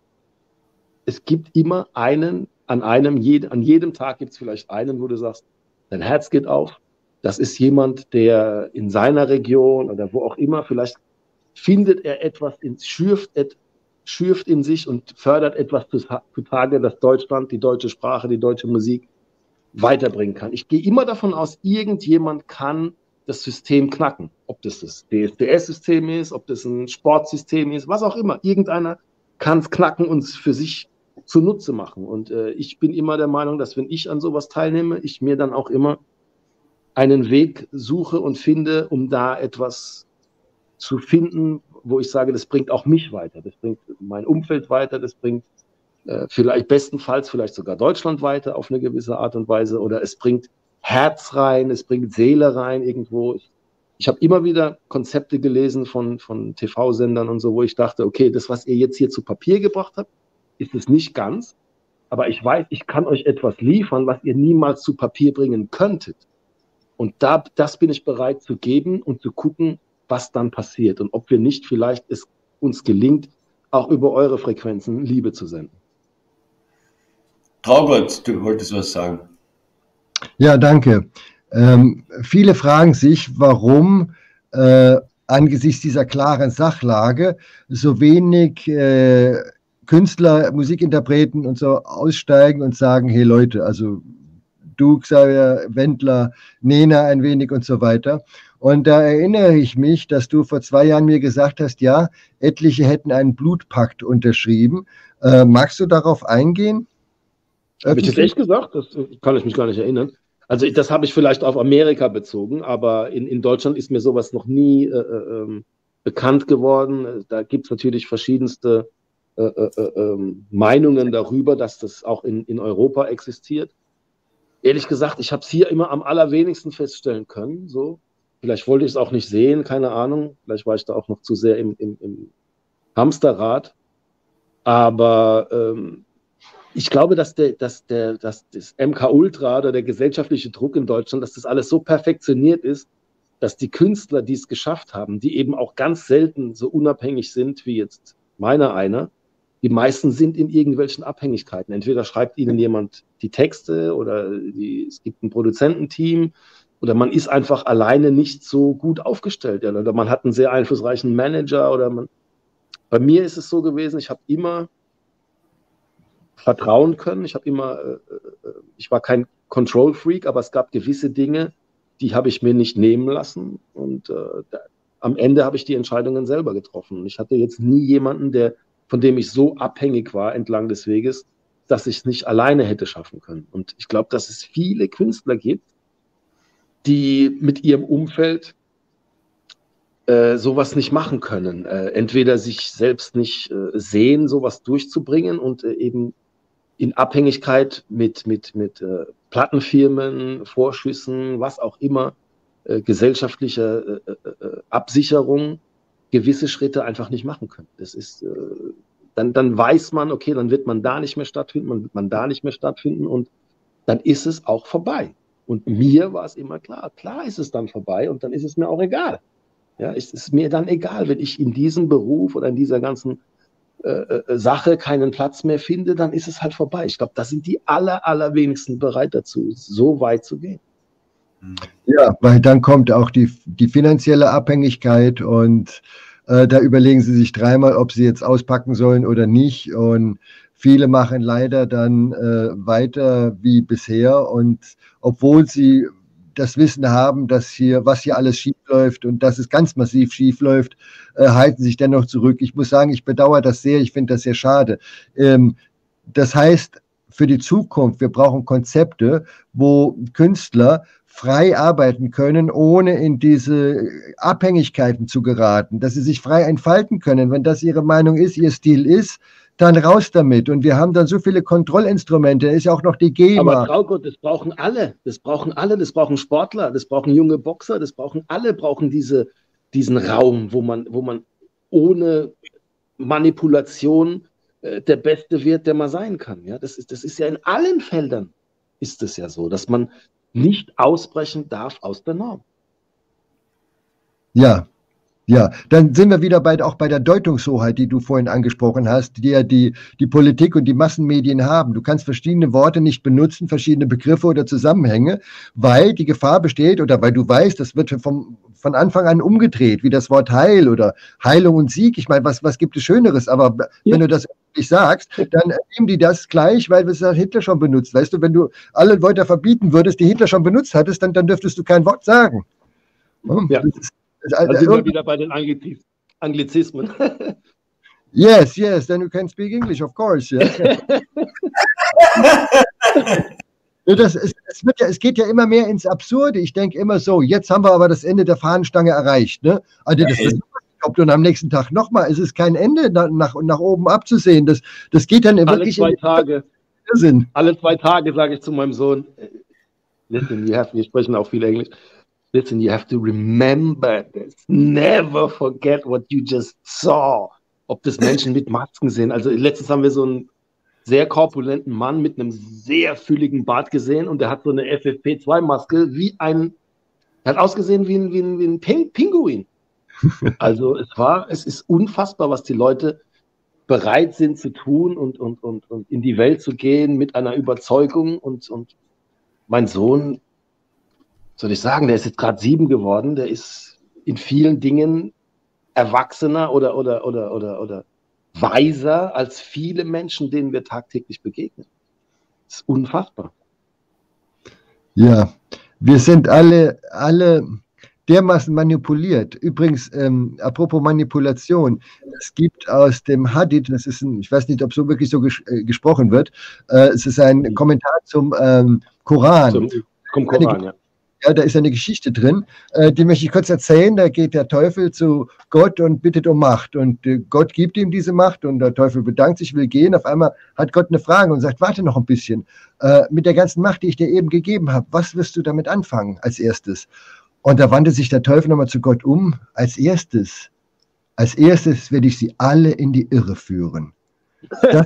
es gibt immer einen, an einem, jed, an jedem Tag gibt es vielleicht einen, wo du sagst, dein Herz geht auf. Das ist jemand, der in seiner Region oder wo auch immer, vielleicht findet er etwas, in, schürft, et, schürft in sich und fördert etwas zutage, das Deutschland, die deutsche Sprache, die deutsche Musik weiterbringen kann. Ich gehe immer davon aus, irgendjemand kann das System knacken. Ob das das D S D S-System ist, ob das ein Sportsystem ist, was auch immer. Irgendeiner kann es knacken und es für sich zunutze machen. Und äh, ich bin immer der Meinung, dass wenn ich an sowas teilnehme, ich mir dann auch immer einen Weg suche und finde, um da etwas zu finden, wo ich sage, das bringt auch mich weiter, das bringt mein Umfeld weiter, das bringt äh, vielleicht bestenfalls vielleicht sogar Deutschland weiter auf eine gewisse Art und Weise oder es bringt Herz rein, es bringt Seele rein irgendwo. Ich, ich habe immer wieder Konzepte gelesen von, von T V-Sendern und so, wo ich dachte, okay, das, was ihr jetzt hier zu Papier gebracht habt, ist es nicht ganz, aber ich weiß, ich kann euch etwas liefern, was ihr niemals zu Papier bringen könntet. Und da, das bin ich bereit zu geben und zu gucken, was dann passiert und ob wir nicht vielleicht es uns gelingt, auch über eure Frequenzen Liebe zu senden. Traugott, du wolltest was sagen. Ja, danke. Ähm, viele fragen sich, warum äh, angesichts dieser klaren Sachlage so wenig äh, Künstler, Musikinterpreten und so aussteigen und sagen, hey Leute, also du, Xavier, Wendler, Nena ein wenig und so weiter. Und da erinnere ich mich, dass du vor zwei Jahren mir gesagt hast, ja, etliche hätten einen Blutpakt unterschrieben. Äh, magst du darauf eingehen? Habe ich das echt gesagt? Das kann ich mich gar nicht erinnern. Also ich, das habe ich vielleicht auf Amerika bezogen, aber in, in Deutschland ist mir sowas noch nie äh, äh, bekannt geworden. Da gibt es natürlich verschiedenste äh, äh, äh, Meinungen darüber, dass das auch in, in Europa existiert. Ehrlich gesagt, ich habe es hier immer am allerwenigsten feststellen können. So. Vielleicht wollte ich es auch nicht sehen, keine Ahnung. Vielleicht war ich da auch noch zu sehr im, im, im Hamsterrad. Aber ähm, ich glaube, dass, der, dass, der, dass das M K Ultra oder der gesellschaftliche Druck in Deutschland, dass das alles so perfektioniert ist, dass die Künstler, die es geschafft haben, die eben auch ganz selten so unabhängig sind wie jetzt meiner einer, die meisten sind in irgendwelchen Abhängigkeiten. Entweder schreibt ihnen jemand die Texte oder die, es gibt ein Produzententeam oder man ist einfach alleine nicht so gut aufgestellt. Oder man hat einen sehr einflussreichen Manager. Oder man. Bei mir ist es so gewesen, ich habe immer vertrauen können. Ich habe immer, äh, ich war kein Control-Freak, aber es gab gewisse Dinge, die habe ich mir nicht nehmen lassen. Und äh, da, am Ende habe ich die Entscheidungen selber getroffen. Und ich hatte jetzt nie jemanden, der von dem ich so abhängig war entlang des Weges, dass ich es nicht alleine hätte schaffen können. Und ich glaube, dass es viele Künstler gibt, die mit ihrem Umfeld äh, sowas nicht machen können. Äh, entweder sich selbst nicht äh, sehen, sowas durchzubringen und äh, eben in Abhängigkeit mit, mit, mit äh, Plattenfirmen, Vorschüssen, was auch immer, äh, gesellschaftlicher äh, äh, Absicherung, gewisse Schritte einfach nicht machen können. Das ist, äh, dann, dann weiß man, okay, dann wird man da nicht mehr stattfinden, man wird man da nicht mehr stattfinden und dann ist es auch vorbei. Und mir war es immer klar, klar ist es dann vorbei und dann ist es mir auch egal. Ja, es ist mir dann egal, wenn ich in diesem Beruf oder in dieser ganzen äh, Sache keinen Platz mehr finde, dann ist es halt vorbei. Ich glaube, da sind die aller, allerwenigsten bereit dazu, so weit zu gehen. Ja, weil dann kommt auch die, die finanzielle Abhängigkeit und äh, da überlegen sie sich dreimal, ob sie jetzt auspacken sollen oder nicht. Und viele machen leider dann äh, weiter wie bisher. Und obwohl sie das Wissen haben, dass hier, was hier alles schief läuft und dass es ganz massiv schief läuft, äh, halten sich dennoch zurück. Ich muss sagen, ich bedauere das sehr. Ich finde das sehr schade. Ähm, das heißt, für die Zukunft, wir brauchen Konzepte, wo Künstler frei arbeiten können, ohne in diese Abhängigkeiten zu geraten, dass sie sich frei entfalten können. Wenn das ihre Meinung ist, ihr Stil ist, dann raus damit. Und wir haben dann so viele Kontrollinstrumente, da ist ja auch noch die GEMA. Aber Traugott, das brauchen alle, das brauchen alle, das brauchen Sportler, das brauchen junge Boxer, das brauchen alle, brauchen diese, diesen Raum, wo man, wo man ohne Manipulation äh, der Beste wird, der man sein kann. Ja, das ist, das ist ja in allen Feldern ist es ja so, dass man nicht ausbrechen darf aus der Norm. Ja, ja, dann sind wir wieder bei, auch bei der Deutungshoheit, die du vorhin angesprochen hast, die ja die, die Politik und die Massenmedien haben. Du kannst verschiedene Worte nicht benutzen, verschiedene Begriffe oder Zusammenhänge, weil die Gefahr besteht oder weil du weißt, das wird vom, von Anfang an umgedreht, wie das Wort Heil oder Heilung und Sieg. Ich meine, was, was gibt es Schöneres? Aber ja, wenn du das nicht sagst, dann nehmen die das gleich, weil es Hitler schon benutzt. Weißt du, wenn du alle Wörter verbieten würdest, die Hitler schon benutzt hattest, dann, dann dürftest du kein Wort sagen. Ja. Da sind wir wieder bei den Angliz Anglizismen. Yes, yes, then you can speak English, of course. Yes. das, es, es, wird ja, es geht ja immer mehr ins Absurde. Ich denke immer so, jetzt haben wir aber das Ende der Fahnenstange erreicht. Ne? Also das ist und am nächsten Tag nochmal. Es ist kein Ende nach, nach, nach oben abzusehen. Das, das geht dann alle wirklich zwei Tage. Sinn. Alle zwei Tage sage ich zu meinem Sohn, listen, you have, wir sprechen auch viel Englisch. Listen, you have to remember this. Never forget what you just saw. Ob das Menschen mit Masken sind. Also letztens haben wir so einen sehr korpulenten Mann mit einem sehr fülligen Bart gesehen und der hat so eine F F P zwei Maske wie ein, er hat ausgesehen wie ein, wie ein, wie ein Pinguin. Also es war, es ist unfassbar, was die Leute bereit sind zu tun und, und, und, und in die Welt zu gehen mit einer Überzeugung und, und mein Sohn, soll ich sagen, der ist jetzt gerade sieben geworden, der ist in vielen Dingen erwachsener oder, oder, oder, oder, oder weiser als viele Menschen, denen wir tagtäglich begegnen. Das ist unfassbar. Ja, wir sind alle, alle dermaßen manipuliert. Übrigens, ähm, apropos Manipulation, es gibt aus dem Hadith, das ist ein, ich weiß nicht, ob so wirklich so ges äh, gesprochen wird, äh, es ist ein Kommentar zum ähm, Koran. Zum, zum Koran, ja. Ja, da ist eine Geschichte drin, äh, die möchte ich kurz erzählen. Da geht der Teufel zu Gott und bittet um Macht. Und äh, Gott gibt ihm diese Macht und der Teufel bedankt sich, will gehen. Auf einmal hat Gott eine Frage und sagt, warte noch ein bisschen. Äh, mit der ganzen Macht, die ich dir eben gegeben habe, was wirst du damit anfangen als erstes? Und da wandte sich der Teufel nochmal zu Gott um. Als erstes, als erstes werde ich sie alle in die Irre führen. Das,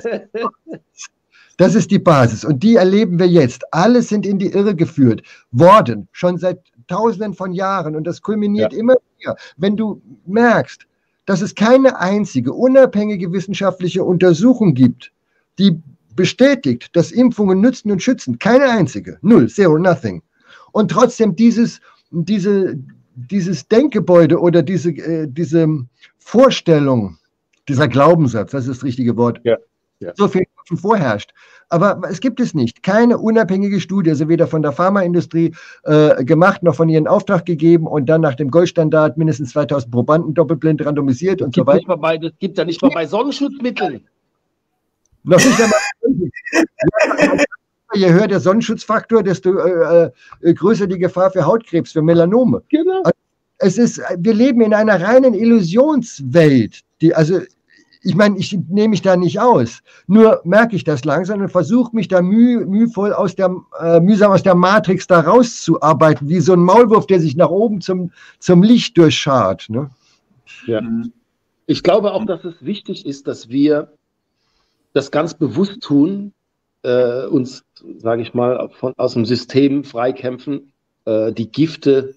Das ist die Basis und die erleben wir jetzt. Alle sind in die Irre geführt worden, schon seit Tausenden von Jahren und das kulminiert ja. immer wieder. Wenn du merkst, dass es keine einzige unabhängige wissenschaftliche Untersuchung gibt, die bestätigt, dass Impfungen nützen und schützen, keine einzige, null, zero, nothing. Und trotzdem dieses, diese, dieses Denkgebäude oder diese, äh, diese Vorstellung, dieser Glaubenssatz, das ist das richtige Wort, ja. Ja. so viel vorherrscht. Aber es gibt es nicht. Keine unabhängige Studie, also weder von der Pharmaindustrie äh, gemacht, noch von ihren Auftrag gegeben und dann nach dem Goldstandard mindestens zweitausend Probanden doppelblind randomisiert und so weiter. Bei, das gibt ja nicht mal bei Sonnenschutzmitteln. Noch nicht einmal. Je höher der Sonnenschutzfaktor, desto äh, äh, größer die Gefahr für Hautkrebs, für Melanome. Genau. Also es ist, wir leben in einer reinen Illusionswelt, die also ich meine, ich nehme mich da nicht aus. Nur merke ich das langsam und versuche mich da müh, mühvoll aus der, äh, mühsam aus der Matrix da rauszuarbeiten, wie so ein Maulwurf, der sich nach oben zum, zum Licht durchschart. Ne? Ja. Ich glaube auch, dass es wichtig ist, dass wir das ganz bewusst tun, äh, uns, sage ich mal, von, aus dem System freikämpfen, äh, die Gifte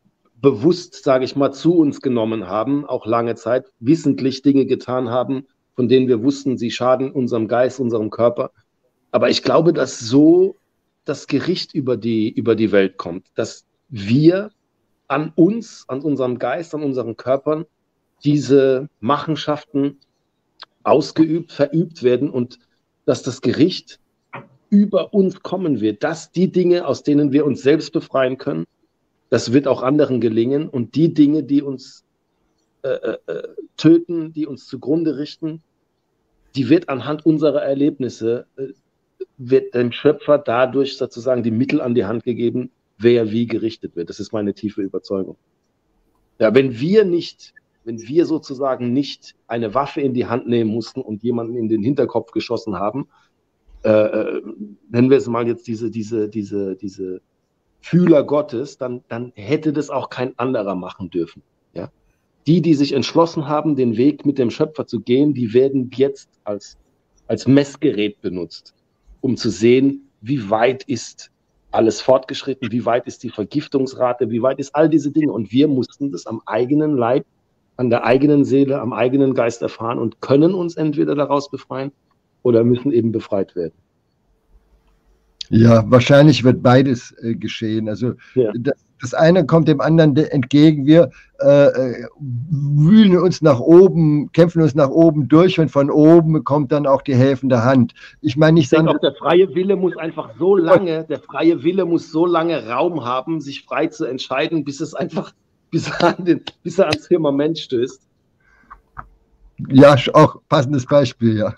bewusst, sage ich mal, zu uns genommen haben, auch lange Zeit, wissentlich Dinge getan haben, von denen wir wussten, sie schaden unserem Geist, unserem Körper. Aber ich glaube, dass so das Gericht über die, über die Welt kommt, dass wir an uns, an unserem Geist, an unseren Körpern diese Machenschaften ausgeübt, verübt werden und dass das Gericht über uns kommen wird, dass die Dinge, aus denen wir uns selbst befreien können, das wird auch anderen gelingen und die Dinge, die uns äh, äh, töten, die uns zugrunde richten, die wird anhand unserer Erlebnisse, äh, wird dem Schöpfer dadurch sozusagen die Mittel an die Hand gegeben, wer wie gerichtet wird. Das ist meine tiefe Überzeugung. Ja, wenn wir nicht, wenn wir sozusagen nicht eine Waffe in die Hand nehmen mussten und jemanden in den Hinterkopf geschossen haben, äh, nennen wir es mal jetzt diese, diese, diese, diese Fühler Gottes, dann, dann hätte das auch kein anderer machen dürfen. Ja? Die, die sich entschlossen haben, den Weg mit dem Schöpfer zu gehen, die werden jetzt als, als Messgerät benutzt, um zu sehen, wie weit ist alles fortgeschritten, wie weit ist die Vergiftungsrate, wie weit ist all diese Dinge. Und wir mussten das am eigenen Leib, an der eigenen Seele, am eigenen Geist erfahren und können uns entweder daraus befreien oder müssen eben befreit werden. Ja, wahrscheinlich wird beides äh, geschehen. Also ja. das, das eine kommt dem anderen entgegen. Wir äh, wühlen uns nach oben, kämpfen uns nach oben durch und von oben kommt dann auch die helfende Hand. Ich meine, ich denke auch, der freie Wille muss einfach so lange, der freie Wille muss so lange Raum haben, sich frei zu entscheiden, bis es einfach, bis er, an den, bis er ans Firmament stößt. Ja, auch passendes Beispiel, ja.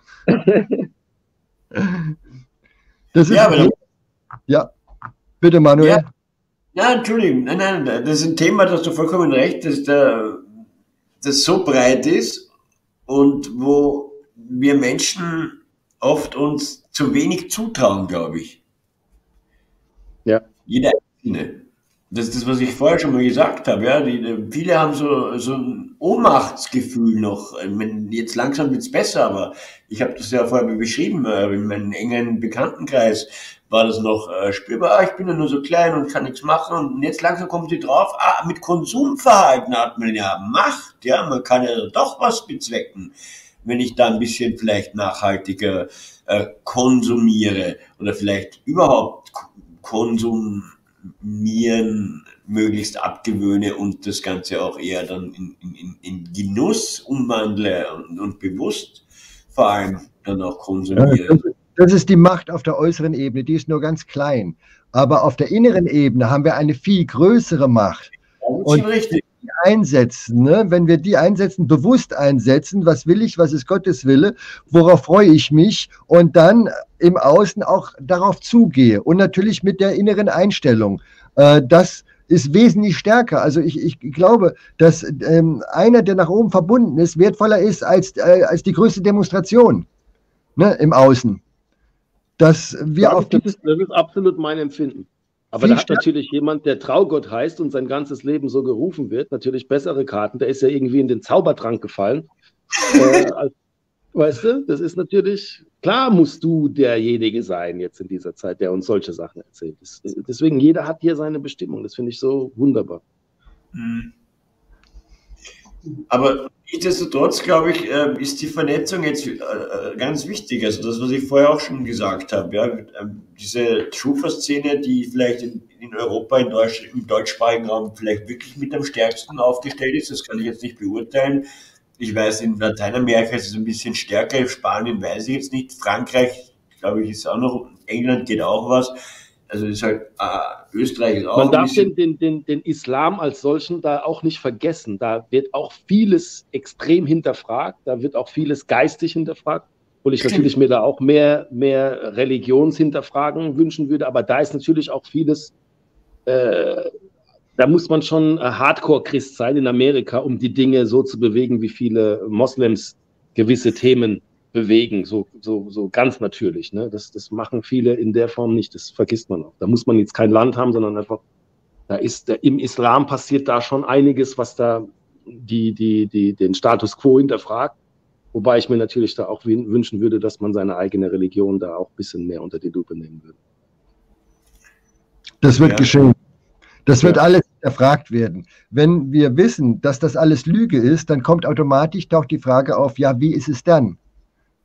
Das ist ja, aber ja, bitte Manuel. Ja, ja, Entschuldigung, nein, nein, das ist ein Thema, da hast du vollkommen recht, dass da, das so breit ist und wo wir Menschen oft uns zu wenig zutrauen, glaube ich. Ja. Jeder Einzelne. Das ist das, was ich vorher schon mal gesagt habe. Ja? Die, viele haben so, so ein Ohnmachtsgefühl noch. Ich meine, jetzt langsam wird es besser, aber ich habe das ja vorher beschrieben. In meinem engen Bekanntenkreis war das noch äh, spürbar. Ah, ich bin ja nur so klein und kann nichts machen. Und jetzt langsam kommen sie drauf. Ah, mit Konsumverhalten hat man ja Macht. Ja, man kann ja doch was bezwecken, wenn ich da ein bisschen vielleicht nachhaltiger äh, konsumiere oder vielleicht überhaupt Konsum Mieren möglichst abgewöhne und das Ganze auch eher dann in, in, in Genuss umwandle und, und bewusst vor allem dann auch konsumiere. Ja, das ist die Macht auf der äußeren Ebene, die ist nur ganz klein. Aber auf der inneren Ebene haben wir eine viel größere Macht. Das ist schon richtig. Die einsetzen, ne? Wenn wir die einsetzen, bewusst einsetzen, was will ich, was ist Gottes Wille, worauf freue ich mich und dann im Außen auch darauf zugehe und natürlich mit der inneren Einstellung. Äh, das ist wesentlich stärker. Also ich, ich glaube, dass ähm, einer, der nach oben verbunden ist, wertvoller ist als, äh, als die größte Demonstration, ne, im Außen. Dass wir ja, auf das, ist, das ist absolut mein Empfinden. Aber da hat natürlich jemand, der Traugott heißt und sein ganzes Leben so gerufen wird, natürlich bessere Karten. Der ist ja irgendwie in den Zaubertrank gefallen. äh, als, weißt du, das ist natürlich, klar musst du derjenige sein jetzt in dieser Zeit, der uns solche Sachen erzählt. Das, deswegen, jeder hat hier seine Bestimmung. Das finde ich so wunderbar. Mhm. Aber nichtsdestotrotz, glaube ich, ist die Vernetzung jetzt ganz wichtig. Also das, was ich vorher auch schon gesagt habe, ja, diese Schufa-Szene, die vielleicht in, in Europa, in Deutsch, im deutschsprachigen Raum vielleicht wirklich mit am stärksten aufgestellt ist, das kann ich jetzt nicht beurteilen. Ich weiß, in Lateinamerika ist es ein bisschen stärker, in Spanien weiß ich jetzt nicht, Frankreich, glaube ich, ist auch noch, England geht auch was. Also das ist halt, äh, Österreich ist auch Man darf den, den, den, den Islam als solchen da auch nicht vergessen. Da wird auch vieles extrem hinterfragt, da wird auch vieles geistig hinterfragt, obwohl ich natürlich mir da auch mehr, mehr Religionshinterfragen wünschen würde, aber da ist natürlich auch vieles, äh, da muss man schon Hardcore-Christ sein in Amerika, um die Dinge so zu bewegen, wie viele Moslems gewisse Themen bewegen, so, so, so ganz natürlich. Ne? Das, das machen viele in der Form nicht, das vergisst man auch. Da muss man jetzt kein Land haben, sondern einfach, da ist, der, im Islam passiert da schon einiges, was da die, die, die, den Status quo hinterfragt, wobei ich mir natürlich da auch wünschen würde, dass man seine eigene Religion da auch ein bisschen mehr unter die Lupe nehmen würde. Das wird ja. geschehen. Das wird ja. alles erfragt werden. Wenn wir wissen, dass das alles Lüge ist, dann kommt automatisch doch die Frage auf, ja, wie ist es dann?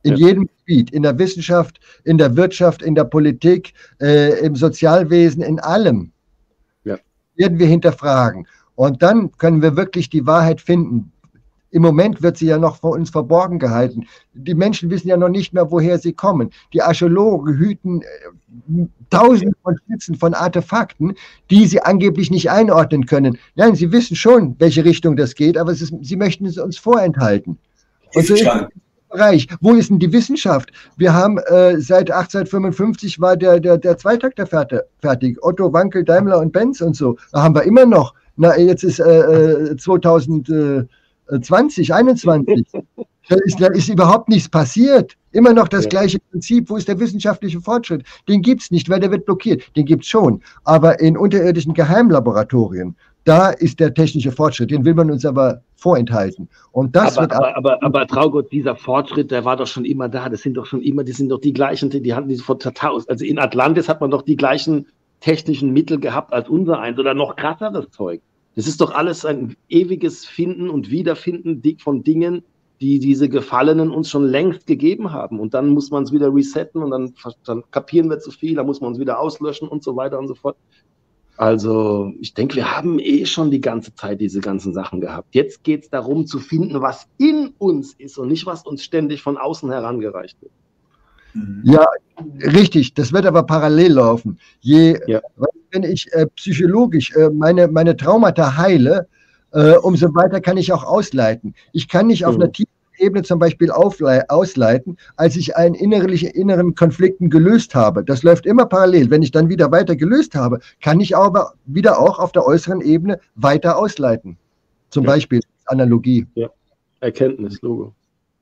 In ja. jedem Gebiet, in der Wissenschaft, in der Wirtschaft, in der Politik, äh, im Sozialwesen, in allem ja. werden wir hinterfragen. Und dann können wir wirklich die Wahrheit finden. Im Moment wird sie ja noch vor uns verborgen gehalten. Die Menschen wissen ja noch nicht mehr, woher sie kommen. Die Archäologen hüten äh, Tausende von Schätzen von Artefakten, die sie angeblich nicht einordnen können. Nein, sie wissen schon, welche Richtung das geht, aber es ist, sie möchten es uns vorenthalten. Und so ist Bereich. Wo ist denn die Wissenschaft? Wir haben äh, seit achtzehnhundertfünfundfünfzig war der, der, der Zweitakter fertig. Otto, Wankel, Daimler und Benz und so. Da haben wir immer noch. Na, jetzt ist äh, zweitausendzwanzig, einundzwanzig. Da ist, da ist überhaupt nichts passiert. Immer noch das ja. gleiche Prinzip. Wo ist der wissenschaftliche Fortschritt? Den gibt es nicht, weil der wird blockiert. Den gibt es schon. Aber in unterirdischen Geheimlaboratorien, da ist der technische Fortschritt. Den will man uns aber vorenthalten. Und das aber, wird aber, aber, aber Traugott, dieser Fortschritt, der war doch schon immer da. Das sind doch schon immer, die sind doch die gleichen, die hatten diese vor tausend. Also in Atlantis hat man doch die gleichen technischen Mittel gehabt als unser eins oder noch krasseres Zeug. Das ist doch alles ein ewiges Finden und Wiederfinden von Dingen, die diese Gefallenen uns schon längst gegeben haben. Und dann muss man es wieder resetten und dann, dann kapieren wir zu viel, dann muss man es wieder auslöschen und so weiter und so fort. Also ich denke, wir haben eh schon die ganze Zeit diese ganzen Sachen gehabt. Jetzt geht es darum zu finden, was in uns ist und nicht, was uns ständig von außen herangereicht wird. Ja, richtig. Das wird aber parallel laufen. Je, ja. Wenn ich äh, psychologisch äh, meine, meine Traumata heile, äh, umso weiter kann ich auch ausleiten. Ich kann nicht auf mhm. einer tiefen Ebene zum Beispiel ausleiten, als ich einen innerlichen inneren Konflikten gelöst habe. Das läuft immer parallel. Wenn ich dann wieder weiter gelöst habe, kann ich aber wieder auch auf der äußeren Ebene weiter ausleiten. Zum ja. Beispiel Analogie. Ja, Erkenntnis, Logo.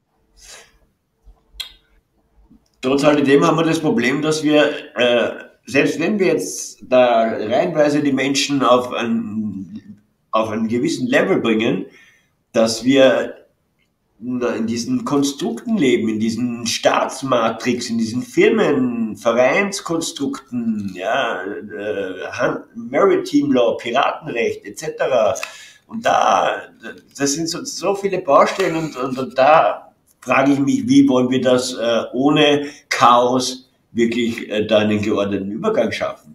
Trotz alledem haben wir das Problem, dass wir, äh, selbst wenn wir jetzt da reihenweise die Menschen auf ein, auf einen gewissen Level bringen, dass wir in diesen Konstrukten leben, in diesen Staatsmatrix, in diesen Firmen, Vereinskonstrukten, ja, äh, Maritime Law, Piratenrecht et cetera. Und da, das sind so, so viele Baustellen und, und, und da frage ich mich, wie wollen wir das äh, ohne Chaos wirklich äh, da einen geordneten Übergang schaffen?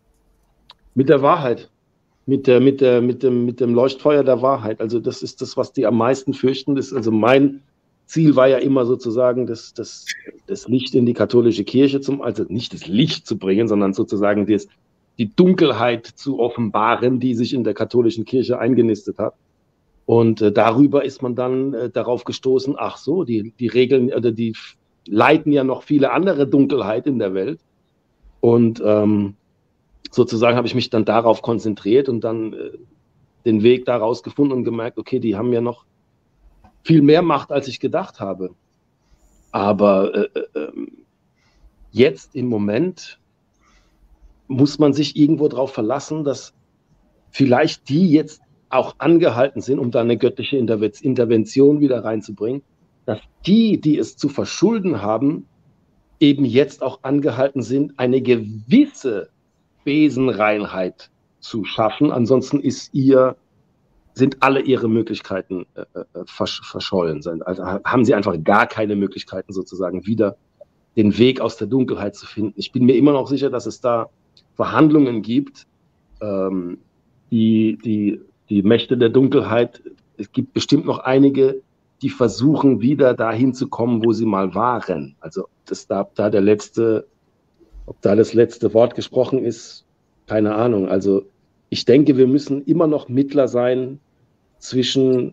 Mit der Wahrheit. Mit, der, mit, der, mit, dem, mit dem Leuchtfeuer der Wahrheit. Also das ist das, was die am meisten fürchten. Das, also mein Ziel war ja immer sozusagen, das, das, das Licht in die katholische Kirche, zum, also nicht das Licht zu bringen, sondern sozusagen das, die Dunkelheit zu offenbaren, die sich in der katholischen Kirche eingenistet hat. Und äh, darüber ist man dann äh, darauf gestoßen, ach so, die, die Regeln, oder die leiten ja noch viele andere Dunkelheit in der Welt. Und ähm, sozusagen habe ich mich dann darauf konzentriert und dann äh, den Weg daraus gefunden und gemerkt, okay, die haben ja noch viel mehr Macht, als ich gedacht habe. Aber äh, äh, jetzt im Moment muss man sich irgendwo darauf verlassen, dass vielleicht die jetzt auch angehalten sind, um da eine göttliche Intervention wieder reinzubringen, dass die, die es zu verschulden haben, eben jetzt auch angehalten sind, eine gewisse Besenreinheit zu schaffen. Ansonsten ist ihr, sind alle ihre Möglichkeiten äh, versch verschollen. Also haben sie einfach gar keine Möglichkeiten, sozusagen wieder den Weg aus der Dunkelheit zu finden. Ich bin mir immer noch sicher, dass es da Verhandlungen gibt, ähm, die, die, die Mächte der Dunkelheit, es gibt bestimmt noch einige, die versuchen, wieder dahin zu kommen, wo sie mal waren. Also, dass da, da der letzte, ob da das letzte Wort gesprochen ist, keine Ahnung. Also, ich denke, wir müssen immer noch Mittler sein zwischen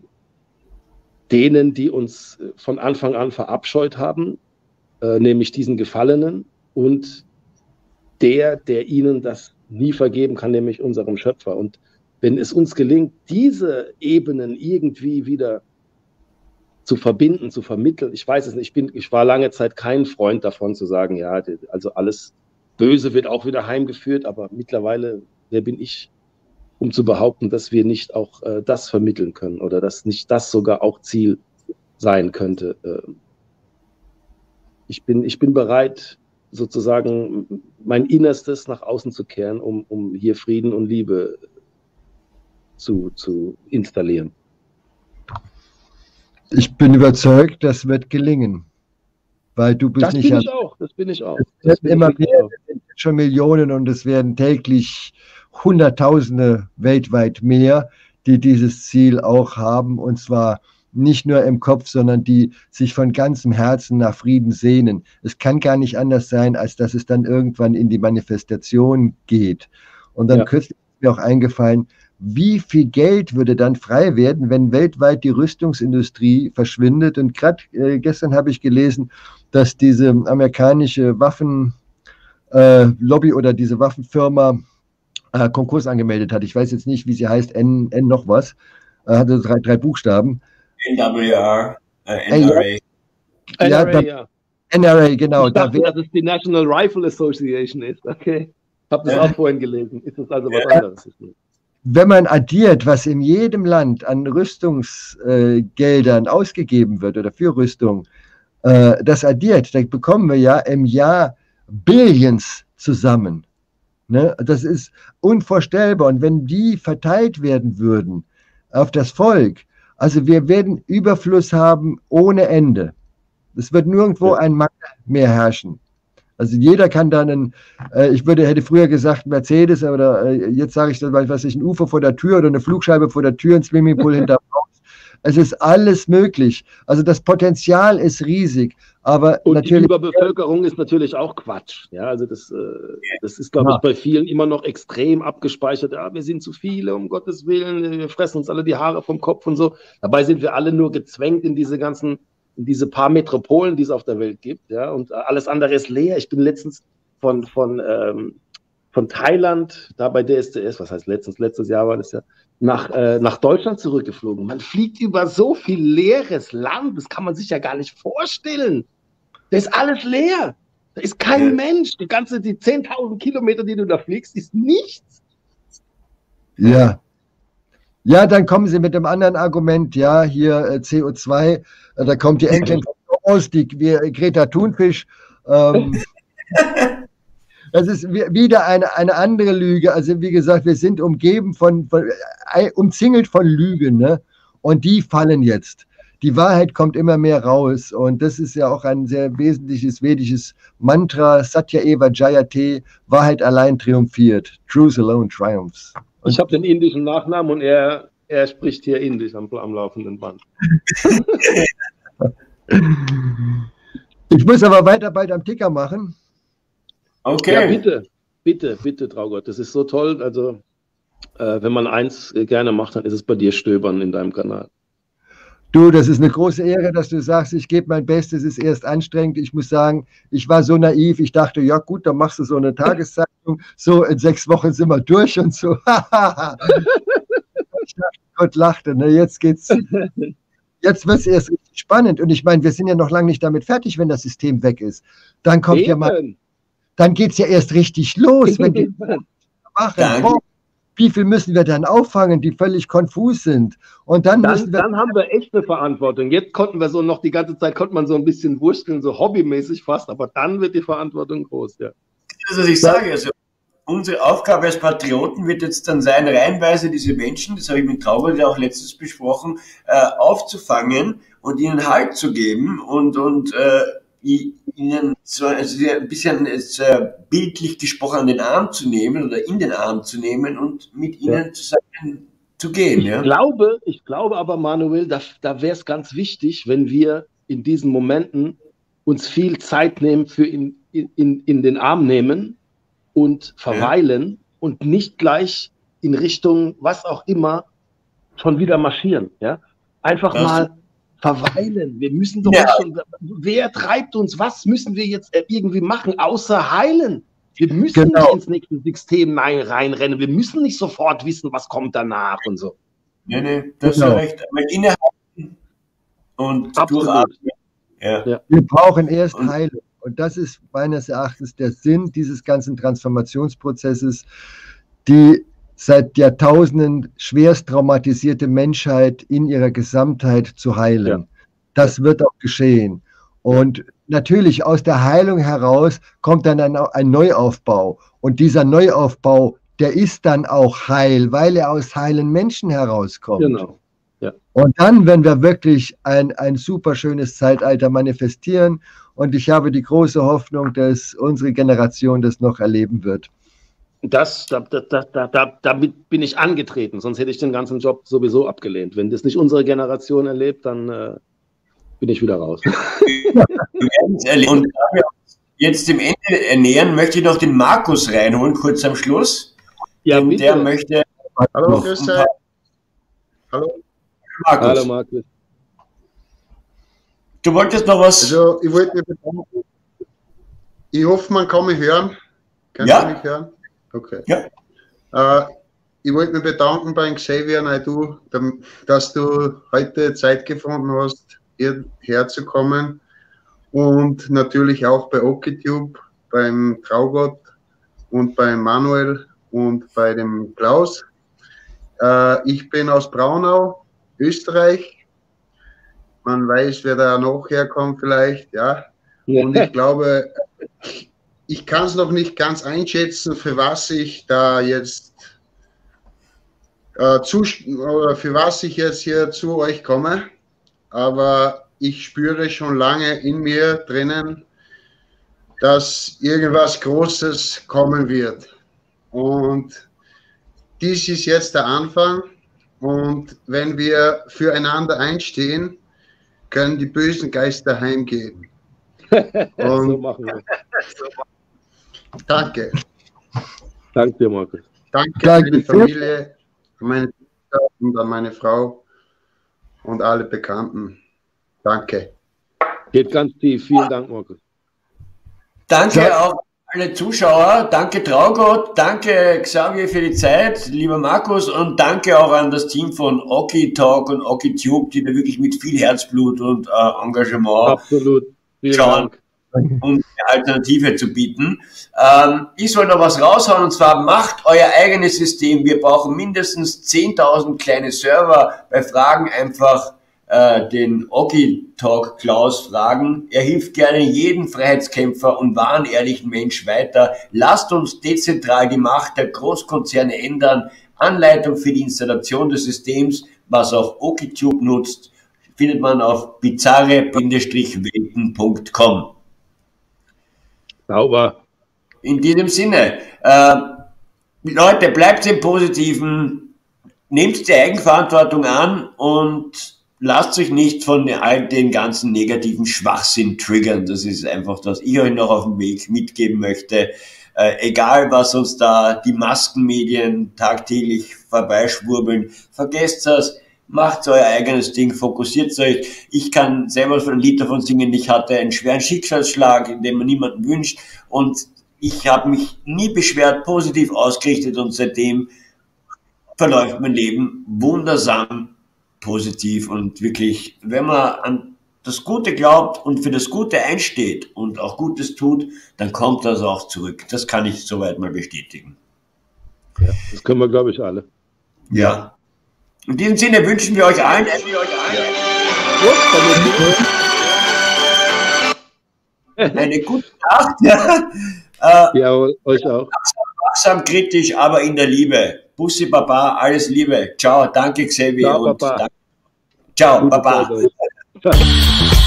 denen, die uns von Anfang an verabscheut haben, äh, nämlich diesen Gefallenen, und der, der ihnen das nie vergeben kann, nämlich unserem Schöpfer. Und wenn es uns gelingt, diese Ebenen irgendwie wieder zu verbinden, zu vermitteln, ich weiß es nicht, ich, bin, ich war lange Zeit kein Freund davon zu sagen, ja, also alles Böse wird auch wieder heimgeführt, aber mittlerweile, wer bin ich, um zu behaupten, dass wir nicht auch äh, das vermitteln können oder dass nicht das sogar auch Ziel sein könnte. Äh, ich bin, ich bin bereit, sozusagen mein Innerstes nach außen zu kehren, um, um hier Frieden und Liebe zu, zu installieren. Ich bin überzeugt, das wird gelingen. weil du bist das nicht... bin ich auch, das bin ich auch. Es werden immer mehr, es sind schon Millionen und es werden täglich Hunderttausende weltweit mehr, die dieses Ziel auch haben, und zwar nicht nur im Kopf, sondern die sich von ganzem Herzen nach Frieden sehnen. Es kann gar nicht anders sein, als dass es dann irgendwann in die Manifestation geht. Und dann ja. kürzlich ist mir auch eingefallen, wie viel Geld würde dann frei werden, wenn weltweit die Rüstungsindustrie verschwindet. Und gerade äh, gestern habe ich gelesen, dass diese amerikanische Waffenlobby äh, oder diese Waffenfirma äh, Konkurs angemeldet hat. Ich weiß jetzt nicht, wie sie heißt, N, N noch was, äh, hatte drei, drei Buchstaben. N W R, äh, N R A. N R A, ja. ja. N R A, genau. Ich dachte, da dass es die National Rifle Association ist. Okay. Habe das ja. auch vorhin gelesen. Ist das also was ja. anderes? Wenn man addiert, was in jedem Land an Rüstungsgeldern äh, ausgegeben wird oder für Rüstung, äh, das addiert, dann bekommen wir ja im Jahr Billions zusammen. Ne? Das ist unvorstellbar. Und wenn die verteilt werden würden auf das Volk, also wir werden Überfluss haben ohne Ende. Es wird nirgendwo ein Mangel mehr herrschen. Also jeder kann dann, einen, äh, ich würde, hätte früher gesagt Mercedes, aber äh, jetzt sage ich dann, was ich, ein U F O vor der Tür oder eine Flugscheibe vor der Tür, ein Swimmingpool hinterm Haus. Es ist alles möglich. Also das Potenzial ist riesig. Aber und natürlich, die Überbevölkerung ist natürlich auch Quatsch. Ja, also das, äh, das ist, glaube ich, bei vielen immer noch extrem abgespeichert. Ja, wir sind zu viele, um Gottes Willen, wir fressen uns alle die Haare vom Kopf und so. Dabei sind wir alle nur gezwängt in diese ganzen, in diese paar Metropolen, die es auf der Welt gibt. Ja, und alles andere ist leer. Ich bin letztens von, von, ähm, von Thailand, da bei D S D S, was heißt letztens, letztes Jahr war das ja, nach, äh, nach Deutschland zurückgeflogen. Man fliegt über so viel leeres Land, das kann man sich ja gar nicht vorstellen. Da ist alles leer. Da ist kein Mensch. Die ganze, die zehntausend Kilometer, die du da fliegst, ist nichts. Ja. Ja, dann kommen sie mit dem anderen Argument, ja, hier äh, C O zwei, äh, da kommt die Enkelin aus, die wir, Greta Thunfisch. Ähm, das ist wieder eine, eine andere Lüge. Also wie gesagt, wir sind umgeben von, von äh, umzingelt von Lügen, ne? Und die fallen jetzt. Die Wahrheit kommt immer mehr raus und das ist ja auch ein sehr wesentliches vedisches Mantra, Satya Eva Jayate, Wahrheit allein triumphiert, Truth alone triumphs. Und ich habe den indischen Nachnamen und er, er spricht hier indisch am, am laufenden Band. Ich muss aber weiter bald am Ticker machen. Okay. Ja, bitte, bitte, bitte, Traugott, das ist so toll. Also, äh, wenn man eins äh, gerne macht, dann ist es bei dir Stöbern in deinem Kanal. Du, das ist eine große Ehre, dass du sagst, ich gebe mein Bestes, es ist erst anstrengend. Ich muss sagen, ich war so naiv, ich dachte, ja gut, dann machst du so eine Tageszeitung, so in sechs Wochen sind wir durch und so. Ich dachte, Gott lachte, ne? Jetzt geht's, jetzt wird es erst richtig spannend. Und ich meine, wir sind ja noch lange nicht damit fertig, wenn das System weg ist. Dann kommt Eben. ja mal, dann geht es ja erst richtig los, wenn die machen. Boah, wie viel müssen wir dann auffangen, die völlig konfus sind? Und dann, dann, müssen wir dann haben wir echt eine Verantwortung. Jetzt konnten wir so noch die ganze Zeit, konnte man so ein bisschen wursteln, so hobbymäßig fast, aber dann wird die Verantwortung groß, ja. Also ich sage, also unsere Aufgabe als Patrioten wird jetzt dann sein, reihenweise diese Menschen, das habe ich mit Traugott ja auch letztens besprochen, äh, aufzufangen und ihnen Halt zu geben und, und äh, ihnen so also ein bisschen jetzt, äh, bildlich gesprochen an den Arm zu nehmen oder in den Arm zu nehmen und mit ihnen ja. zusammen zu gehen. Ich, ja? glaube, ich glaube aber, Manuel, da, da wäre es ganz wichtig, wenn wir in diesen Momenten uns viel Zeit nehmen für in, in, in den Arm nehmen und verweilen ja. und nicht gleich in Richtung, was auch immer, schon wieder marschieren. Ja? Einfach das mal verweilen. Wir müssen doch ja. schon, wer treibt uns, was müssen wir jetzt irgendwie machen, außer heilen? Wir müssen genau. nicht ins nächste System reinrennen. Wir müssen nicht sofort wissen, was kommt danach und so. Nee, nee, das genau. ist ja recht. Aber innehalten und durchatmen. Ja. Ja. Wir brauchen erst und Heilung. Und das ist meines Erachtens der Sinn dieses ganzen Transformationsprozesses, die seit Jahrtausenden schwerst traumatisierte Menschheit in ihrer Gesamtheit zu heilen. Ja. Das wird auch geschehen. Und natürlich aus der Heilung heraus kommt dann ein, ein Neuaufbau. Und dieser Neuaufbau, der ist dann auch heil, weil er aus heilen Menschen herauskommt. Genau. Ja. Und dann, wenn wir wirklich ein, ein super schönes Zeitalter manifestieren, und ich habe die große Hoffnung, dass unsere Generation das noch erleben wird. Das, da, da, da, da, damit bin ich angetreten, sonst hätte ich den ganzen Job sowieso abgelehnt. Wenn das nicht unsere Generation erlebt, dann äh, bin ich wieder raus. Und da wir jetzt dem Ende nähern, möchte ich noch den Markus reinholen, kurz am Schluss. Ja, bitte. Der möchte. Hallo, grüß dich. Hallo. Markus. Hallo, Markus. Du wolltest noch was? Also, ich wollte mich bedanken. Ich hoffe, man kann mich hören. Kannst Ja. du mich hören? Okay. Ja. Äh, ich wollte mich bedanken bei Xavier Naidoo, dass du heute Zeit gefunden hast, hierher zu kommen. Und natürlich auch bei OkiTube, beim Traugott und beim Manuel und bei dem Klaus. Äh, ich bin aus Braunau, Österreich. Man weiß, wer da noch herkommt vielleicht, ja. Und ich glaube, ich kann es noch nicht ganz einschätzen, für was ich da jetzt äh, zu, oder für was ich jetzt hier zu euch komme. Aber ich spüre schon lange in mir drinnen, dass irgendwas Großes kommen wird. Und dies ist jetzt der Anfang. Und wenn wir füreinander einstehen, können die bösen Geister heimgehen. Und So machen wir. Danke. Danke dir, Markus. Danke, Danke. an meine Familie, an meine Tochter und an meine Frau und alle Bekannten. Danke. Geht ganz tief. Vielen Dank, Markus. Danke Ja. auch alle Zuschauer. Danke Traugott. Danke Xavier für die Zeit, lieber Markus. Und danke auch an das Team von OkiTalk und OkiTube, die da wirklich mit viel Herzblut und äh, Engagement Absolut. Vielen schauen, Dank. um eine Alternative zu bieten. Ähm, ich soll noch was raushauen, und zwar macht euer eigenes System. Wir brauchen mindestens zehntausend kleine Server. Bei Fragen einfach äh, den OkiTalk Klaus fragen. Er hilft gerne jeden Freiheitskämpfer und wahren ehrlichen Mensch weiter. Lasst uns dezentral die Macht der Großkonzerne ändern. Anleitung für die Installation des Systems, was auch OkiTube nutzt, findet man auf bizarre Welten punkt com. Sauber. In diesem Sinne, äh, Leute, bleibt im Positiven, nehmt die Eigenverantwortung an und lasst euch nicht von all den ganzen negativen Schwachsinn triggern. Das ist einfach, was ich euch noch auf dem Weg mitgeben möchte. Äh, egal, was uns da die Maskenmedien tagtäglich vorbeischwurbeln, vergesst das. Macht euer eigenes Ding, fokussiert euch. Ich kann selber von ein Lied davon singen, ich hatte einen schweren Schicksalsschlag, den man niemandem wünscht, und ich habe mich nie beschwert, positiv ausgerichtet, und seitdem verläuft mein Leben wundersam positiv. Und wirklich, wenn man an das Gute glaubt und für das Gute einsteht und auch Gutes tut, dann kommt das auch zurück. Das kann ich soweit mal bestätigen. Ja, das können wir, glaube ich, alle. Ja. In diesem Sinne wünschen wir euch allen, wünschen wir euch allen eine gute Nacht. Ja, äh, Ja, euch auch. wachsam, kritisch, aber in der Liebe. Bussi, Baba, alles Liebe. Ciao, danke Xavier. Ciao, und Baba. danke. Ciao, Gute Baba. Zeit euch. Ciao.